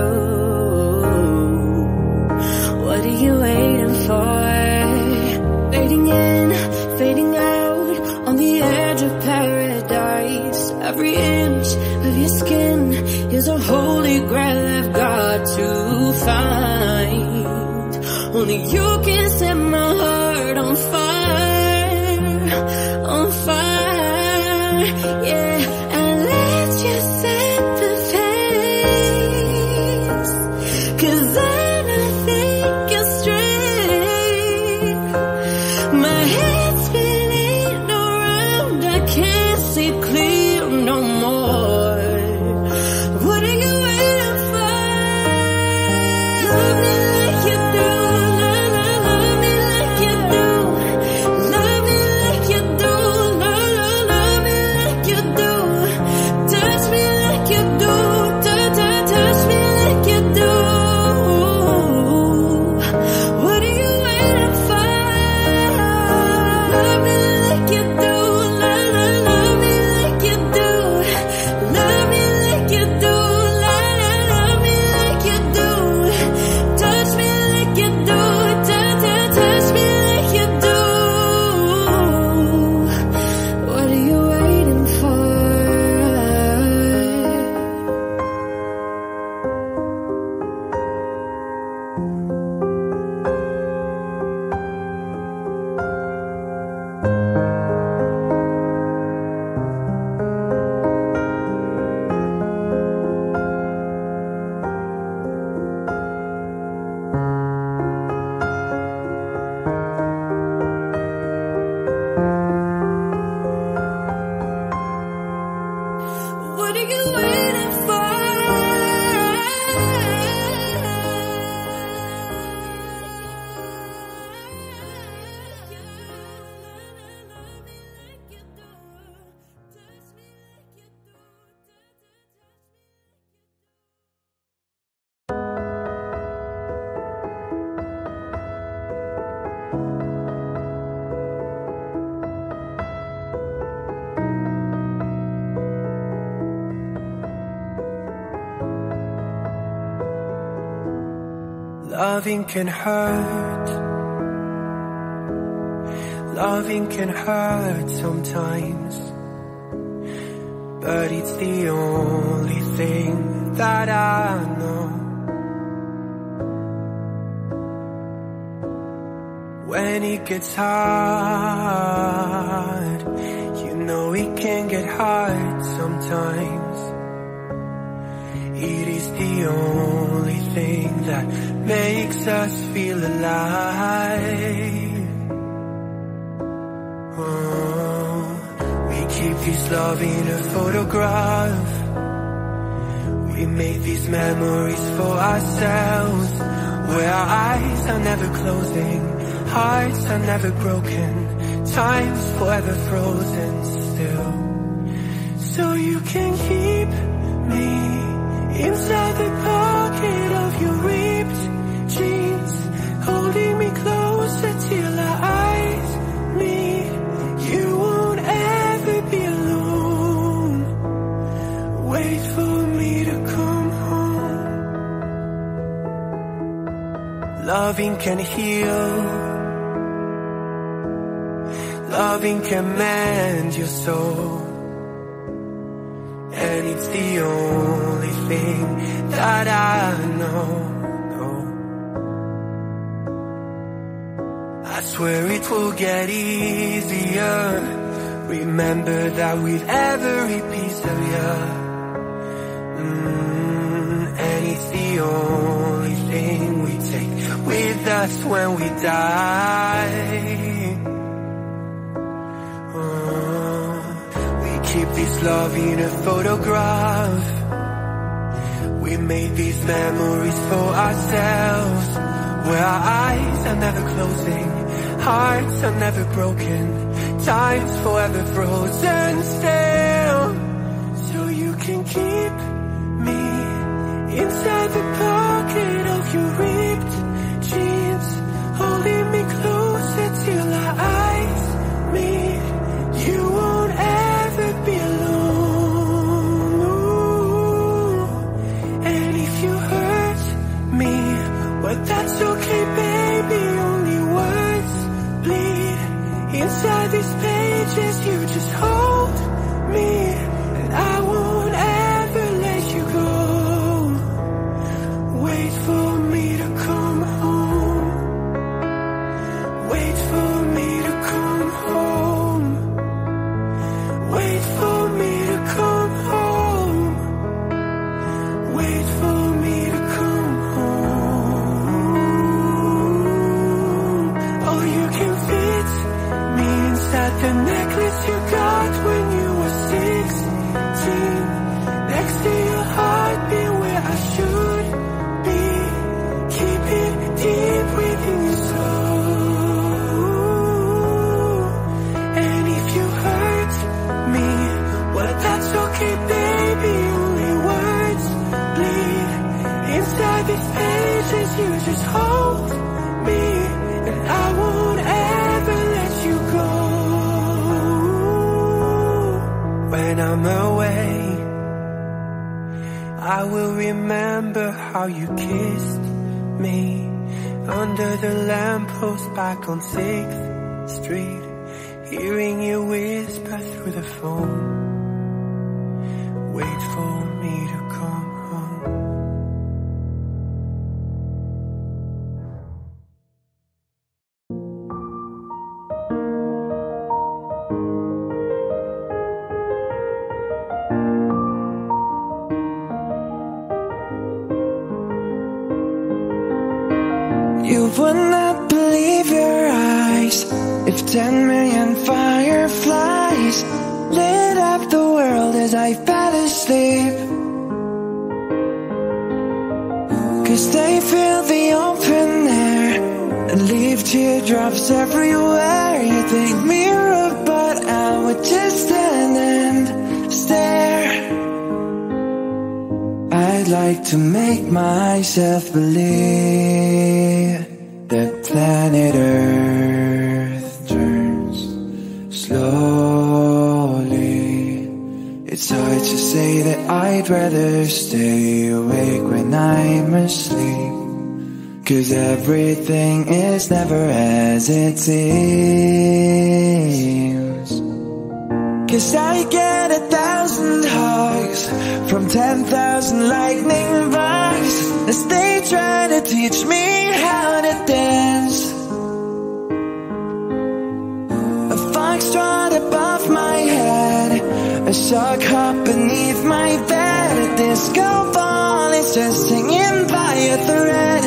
What are you waiting for? Fading in, fading out, on the edge of paradise. Every inch of your skin is a holy grail I've got to find. Only you can set my heart on fire, on fire, yeah. And let you set the pace, cause then I think you're straight. My head's spinning around, I can't see clear no more. What are you waiting for? Love me like you do, la la, love me like you do. Love me like you do, la la, love me like you do. Touch me like you do, touch, touch, touch me like you do. What are you waiting for? Love me like you do, la la, love me like you do. Love me like you do, la la, love me like you do. Touch me like you do, touch, touch, touch me like you do. What are you waiting for? What are you waiting for? Loving can hurt. Loving can hurt sometimes, but it's the only thing that I know. When it gets hard, you know it can get hard sometimes. It is the only thing that makes us feel alive. Oh, we keep this love in a photograph. We make these memories for ourselves, where our eyes are never closing, hearts are never broken, time's forever frozen still. So you can keep me inside the pocket of your ripped jeans, holding me closer till our eyes meet. You won't ever be alone. Wait for me to come home. Loving can heal. Loving can mend your soul. And it's the only thing that I know. I swear it will get easier. Remember that with every piece of you. Mm, and it's the only thing we take with us when we die. Oh, we keep this love in a photograph. We made these memories for ourselves, where our eyes are never closing, hearts are never broken, time's forever frozen still. So you can keep me inside the pocket of your ripped jeans, holding me closer till our eyes meet. You won't ever be alone. And if you hurt me, well, that's okay, baby. Only words bleed inside these pages. You just hold me, and I won't ever let you go. Wait for me to come home. Wait for me to come home. Wait for me to come home. Wait for me to come home. Oh, you can fit me inside the necklace you got when you were sixteen, next to your heartbeat where I should be. Keep it deep within your soul. And if you hurt me, well, that's okay, baby. Only words bleed inside these pages. You just hold me, and I won't ever let you go. When I'm away, I will remember how you kissed me under the lamppost back on sixth street, hearing you whisper through the phone. Wait for me to come home. You would not believe your eyes if ten million fireflies lit up the world as I fell asleep. Cause they fill the open air and leave teardrops everywhere. You think me rude, but I would just stand and stare. I'd like to make myself believe that planet Earth turns slowly. It's hard to say that I'd rather stay awake when I'm asleep. 'Cause everything is never as it seems. 'Cause I get a thousand hugs from ten thousand lightning bugs as they try to teach me how to dance. A foxtrot above my head, a shark hop beneath my bed, a disco ball is just hanging by a thread.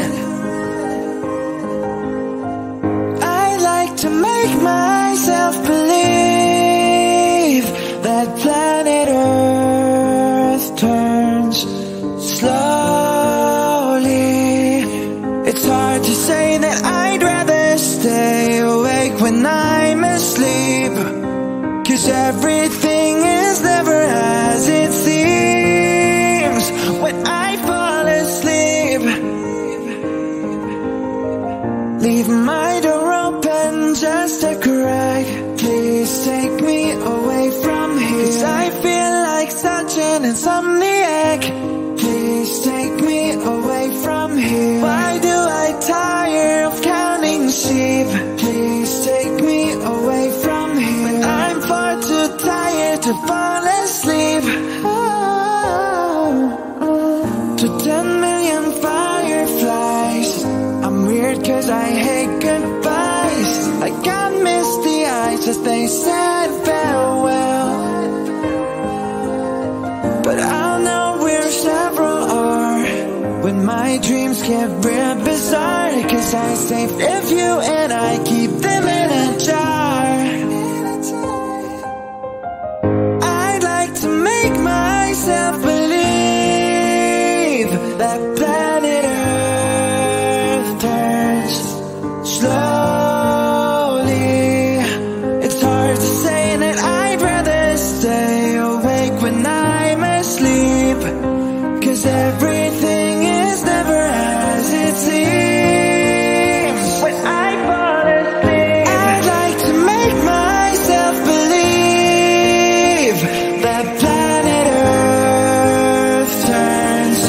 I like to make myself believe that planet Earth turns slowly. It's hard to say that I'd rather stay awake when I'm asleep, 'cause everything is never as it seems when I fall asleep. Leave my door open just a crack, please take me away from here, 'cause I feel like such an insomniac. Please take me away from here. Why do I tire of counting sheep? Please take me away from here, when I'm far too tired to fall asleep. Oh, to ten million fireflies, I'm weird 'cause I hate goodbyes. I got misty eyes as they said farewell, but I'll know where several are when my dreams get real bizarre, 'cause I save a few and I keep them in a jar. I'd like to make myself believe that planet Earth turns slowly. It's hard to say that I'd rather stay awake when I'm asleep, 'cause everything is never as it seems when I fall asleep. I'd like to make myself believe that planet Earth turns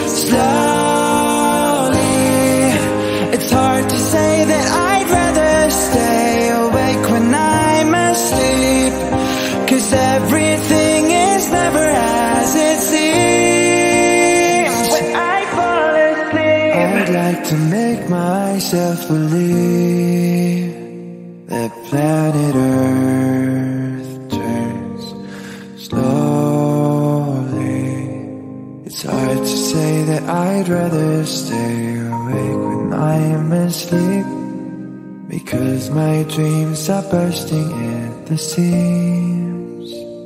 slowly. It's hard to say that I'd rather stay awake when I'm asleep, 'cause everything is never as it seems when I fall asleep. I'd like to make myself believe that planet Earth turns slowly. It's hard to say that I'd rather stay awake when I am asleep, because my dreams are bursting at the seams.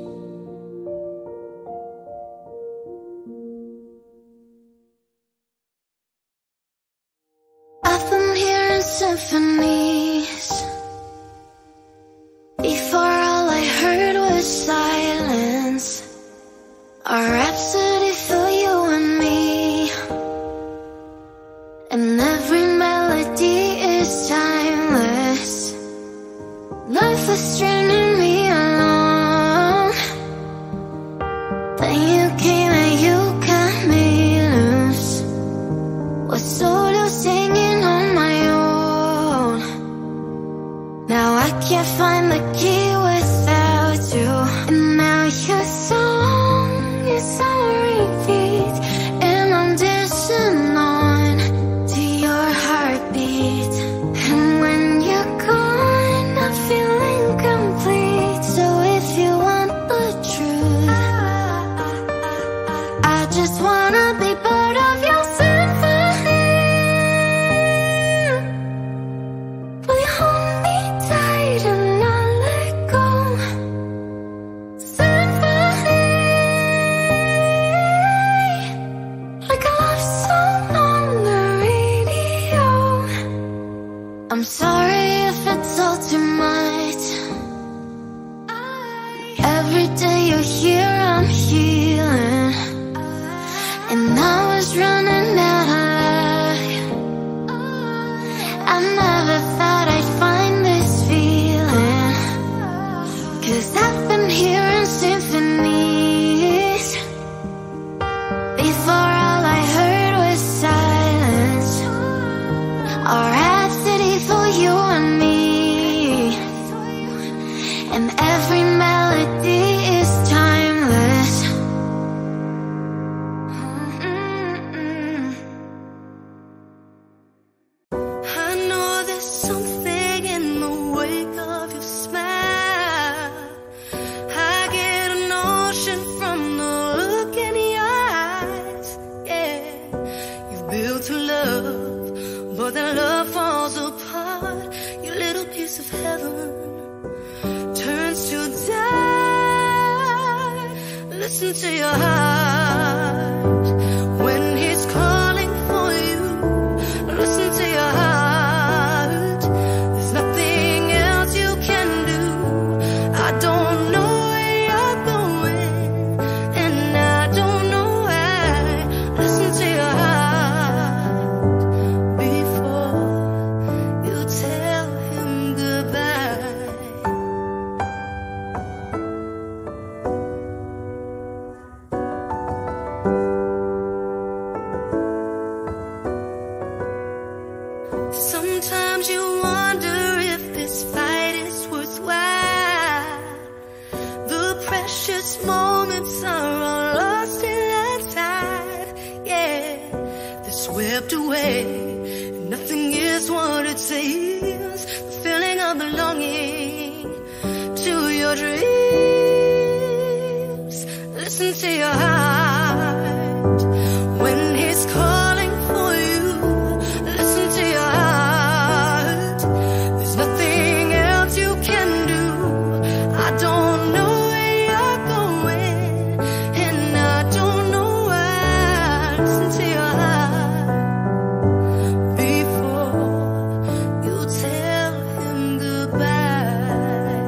I've been hearing symphonies. Before all I heard was silence, a rhapsody for you and me. And every melody is timeless. Life was straining me along. Then you came and you cut me loose. Was solo singing on my own. Now I can't find the key without you. And now your song is on repeat, and I'm dancing on to your heartbeat. And when you're gone, I feel incomplete. So if you want the truth, I just wanna be part of your symphony. Will you hold me tight and not let go? Symphony, like a love song on the radio. I'm sorry if it's all too much. Every day you're here, I'm healing, and I was running out of life. I never thought I'd find this feeling, 'cause I've been hearing symphonies. Before all I heard was silence. a rhapsody for you and me. And every melody is timeless. Mm-mm. I know there's something in the wake of your smile. I get a notion from the look in your eyes. Yeah, you've built a love, but that love falls apart. Your little piece of heaven turns to dust. Listen to your heart when he's calling for you. Listen to your heart. There's nothing else you can do. I don't know where you're going, and I don't know why. Listen to your heart before you tell him goodbye. Sometimes you wonder if this fight is worthwhile. The precious moments are all lost in the tide. Yeah, they're swept away. Nothing is what it seems. The feeling of belonging to your dreams. Listen to your heart when he's calling for you. Listen to your heart. There's nothing else you can do. I don't know where you're going, and I don't know why. Listen to your heart before you tell him goodbye.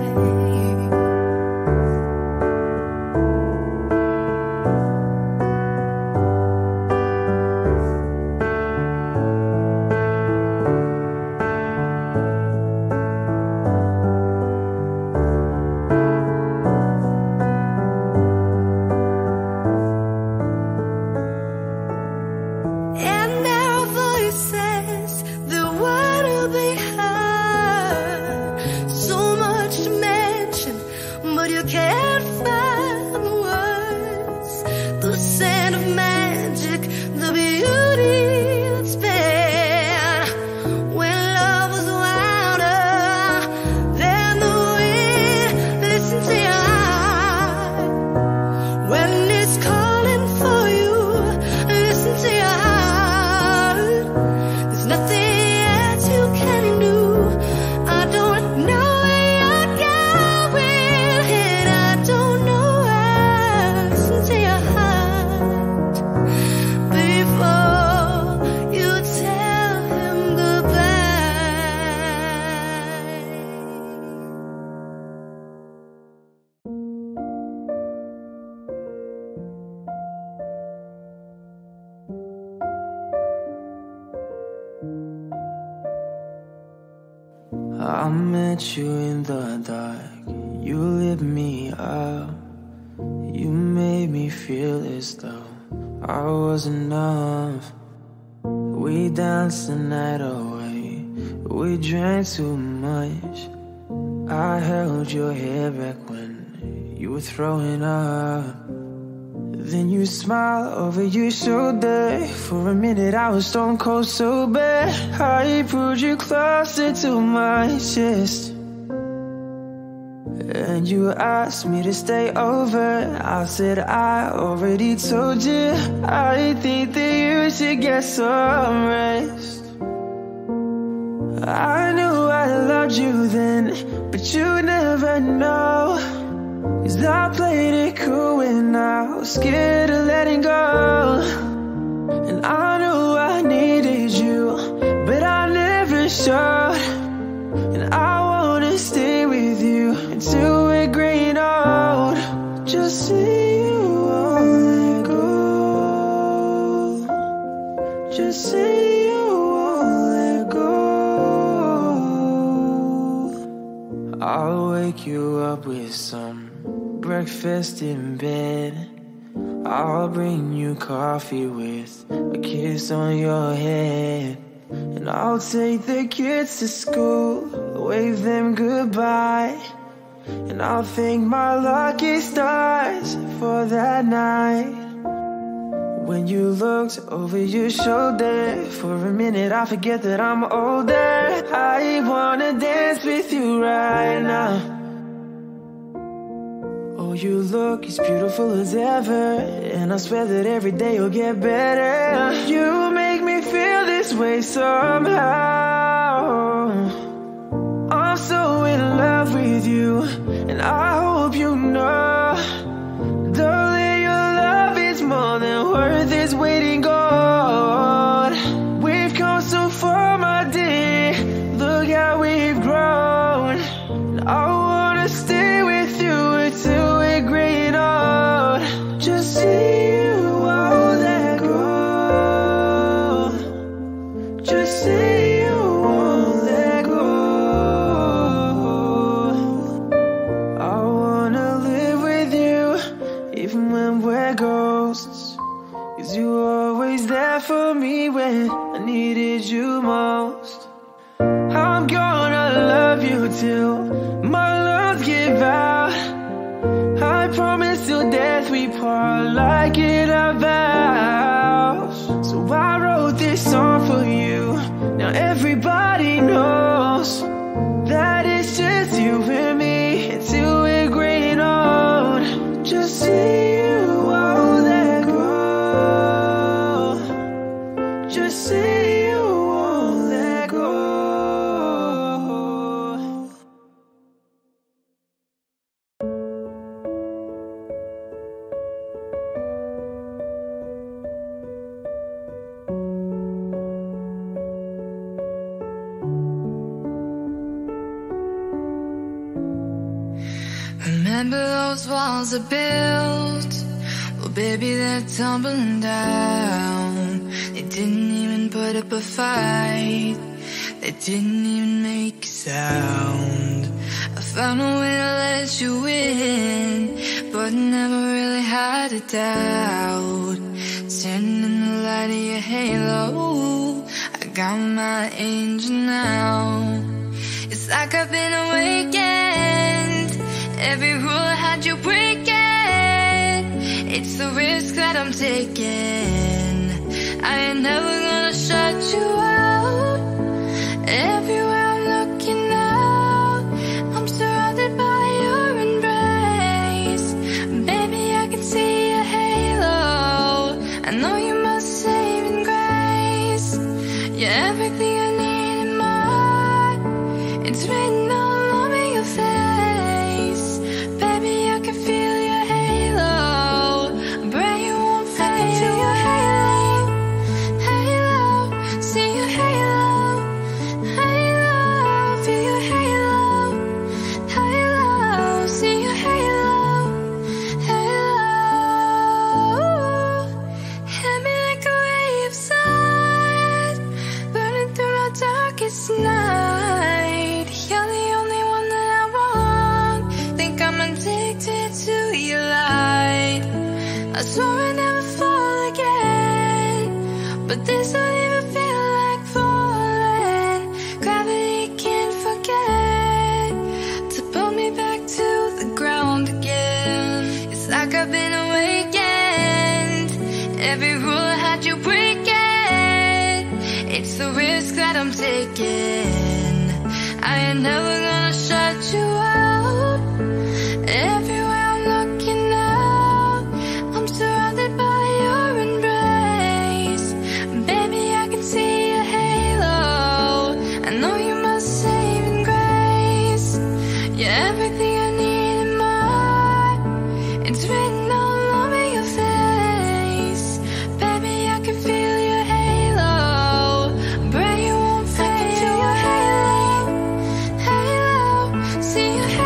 And there are voices that want to be heard. So much to mention, but you can't find the words. The scent of magic, the beauty that's been. When love was wilder than the wind. Listen to your heart when it's calling for you. Listen to your heart. There's nothing else you can do. I don't know where you're going, and I don't know why. Listen to your heart before you tell him goodbye. I met you in the dark, you lit me up. You made me feel as though I was enough. We danced the night away, we drank too much. I held your hair back when you were throwing up. Then you smiled over your shoulder. For a minute I was stone cold sober. I pulled you closer to my chest, and you asked me to stay over. I said I already told you. I think that you should get some rest. I knew I loved you then, but you never know. 'Cause I played it cool when I was scared of letting go. And I knew I needed you, but I never showed. And I wanna stay with you until we're green old. Just say you won't let go. Just say you won't let go. I'll wake you up with some breakfast in bed. I'll bring you coffee with a kiss on your head. And And I'll take the kids to school, wave them goodbye. And I'll thank my lucky stars for that night. When you looked over your shoulder, for a minute I forget that I'm older. I wanna dance with you right now. Oh, you look as beautiful as ever, and I swear that every day you'll get better. You make me feel this way somehow. I'm so in love with you, and I hope you know, darling, your love is more than worth its weight in gold. We've come so far, my dear, look how we've grown. I wanna stay with you until we're gray and old. Just see you won't let go. Just see you won't let go. I wanna live with you even when we're ghosts, 'cause you were always there for me when I needed you most. I'm gonna love you till my lungs give out. I promise till death we part, like in our vows. So I wrote this song for you. Now everybody knows that it's just you and me until we're gray and old. Just see you won't let go. Just see you won't let go. Remember those walls I built? Well, baby, they're tumbling down. They didn't even put up a fight. They didn't even make a sound. I found a way to let you in, but never really had a doubt. Standing in the light of your halo, I got my angel now. It's like I've been awakened. Every rule I had you breaking. It's the risk that I'm taking. I ain't never gonna shut you out. Everywhere I'm looking now, I'm surrounded by your embrace. Baby, I can see your halo. I know you must save in grace. You're everything I need in my heart. It's written all over your face. Baby, I can feel your halo. Pray you won't fade. I can feel your halo. Halo, see your halo. Halo, feel your halo. Halo, see your halo. Halo, hit me like a wave of sun, burning through my darkest night. You're the only one that I want. Think I'm addicted to your light. I swore I'd never fall again, but this don't even feel like falling. Gravity can't forget to pull me back to the ground again. It's like I've been awakened. Every rule I had you breaking. It's the risk that I'm taking. I ain't never gonna shut you out. Everywhere I'm looking now, I'm surrounded by your embrace. Baby, I can see your halo. I know you must save in grace. You're everything I need in my heart. It's written all over your face. Baby, I can feel your halo. Pray you won't fade. I can feel your halo. Halo, see your halo.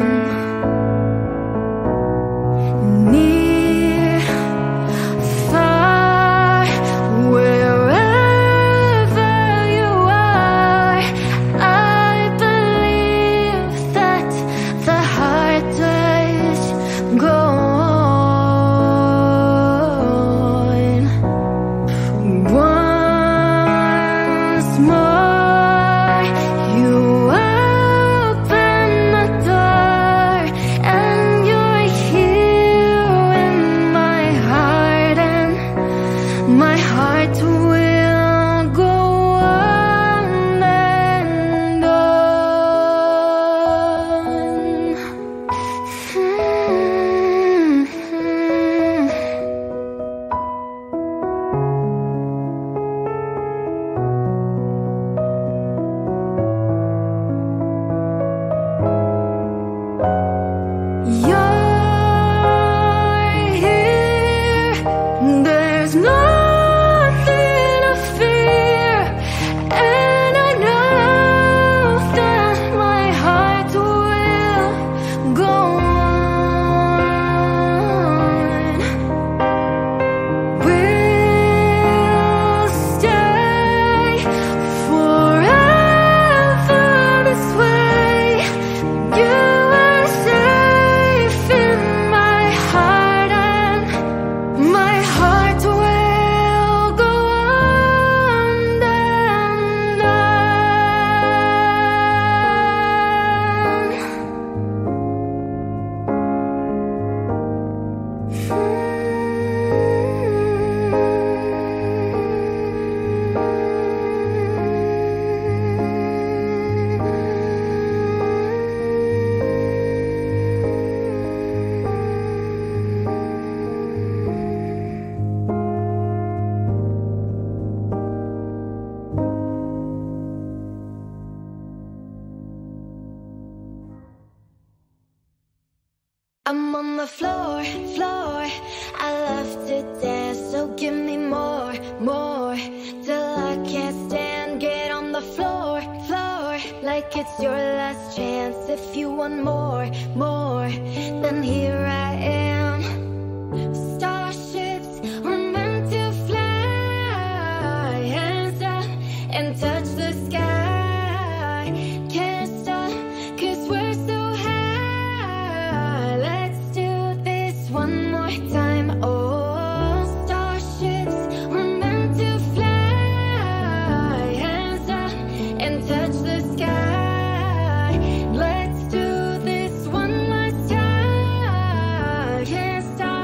I'm on the floor, floor. I love to dance, so give me more, more, till I can't stand. Get on the floor, floor, like it's your last chance. If you want more, more, then here I am. Starships were meant to fly, hands up and touch the sky. Can't stop, cause we're so high. Let's do this one more time. Oh, starships were meant to fly, hands up and touch the sky. Let's do this one last time. Can't stop.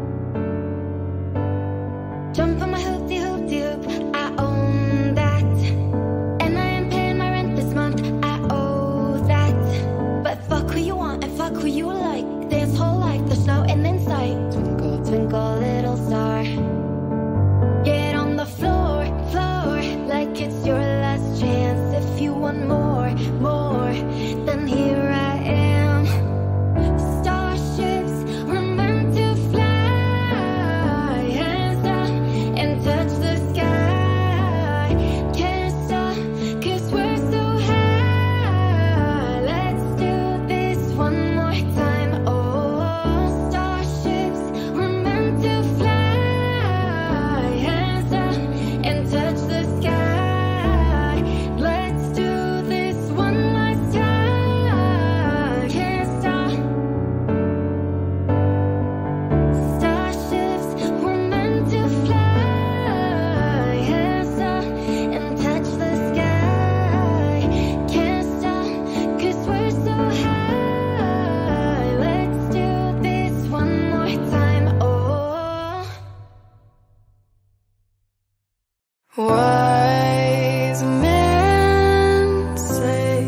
Jump on my hoopty hoopty hoop, I own that. And I am paying my rent this month, I owe that. But fuck who you want and fuck who you like. This whole life, there's no end in sight. Twinkle, twinkle, little star. Get on the floor, floor, like it's your last chance. If you want more, more, then here I am. Starships were meant to fly, hands up and touch the sky. Can't stop, cause we're so high. Let's do this one more time. Oh, starships were meant to fly, hands up and touch the sky. Let's do this one last time. Can't stop. Starships were meant to fly, hands up and touch the sky. Can't stop, cause we're so high. Let's do this one more time. Oh, wise men say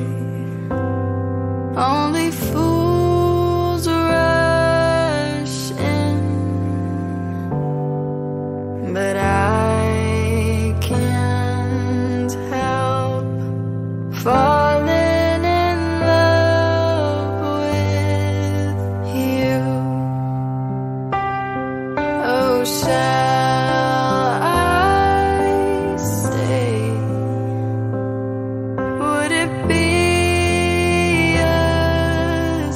only fools rush in, but I can't help falling in love with you. Oh, shall I say, would it be a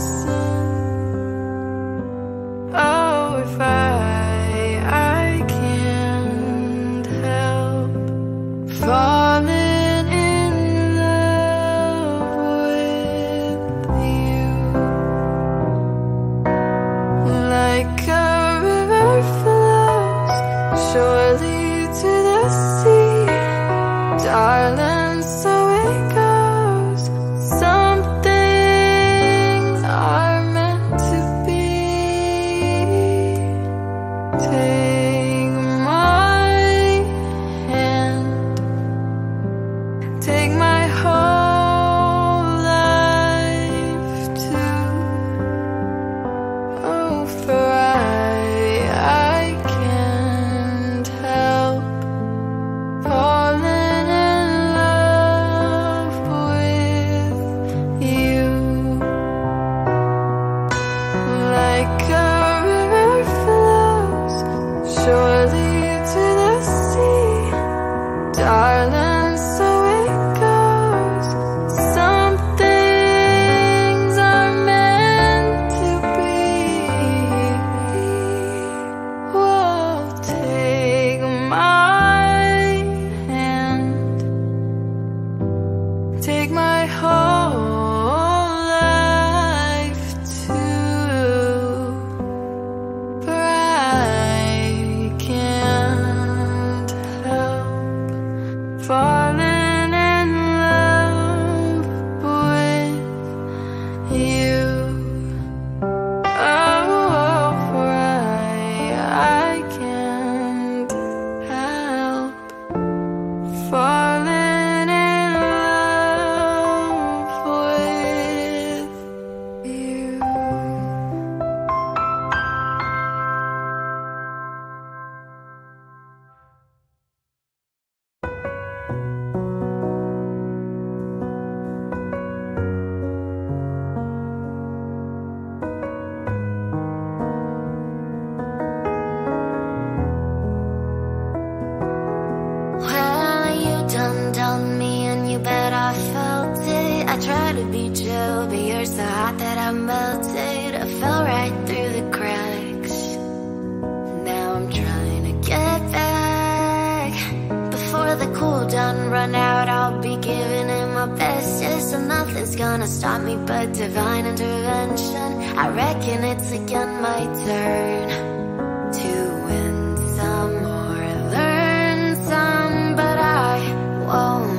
so hot that I melted. I fell right through the cracks. Now I'm trying to get back. Before the cool down run out, I'll be giving it my best. Yes, so nothing's gonna stop me but divine intervention. I reckon it's again my turn to win some or learn some, but I won't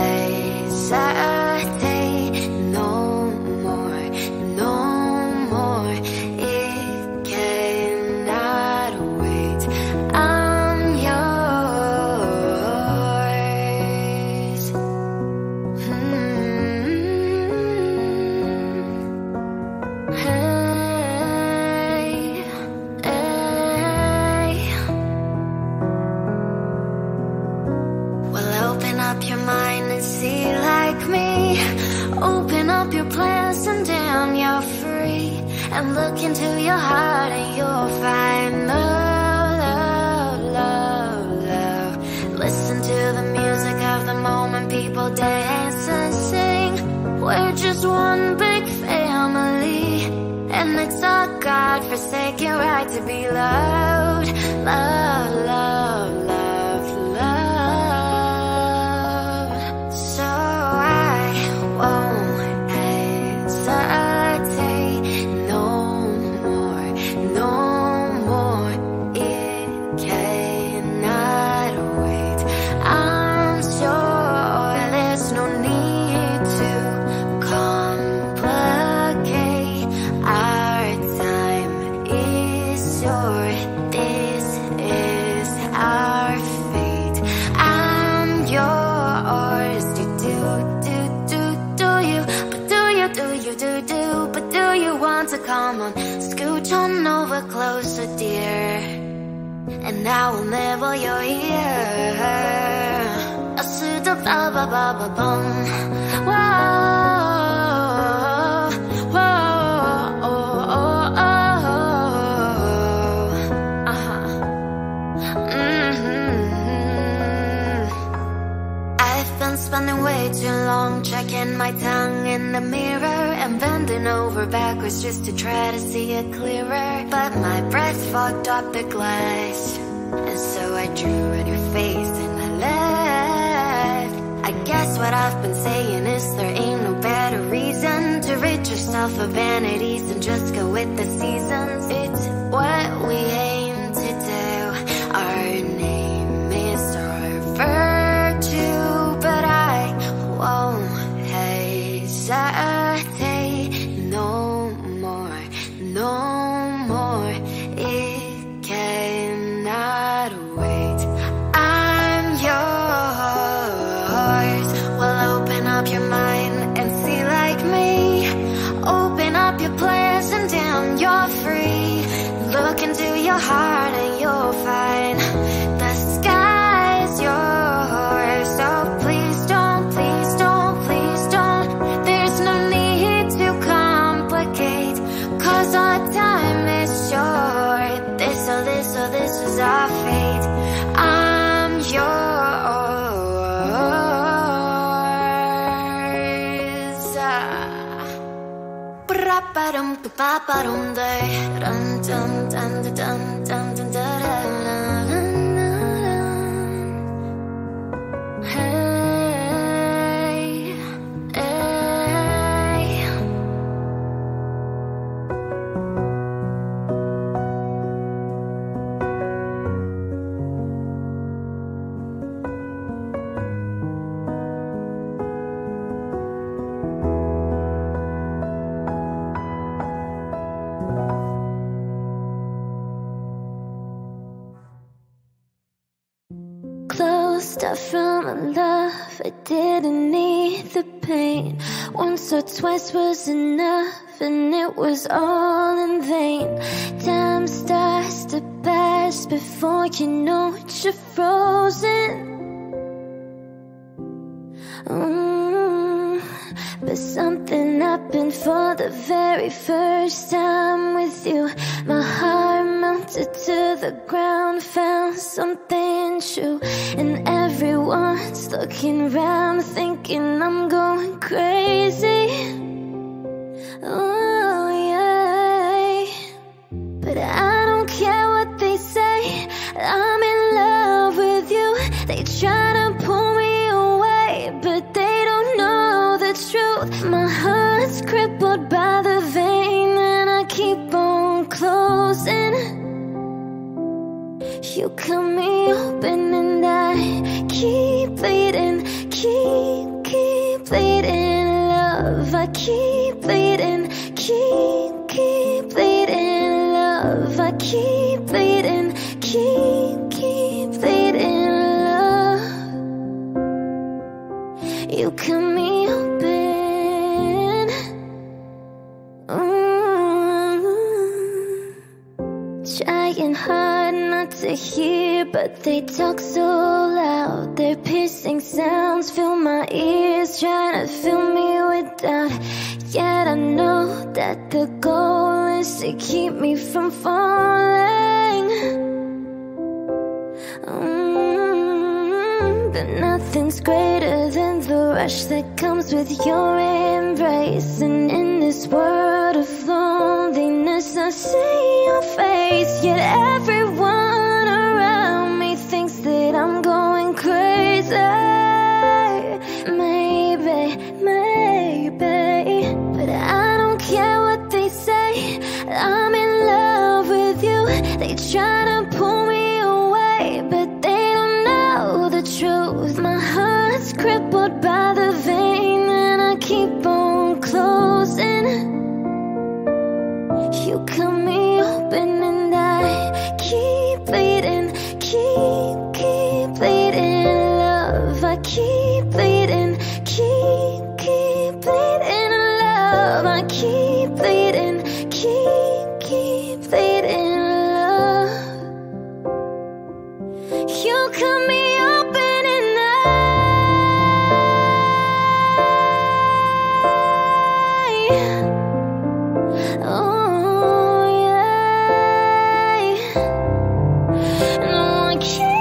hesitate no more, no more. It cannot wait. I'm yours. Hmm. Hey, hey. Well, open up your mind and see like me. Open up your plans and damn, you're free. And look into your heart and you'll find love, love, love, love. Listen to the music of the moment, people dance and sing. We're just one big family, and it's our God-forsaken right to be loved. Love, love, love, love. So I won't hesitate no more, no more. It cannot wait. I'm sure there's no need to complicate. Our time is short. This is our fate. I'm yours. Do do do do do you? But do you do you do do? But do you want to come on? Scooch on over closer, dear, and I will nibble your ear. A suit of ba ba ba ba bum. Whoa, whoa, oh, oh, oh. Uh-huh. Mm-hmm. I've been spending way too long checking my tongue in the mirror and bending over backwards just to try to see it clearer. But my breath fogged up the glass, and so I drew on your face and I left. I guess what I've been saying is there ain't no better reason to rid yourself of vanities and just go with the seasons. It's what we aim to do. Our name is our virtue, but I won't hesitate no more, no more. It cannot wait. I'm yours. Well, open up your mind and see like me. Open up your plans and damn, you're free. Look into your heart and you'll find the sky's yours. So please don't, please don't, please don't. There's no need to complicate, 'cause our time is short. This, oh, this, oh, this is our fate. I'm yours. Ba-dum, ba-ba-dum, day. Dun, dun, dun, dun, dun, dun, dun, dun. Hey, hey. Closed off from a love I didn't need the pain. Once or twice was enough, and it was all in vain. Time starts to pass before you know it, you're frozen. Mm, but something happened for the very first time with you. My heart melted to the ground, found something true, and everyone's looking round thinking I'm going crazy. Oh yeah. But I don't care what they say, I'm in love with you. They try to pull me away, but they don't know the truth. My heart's crippled by the vein, and I keep on closing. You cut me open and I keep bleeding, keep, keep bleeding. Love, I keep bleeding, keep, keep bleeding. Love, I keep bleeding, keep, keep bleeding. Love, you cut me open. Mm-hmm. Trying hard not to hear, but they talk so loud. Their piercing sounds fill my ears, trying to fill me with doubt. Yet I know that the goal is to keep me from falling. mm, But nothing's greater than the rush that comes with your embrace. And in this world of loneliness, I see your face. Yet everyone around me thinks that I'm going crazy. Maybe, maybe, but I don't care what they say, I'm in love with you. They try to pull me away, but they don't know the truth. My heart's crippled by the vein, and I keep on closing. You cut me open and I keep bleeding, keep, keep bleeding. Love, I keep bleeding, keep, keep bleeding. Love, I keep bleeding, keep, keep bleeding. Love, you cut me open and I, oh yeah, no I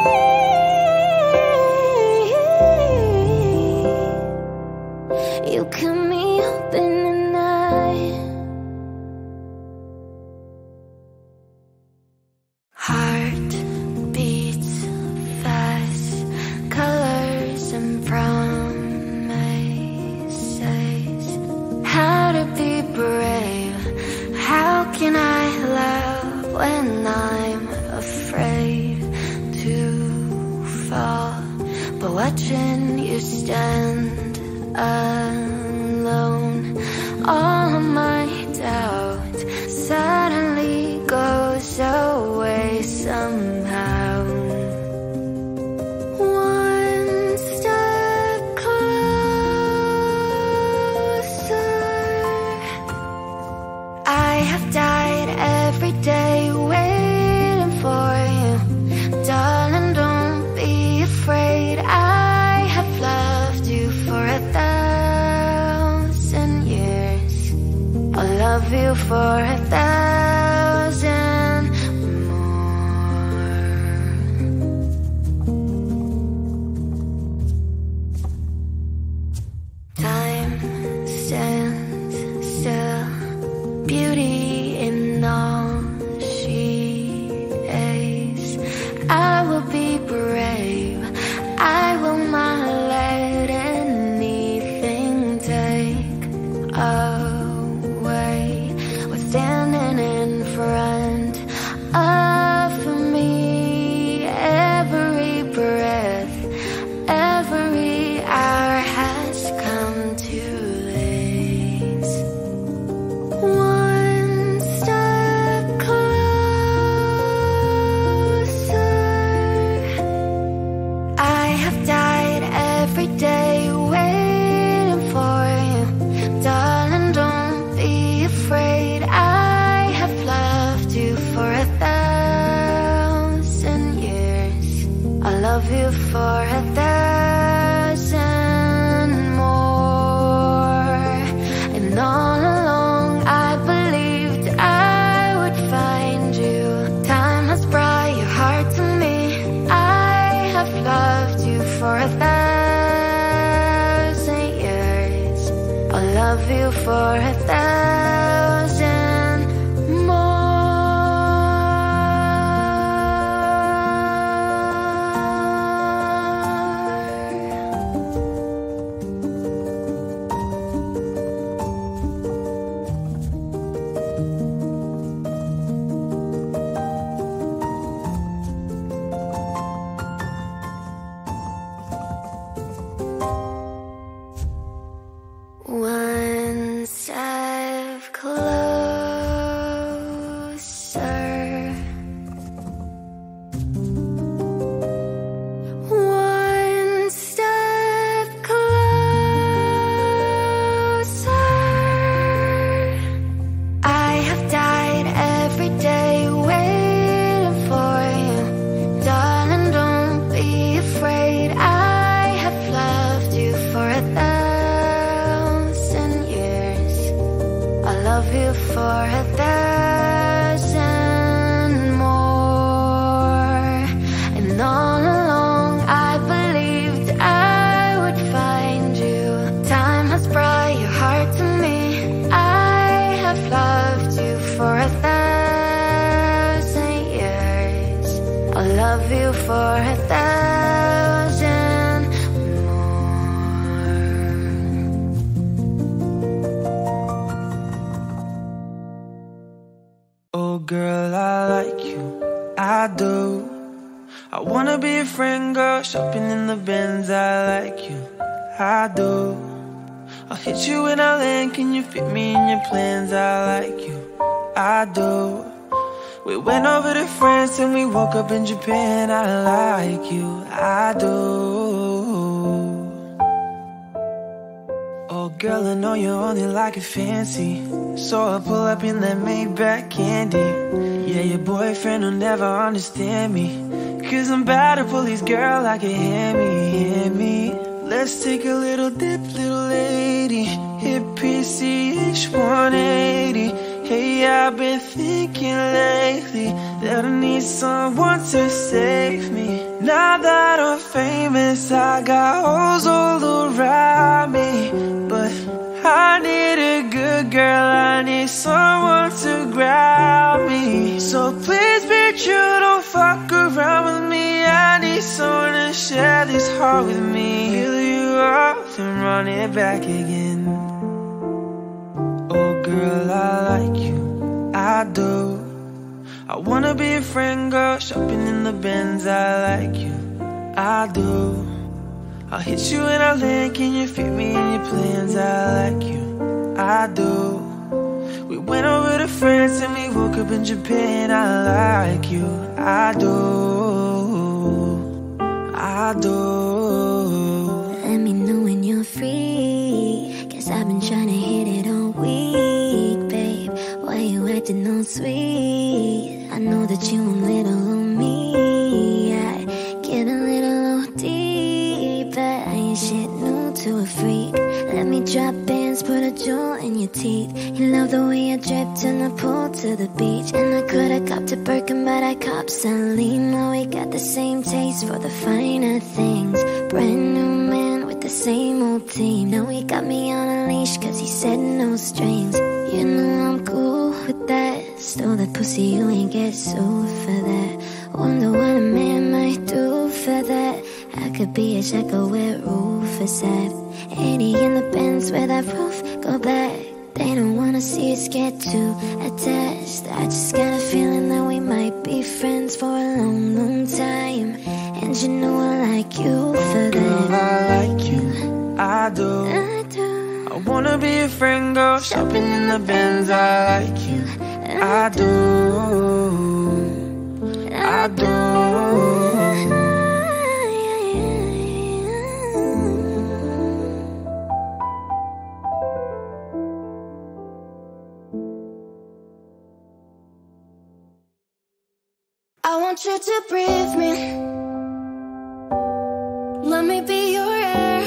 can't. You cut me open and I, Heart beats fast, colors and promises. How to be brave, how can I love when I'm afraid to fall? But watching you stand alone, all of my doubt suddenly goes away somehow. One step closer. I have died every day waiting for you. Darling, don't be afraid. I have loved you for a thousand years. I'll love you for a thousand more. Time stands still, beauty in all she is. I will be brave, I will not let anything take away what's standing in front of me. Every breath, every hour has come to this. One step closer. I have died every day waiting for you. Darling, don't be afraid. I have loved you for a thousand years. I love you for a thousand more. And all along I believed I would find you. Time has brought your heart to me. I have loved you for a thousand years. I'll love you for a thousand love you for a thousand more. And all along I believed I would find you. Time has brought your heart to me. I have loved you for a thousand years. I'll love you for a thousand more. Oh girl, I like you, I do. I wanna be a friend, girl, shopping in the Benz. I like you, I do. I'll hit you when I land, can you fit me in your plans? I like you, I do. We went over to France and we woke up in Japan. I like you, I do. Oh girl, I know you only like it fancy, so I pull up in that Maybach candy. Yeah, your boyfriend will never understand me, cause I'm bad at police, girl, I can hear me, hear me. Let's take a little dip, little lady, hit P C H one eighty. Hey, I've been thinking lately that I need someone to save me. Now that I'm famous, I got hoes all around me, but I need a good girl, I need someone to grab me. So please be true, don't fuck around with me. I need someone to share this heart with me. Fill you up and run it back again. Oh girl, I like you, I do. I wanna be a friend, girl, shopping in the Benz. I like you, I do. I'll hit you when I land, can you fit me in your plans? I like you, I do. We went over to France and we woke up in Japan. I like you, I do, I do. Let me know when you're free, cause I've been trying to hit it all week, babe. Why you acting all sweet? I know that you want little of me. I get a little deep, but I ain't shit new to a freak. Let me drop bands, put a jewel in your teeth. You love the way I dripped in the pool to the beach. And I could've copped a Birkin, but I copped Celine. Now we got the same taste for the finer things. Brand new man with the same old team. Now he got me on a leash cause he said no strings. You know I'm cool with that. Stole the pussy, you ain't get sued for that. Wonder what a man might do for that. I could be a shackle where roof is at. eighty in the Benz where that roof go back. They don't wanna see us get too attached. I just got a feeling that we might be friends for a long, long time. And you know I like you for that. Girl, I like you, I do. I do. I wanna be a friend, girl, shopping in the Benz. I like you, I do, I do. I want you to breathe me. Let me be your air.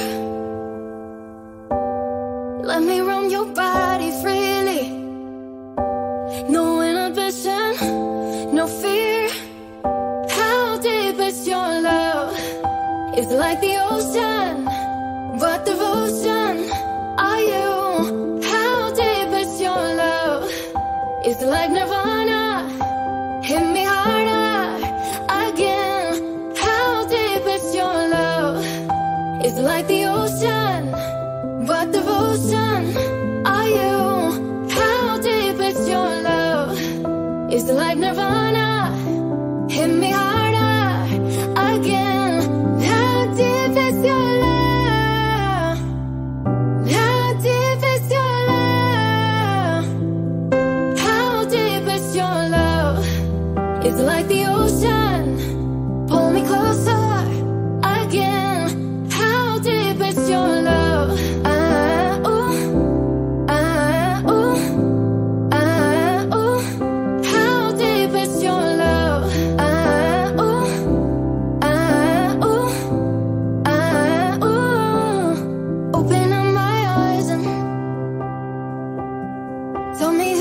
Let me roam your body freely. No inhibition, no fear. How deep is your love? It's like the ocean, but devotion are you. How deep is your love? It's like Nirvana. Hit me harder again. How deep is your love? It's like the ocean, but devotion are you. How deep is your love? It's like Nirvana. Hit me harder again. How deep is your love? How deep is your love? How deep is your love? It's like the ocean. Pull me closer again. How deep is your love? Ah, ooh, ah, ooh, ah, ooh. How deep is your love? Ah, ooh, ah, ooh, ah, ooh. Open up my eyes and tell me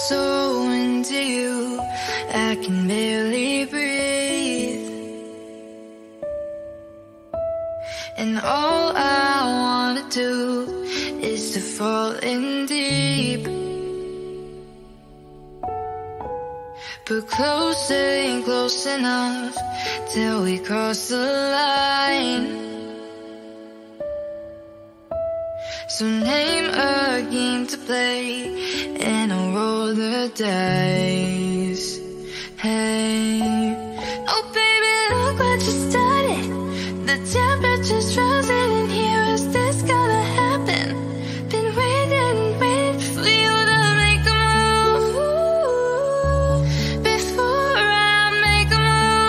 so into you, I can barely breathe. And all I wanna do is to fall in deep. But closer ain't close enough till we cross the line. So name a game to play and I'll roll the dice. Hey, oh baby, look what you started. The temperature's rising in here. Is this gonna happen? Been waiting and waiting for you to make a move before I make a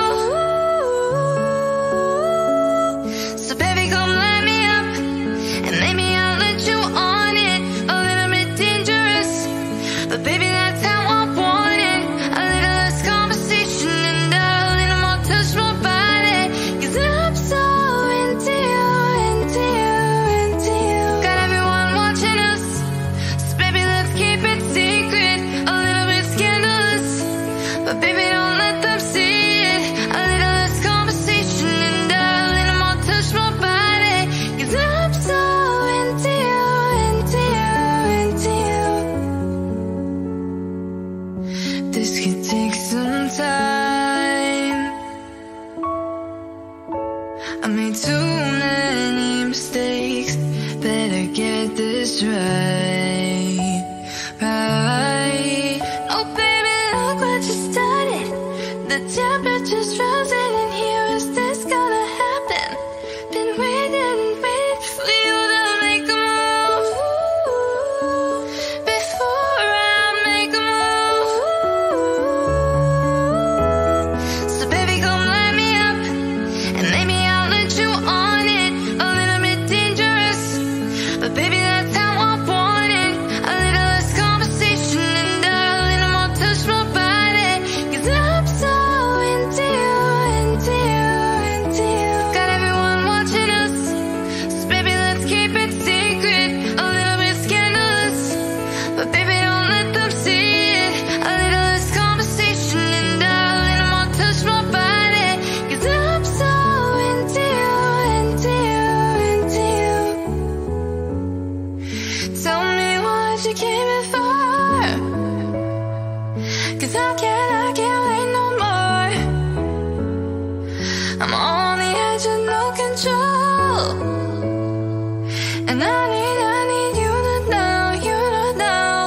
move. So baby, come light me up and maybe I'll let you on it. A little bit dangerous, but baby, that's how I want it. A little less conversation and a little more touch my body. 'Cause I'm so into you, into you, into you. Got everyone watching us, so baby, let's keep it secret. A little bit scandalous, but baby, don't let them see it. A little less conversation and a little more touch my body. 'Cause I'm so into you, into you, into you. This could take some time. I made too many mistakes, better get this right, right. Oh baby, look what you started. The temperature's rising in here. Is this gonna happen? Been waiting and waiting for you to make a move before I make a move. So baby, come light me up and maybe I'll let you on it. A little bit dangerous, but baby, that's how I want it. A little less conversation and a little more touch my body. 'Cause I'm so into you, into you, into you. Got everyone watching us, so baby, let's keep it secret. A little bit scandalous, but baby, don't let them see it. A little less conversation and a little more touch my body. 'Cause I'm so into you, into you, into you. Tell me what you came in for, 'cause I can't, I can't wait no more. I'm on the edge of no control, and I need, I need you to know, you to know.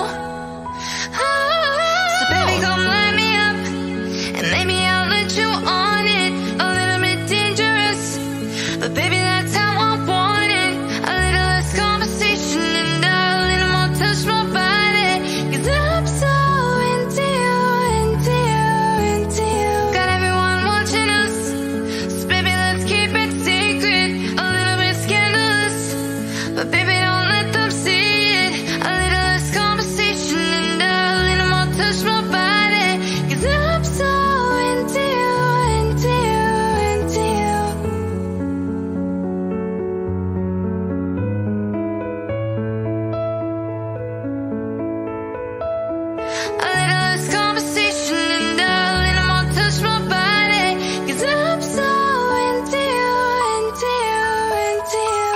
So baby, come light me up and maybe I'll let you on it. A little bit dangerous, but baby, that's how I want it. A little less conversation and a little more touch my body. 'Cause I'm so into you, into you, into you. Got everyone watching us, so baby, let's keep it secret. A little bit scandalous, but baby, don't let them see it. A little less conversation and a little more touch my body. 'Cause I'm so into you, into you, into you. A little less conversation and a little more touch my body. 'Cause I'm so into you, into you, into you.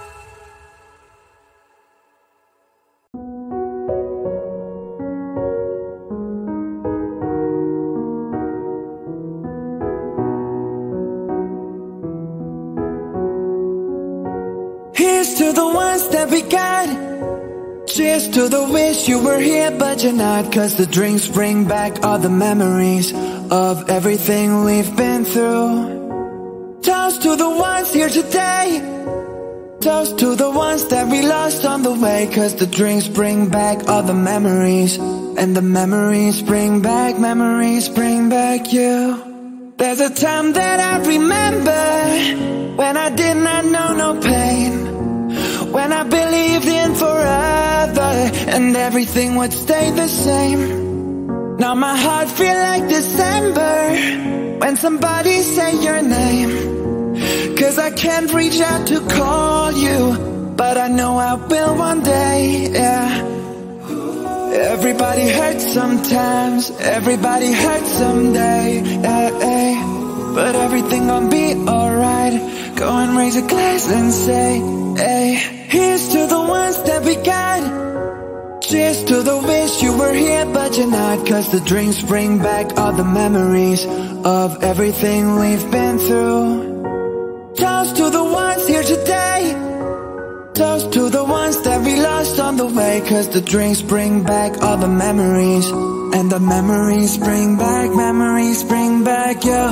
Here's to the ones that we got. Cheers to the wish you were here but you're not. 'Cause the drinks bring back all the memories of everything we've been through. Toast to the ones here today. Toast to the ones that we lost on the way. 'Cause the drinks bring back all the memories, and the memories bring back, memories bring back you. There's a time that I remember when I did not know no pain, when I believed in forever and everything would stay the same. Now my heart feel like December when somebody say your name. 'Cause I can't reach out to call you, but I know I will one day, yeah. Everybody hurts sometimes, everybody hurts someday, eh, eh. But everything gon' be alright. Go and raise a glass and say, hey, here's to the ones that we got. Cheers to the wish you were here but you're not. Cause the drinks bring back all the memories of everything we've been through. Toast to the ones here today. Toast to the ones that we lost on the way. Cause the drinks bring back all the memories. And the memories bring back, memories bring back your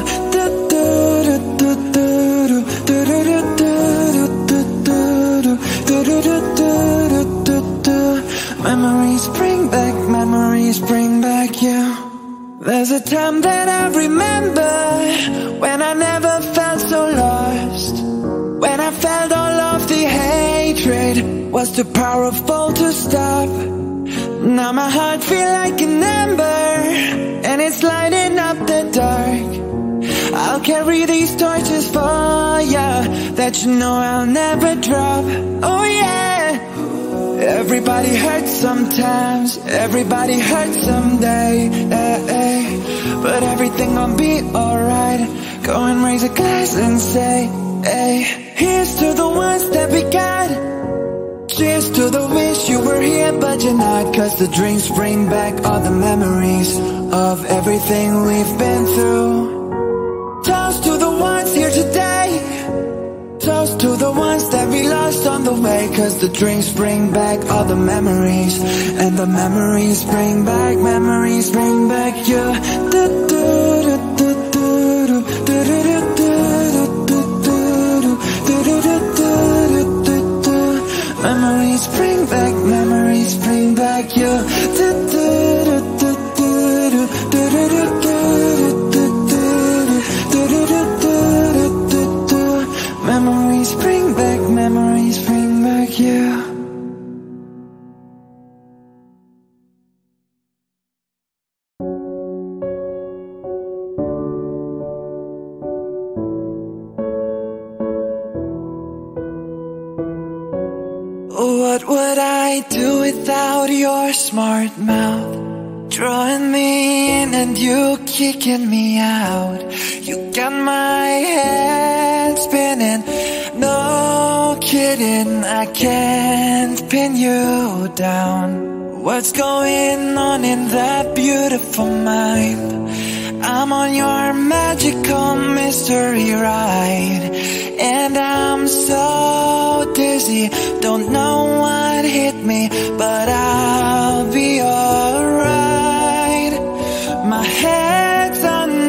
memories bring back, memories bring back you. There's a time that I remember when I never felt so lost. When I felt all of the hatred was too powerful to stop. Now my heart feel like an ember and it's lighting up the dark. I'll carry these torches for ya that you know I'll never drop. Oh yeah. Everybody hurts sometimes, everybody hurts someday, eh, eh. But everything gon' be alright. Go and raise a glass and say, hey, here's to the ones that we got. Cheers to the wish you were here but you're not. Cause the drinks bring back all the memories of everything we've been through. Toast to the ones here today. Toast to the ones that we lost on the way. Cause the drinks bring back all the memories. And the memories bring back, memories bring back you. Memories bring back, memories bring back you. Memories bring back, memories bring back you. What would I do without your smart mouth? Drawing me in and you kicking me out. You got my head spinning. No kidding, I can't pin you down. What's going on in that beautiful mind? I'm on your magical mystery ride. And I'm so dizzy, don't know what hit me, but I'll be alright. My head's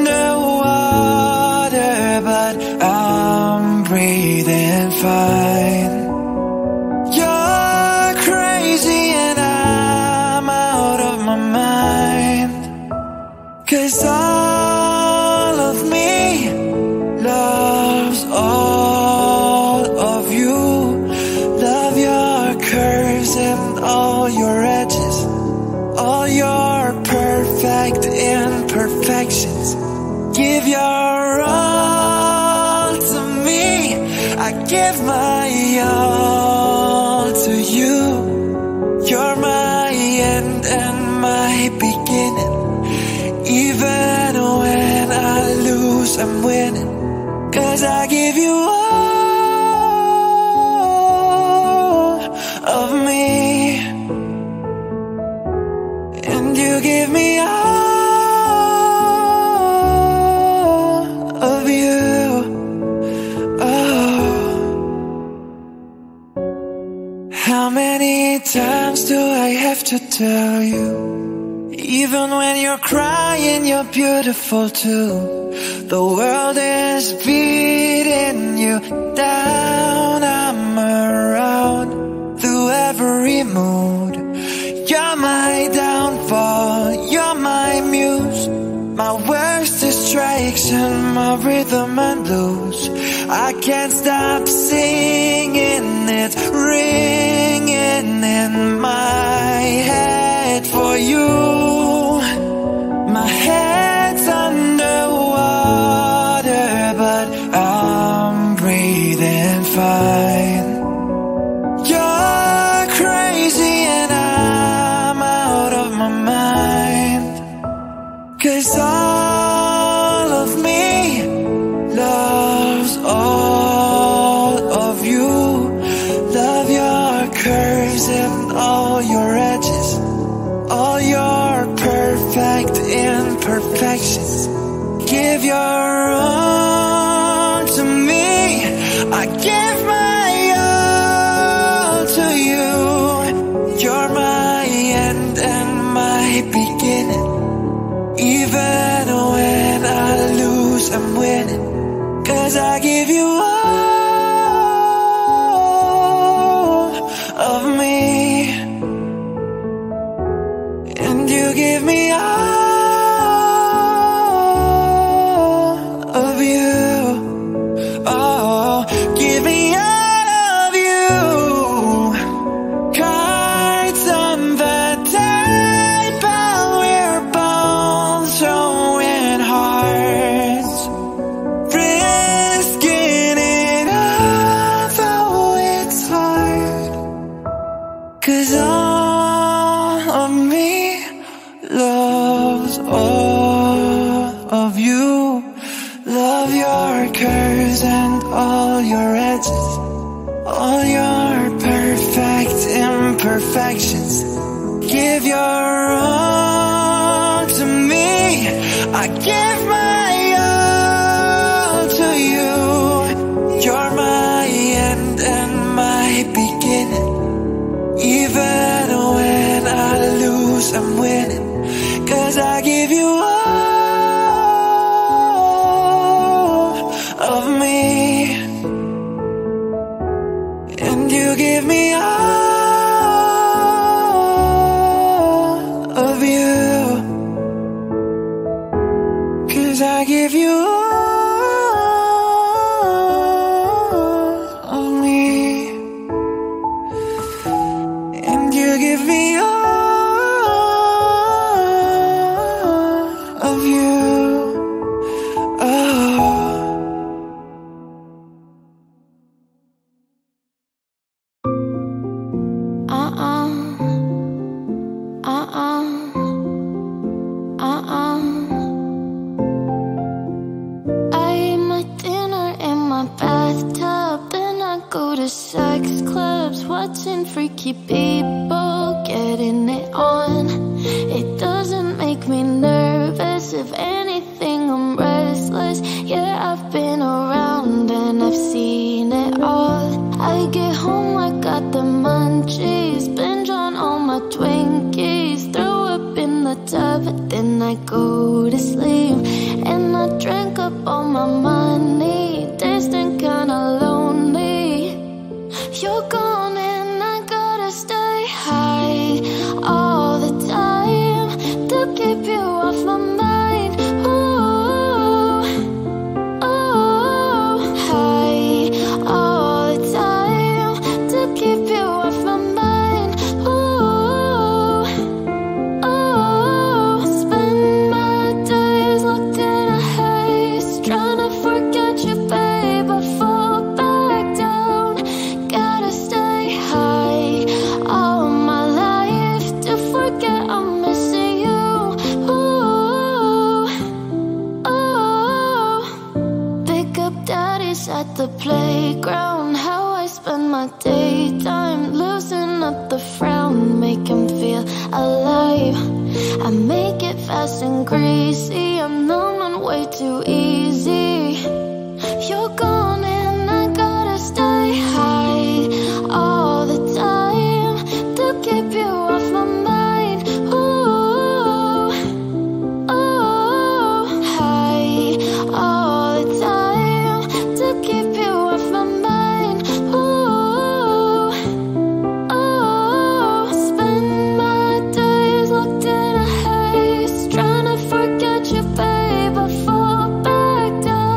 underwater, but I'm breathing fine. You're crazy and I'm out of my mind. Cause all of me loves all of you. Love your curves and all your edges, all your perfect imperfections. Give your all to me, I give my all to you. You're my end and my beginning. Even when I lose, I'm winning. Cause I give you all of me, and you give me all of you. Oh, how many times do I have to tell you? Even when you're crying, you're beautiful too. The world is beating you down. I'm around through every mood. You're my downfall, you're my muse, my worst distraction, my rhythm and blues. I can't stop singing, it's ringing in my head for you. My head's underwater, but I'm breathing fine. You're crazy and I'm out of my 'Cause all of me loves all of you. Love your curves and all your edges, all your perfect imperfections. Give your all to me, I give my all to you. You're my end and my beginning. Even when I lose, I'm winning. 'Cause I give you all of me, and you give me all of you. Oh, give me all of you. Cards on the table, we're both showing hearts, risking it all, though it's hard. 'Cause all of me loves all of you. Love your curves and all your edges, all your perfect imperfections. Give your all to me, I give my all to you. You're my end and my beginning. Even when I lose, I'm winning. 'Cause I give you all of me, and you give me all of you. 'Cause I give you all of me, and you give me all of you. Oh. Uh-uh, uh-uh, uh-uh. I eat my dinner in my bathtub, then I go to sex clubs, watching freaky people getting it on. It doesn't make me nervous, if anything I'm restless. Yeah, I've been around and I've seen it all. I get home, I got the munchies, binge on all my Twinkies, throw up in the tub, then I go to sleep. And I drank up all my money, distant kinda lonely. You're gone and I gotta stay high all the time to keep you off my mind. Ooh, ooh, high all the time to keep you off my mind. Ooh, ooh, spend my days locked in a haze, trying to forget you, babe, I fall back down. Gotta stay high all my life to forget I'm missing you. Ooh, ooh, pick up daddies at the playground, how I spend my daytime, losing up the frown, make him feel alive. I make it fast and greasy, I'm numb and way too easy. You're gone and I gotta stay high all the time to keep you off my mind. Ooh, ooh, high all the time to keep you off my mind. Ooh, ooh, spend my days locked in a haze, trying to forget you, babe, I fall back down.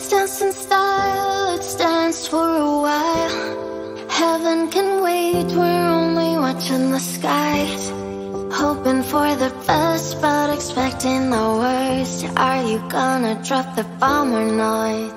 Let's dance in style, let's dance for a while. Heaven can wait, we're only watching the skies. Hoping for the best, but expecting the worst. Are you gonna drop the bomb or not?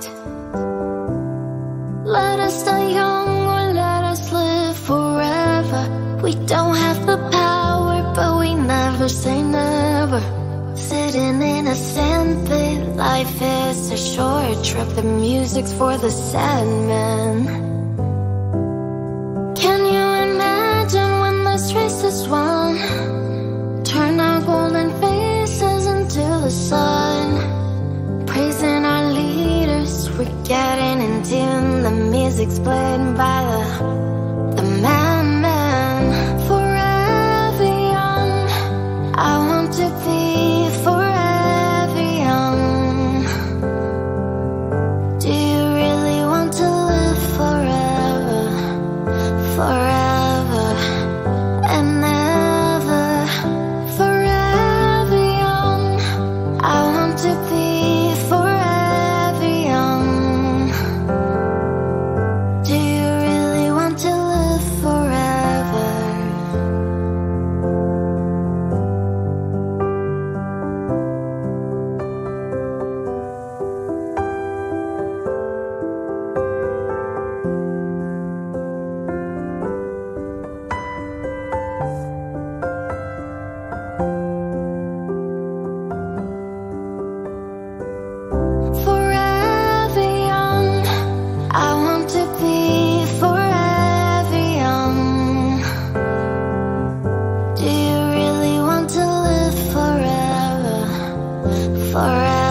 Let us die young or let us live forever. We don't have the power, but we never say never. Sitting in a sandpit, life is a short trip. The music's for the sad man. Can you imagine when this race is won? Turn our golden faces into the sun. Praising our leaders, we're getting in tune. The music's played by the, the madman. Forever young, I want to be forever young. Do you really want to live forever? Forever and ever. Forever young, I want to be forever young. Do you really want to live forever? Forever young, I want to be forever young. Do you really want to live forever? Forever.